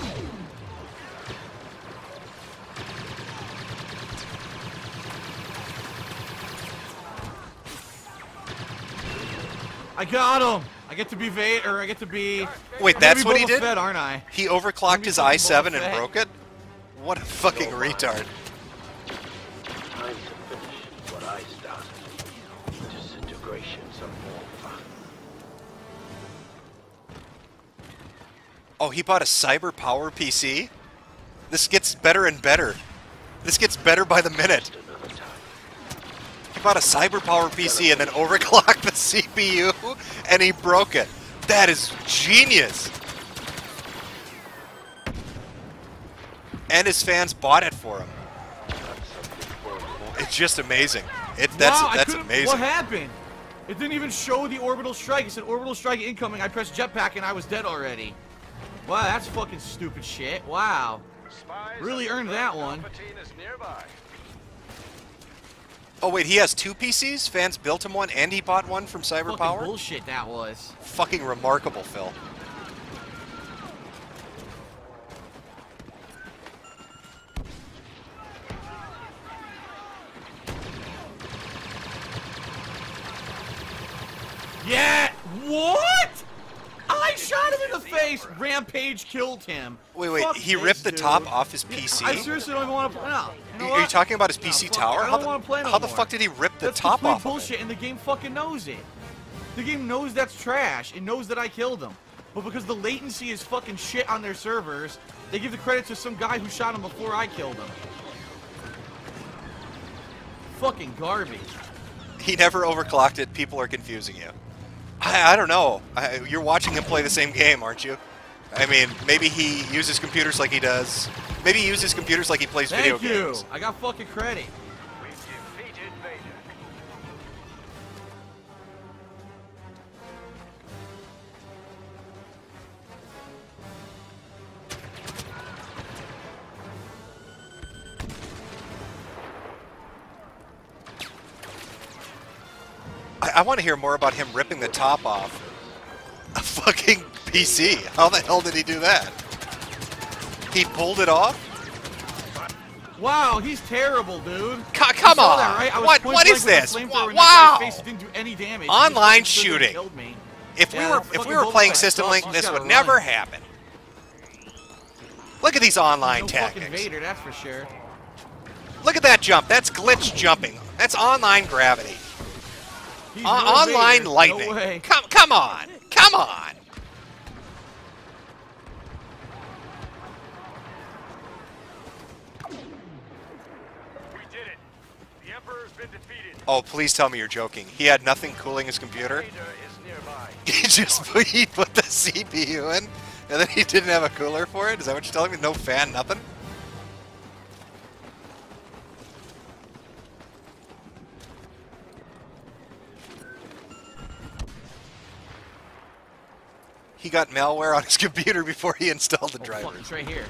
I got him. I get to be Vader, or I get to be. Wait, I'm that's gonna what be he Boba did? Fett, aren't I? He overclocked Maybe his fucking i seven Boba and Fett. broke it? What a fucking retard. Time to finish what I started. Disintegration some more fun. Oh, he bought a cyber power P C? This gets better and better. This gets better by the minute. He bought a cyber power P C and then overclocked the C P U and he broke it. That is genius. And his fans bought it for him. It's just amazing. It, that's wow, that's I amazing. What happened? It didn't even show the orbital strike. It said orbital strike incoming. I pressed jetpack and I was dead already. Wow, that's fucking stupid shit. Wow. Spies Really earned that one. Palpatine is nearby. Oh wait, he has two P Cs? Fans built him one and he bought one from Cyber Fucking Power? bullshit that was. Fucking remarkable, Phil. Yeah! What? I shot him in the face! Rampage killed him. Wait, wait, Fuck he this, ripped the dude. top off his P C? I seriously don't even want to play. No. You know Are you what? talking about his P No, C fuck it. tower? I How don't the, want to play no how the more. fuck did he rip the That's top complete off bullshit, of it? and the game fucking knows it. The game knows that's trash. It knows that I killed him. But because the latency is fucking shit on their servers, they give the credit to some guy who shot him before I killed him. Fucking garbage. He never overclocked it. People are confusing you. I, I don't know. I, you're watching him play the same game, aren't you? I mean, maybe he uses computers like he does. Maybe he uses computers like he plays video Thank you. games. I got fucking credit. We've defeated Vader. I, I want to hear more about him ripping the top off a fucking P C. How the hell did he do that? He pulled it off? Wow, he's terrible, dude. C come You saw on. that, right? I was What, point what blank is with a this? flamethrower Wow. in that guy's face. It didn't do any damage. Online He just stood there and shooting. killed me. If we Yeah, were if fucking we were Boba playing Fett System sucks. Link, He's this gotta would never run. happen. Look at these online No fucking tactics. Vader, that's for sure. Look at that jump. That's glitch jumping. That's online gravity. He's O- no online Vader. lightning. No way. Come, come on, come on. We did it. The Emperor's been defeated. Oh, please tell me you're joking. He had nothing cooling his computer. Vader is nearby. He just put, he put the C P U in, and then he didn't have a cooler for it. Is that what you're telling me? No fan, nothing. He got malware on his computer before he installed the Oh, driver. fuck, it's right here.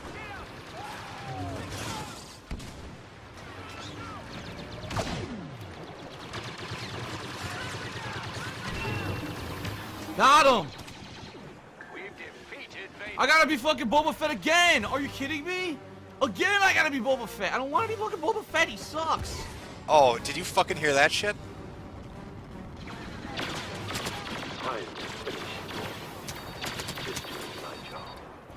Got him! We've defeated Vader. I gotta be fucking Boba Fett again! Are you kidding me? Again, I gotta be Boba Fett. I don't want to be fucking Boba Fett. He sucks. Oh, did you fucking hear that shit? Time to finish it. Just doing my job.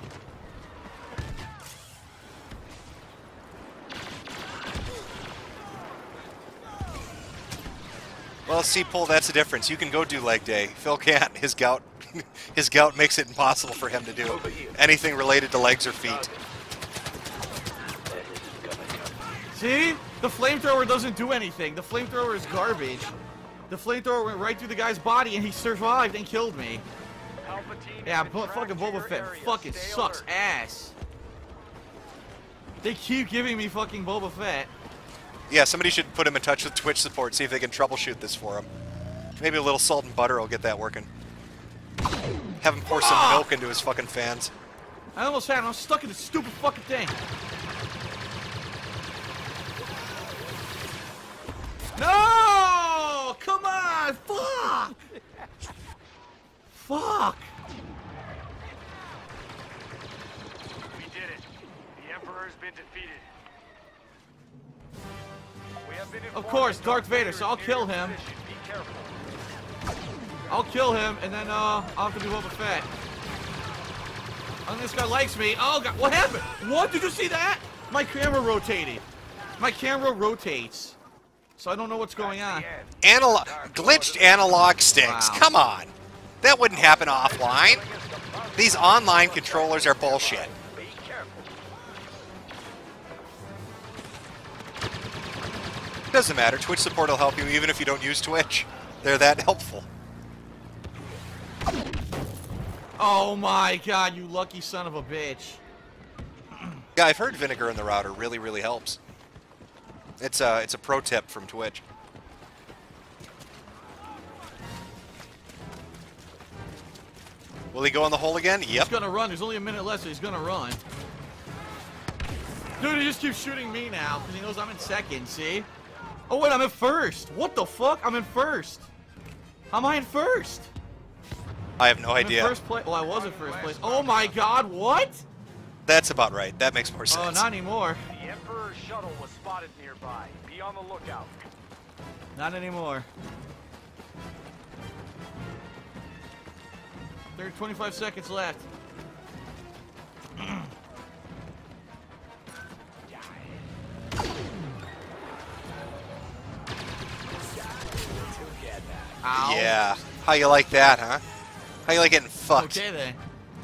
Well, see, Paul, that's the difference. You can go do leg day. Phil can't. His gout, his gout makes it impossible for him to do anything related to legs or feet. That isn't gonna come. See? The flamethrower doesn't do anything. The flamethrower is garbage. The flamethrower went right through the guy's body and he survived and killed me. Palpatine Yeah, has been but tracked fucking to Boba your Fett area. fucking Stay sucks alert. ass. They keep giving me fucking Boba Fett. Yeah, somebody should put him in touch with Twitch support, see if they can troubleshoot this for him. Maybe a little salt and butter will get that working. Have him pour some Ah! milk into his fucking fans. I almost had him. I'm stuck in this stupid fucking thing. No! Come on! Fuck! Fuck! We did it. The Emperor's been defeated. We have been Of course, informed Darth that Vader, Vader so I'll is near kill your him. position. Be careful. I'll kill him, and then uh, I'll have to be Boba Fett. And this guy likes me. Oh god, what happened? What? Did you see that? My camera rotated. My camera rotates, so I don't know what's going on. Analog, glitched analog sticks. Wow. Come on, that wouldn't happen offline. Against the These online controllers are bullshit. Be careful. Doesn't matter. Twitch support will help you even if you don't use Twitch. They're that helpful. Oh my god, you lucky son of a bitch. Yeah, I've heard vinegar in the router really, really helps. It's a, it's a pro tip from Twitch. Will he go in the hole again? Yep. He's gonna run. There's only a minute left, so he's gonna run. Dude, he just keeps shooting me now because he knows I'm in second, see? Oh, wait, I'm in first. What the fuck? I'm in first. How am I in first? I have no I'm idea. in first place. Oh, I was in first place. Oh my god, what? That's about right. That makes more sense. Oh, not anymore. The Emperor's shuttle was spotted nearby. Be on the lookout. Not anymore. There's twenty-five seconds left. Ow. Yeah. How you like that, huh? How you like getting fucked? Okay then.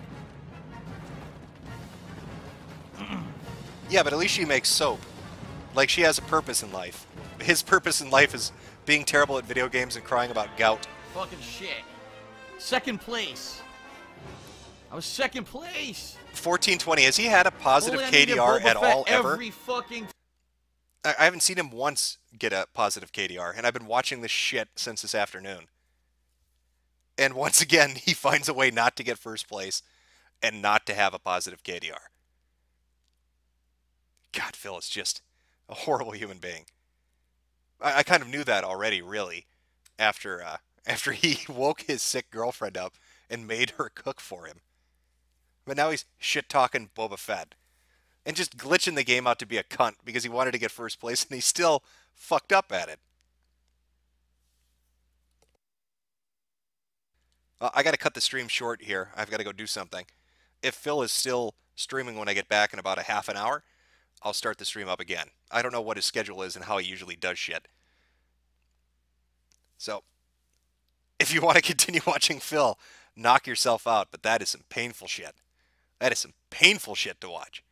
Yeah, but at least she makes soap. Like, she has a purpose in life. His purpose in life is being terrible at video games and crying about gout. Fucking shit. Second place. I was second place. fourteen twenty, has he had a positive Only I K needed D R Boba at Fett all, ever? Every fucking... I I haven't seen him once get a positive K D R, and I've been watching this shit since this afternoon. And once again, he finds a way not to get first place and not to have a positive K D R. God, Phil is just a horrible human being. I, I kind of knew that already, really, after uh, after he woke his sick girlfriend up and made her cook for him. But now he's shit-talking Boba Fett. And just glitching the game out to be a cunt because he wanted to get first place, and he's still fucked up at it. Uh, I got to cut the stream short here. I've got to go do something. If Phil is still streaming when I get back in about a half an hour, I'll start the stream up again. I don't know what his schedule is and how he usually does shit. So, if you want to continue watching Phil, knock yourself out, but that is some painful shit. That is some painful shit to watch.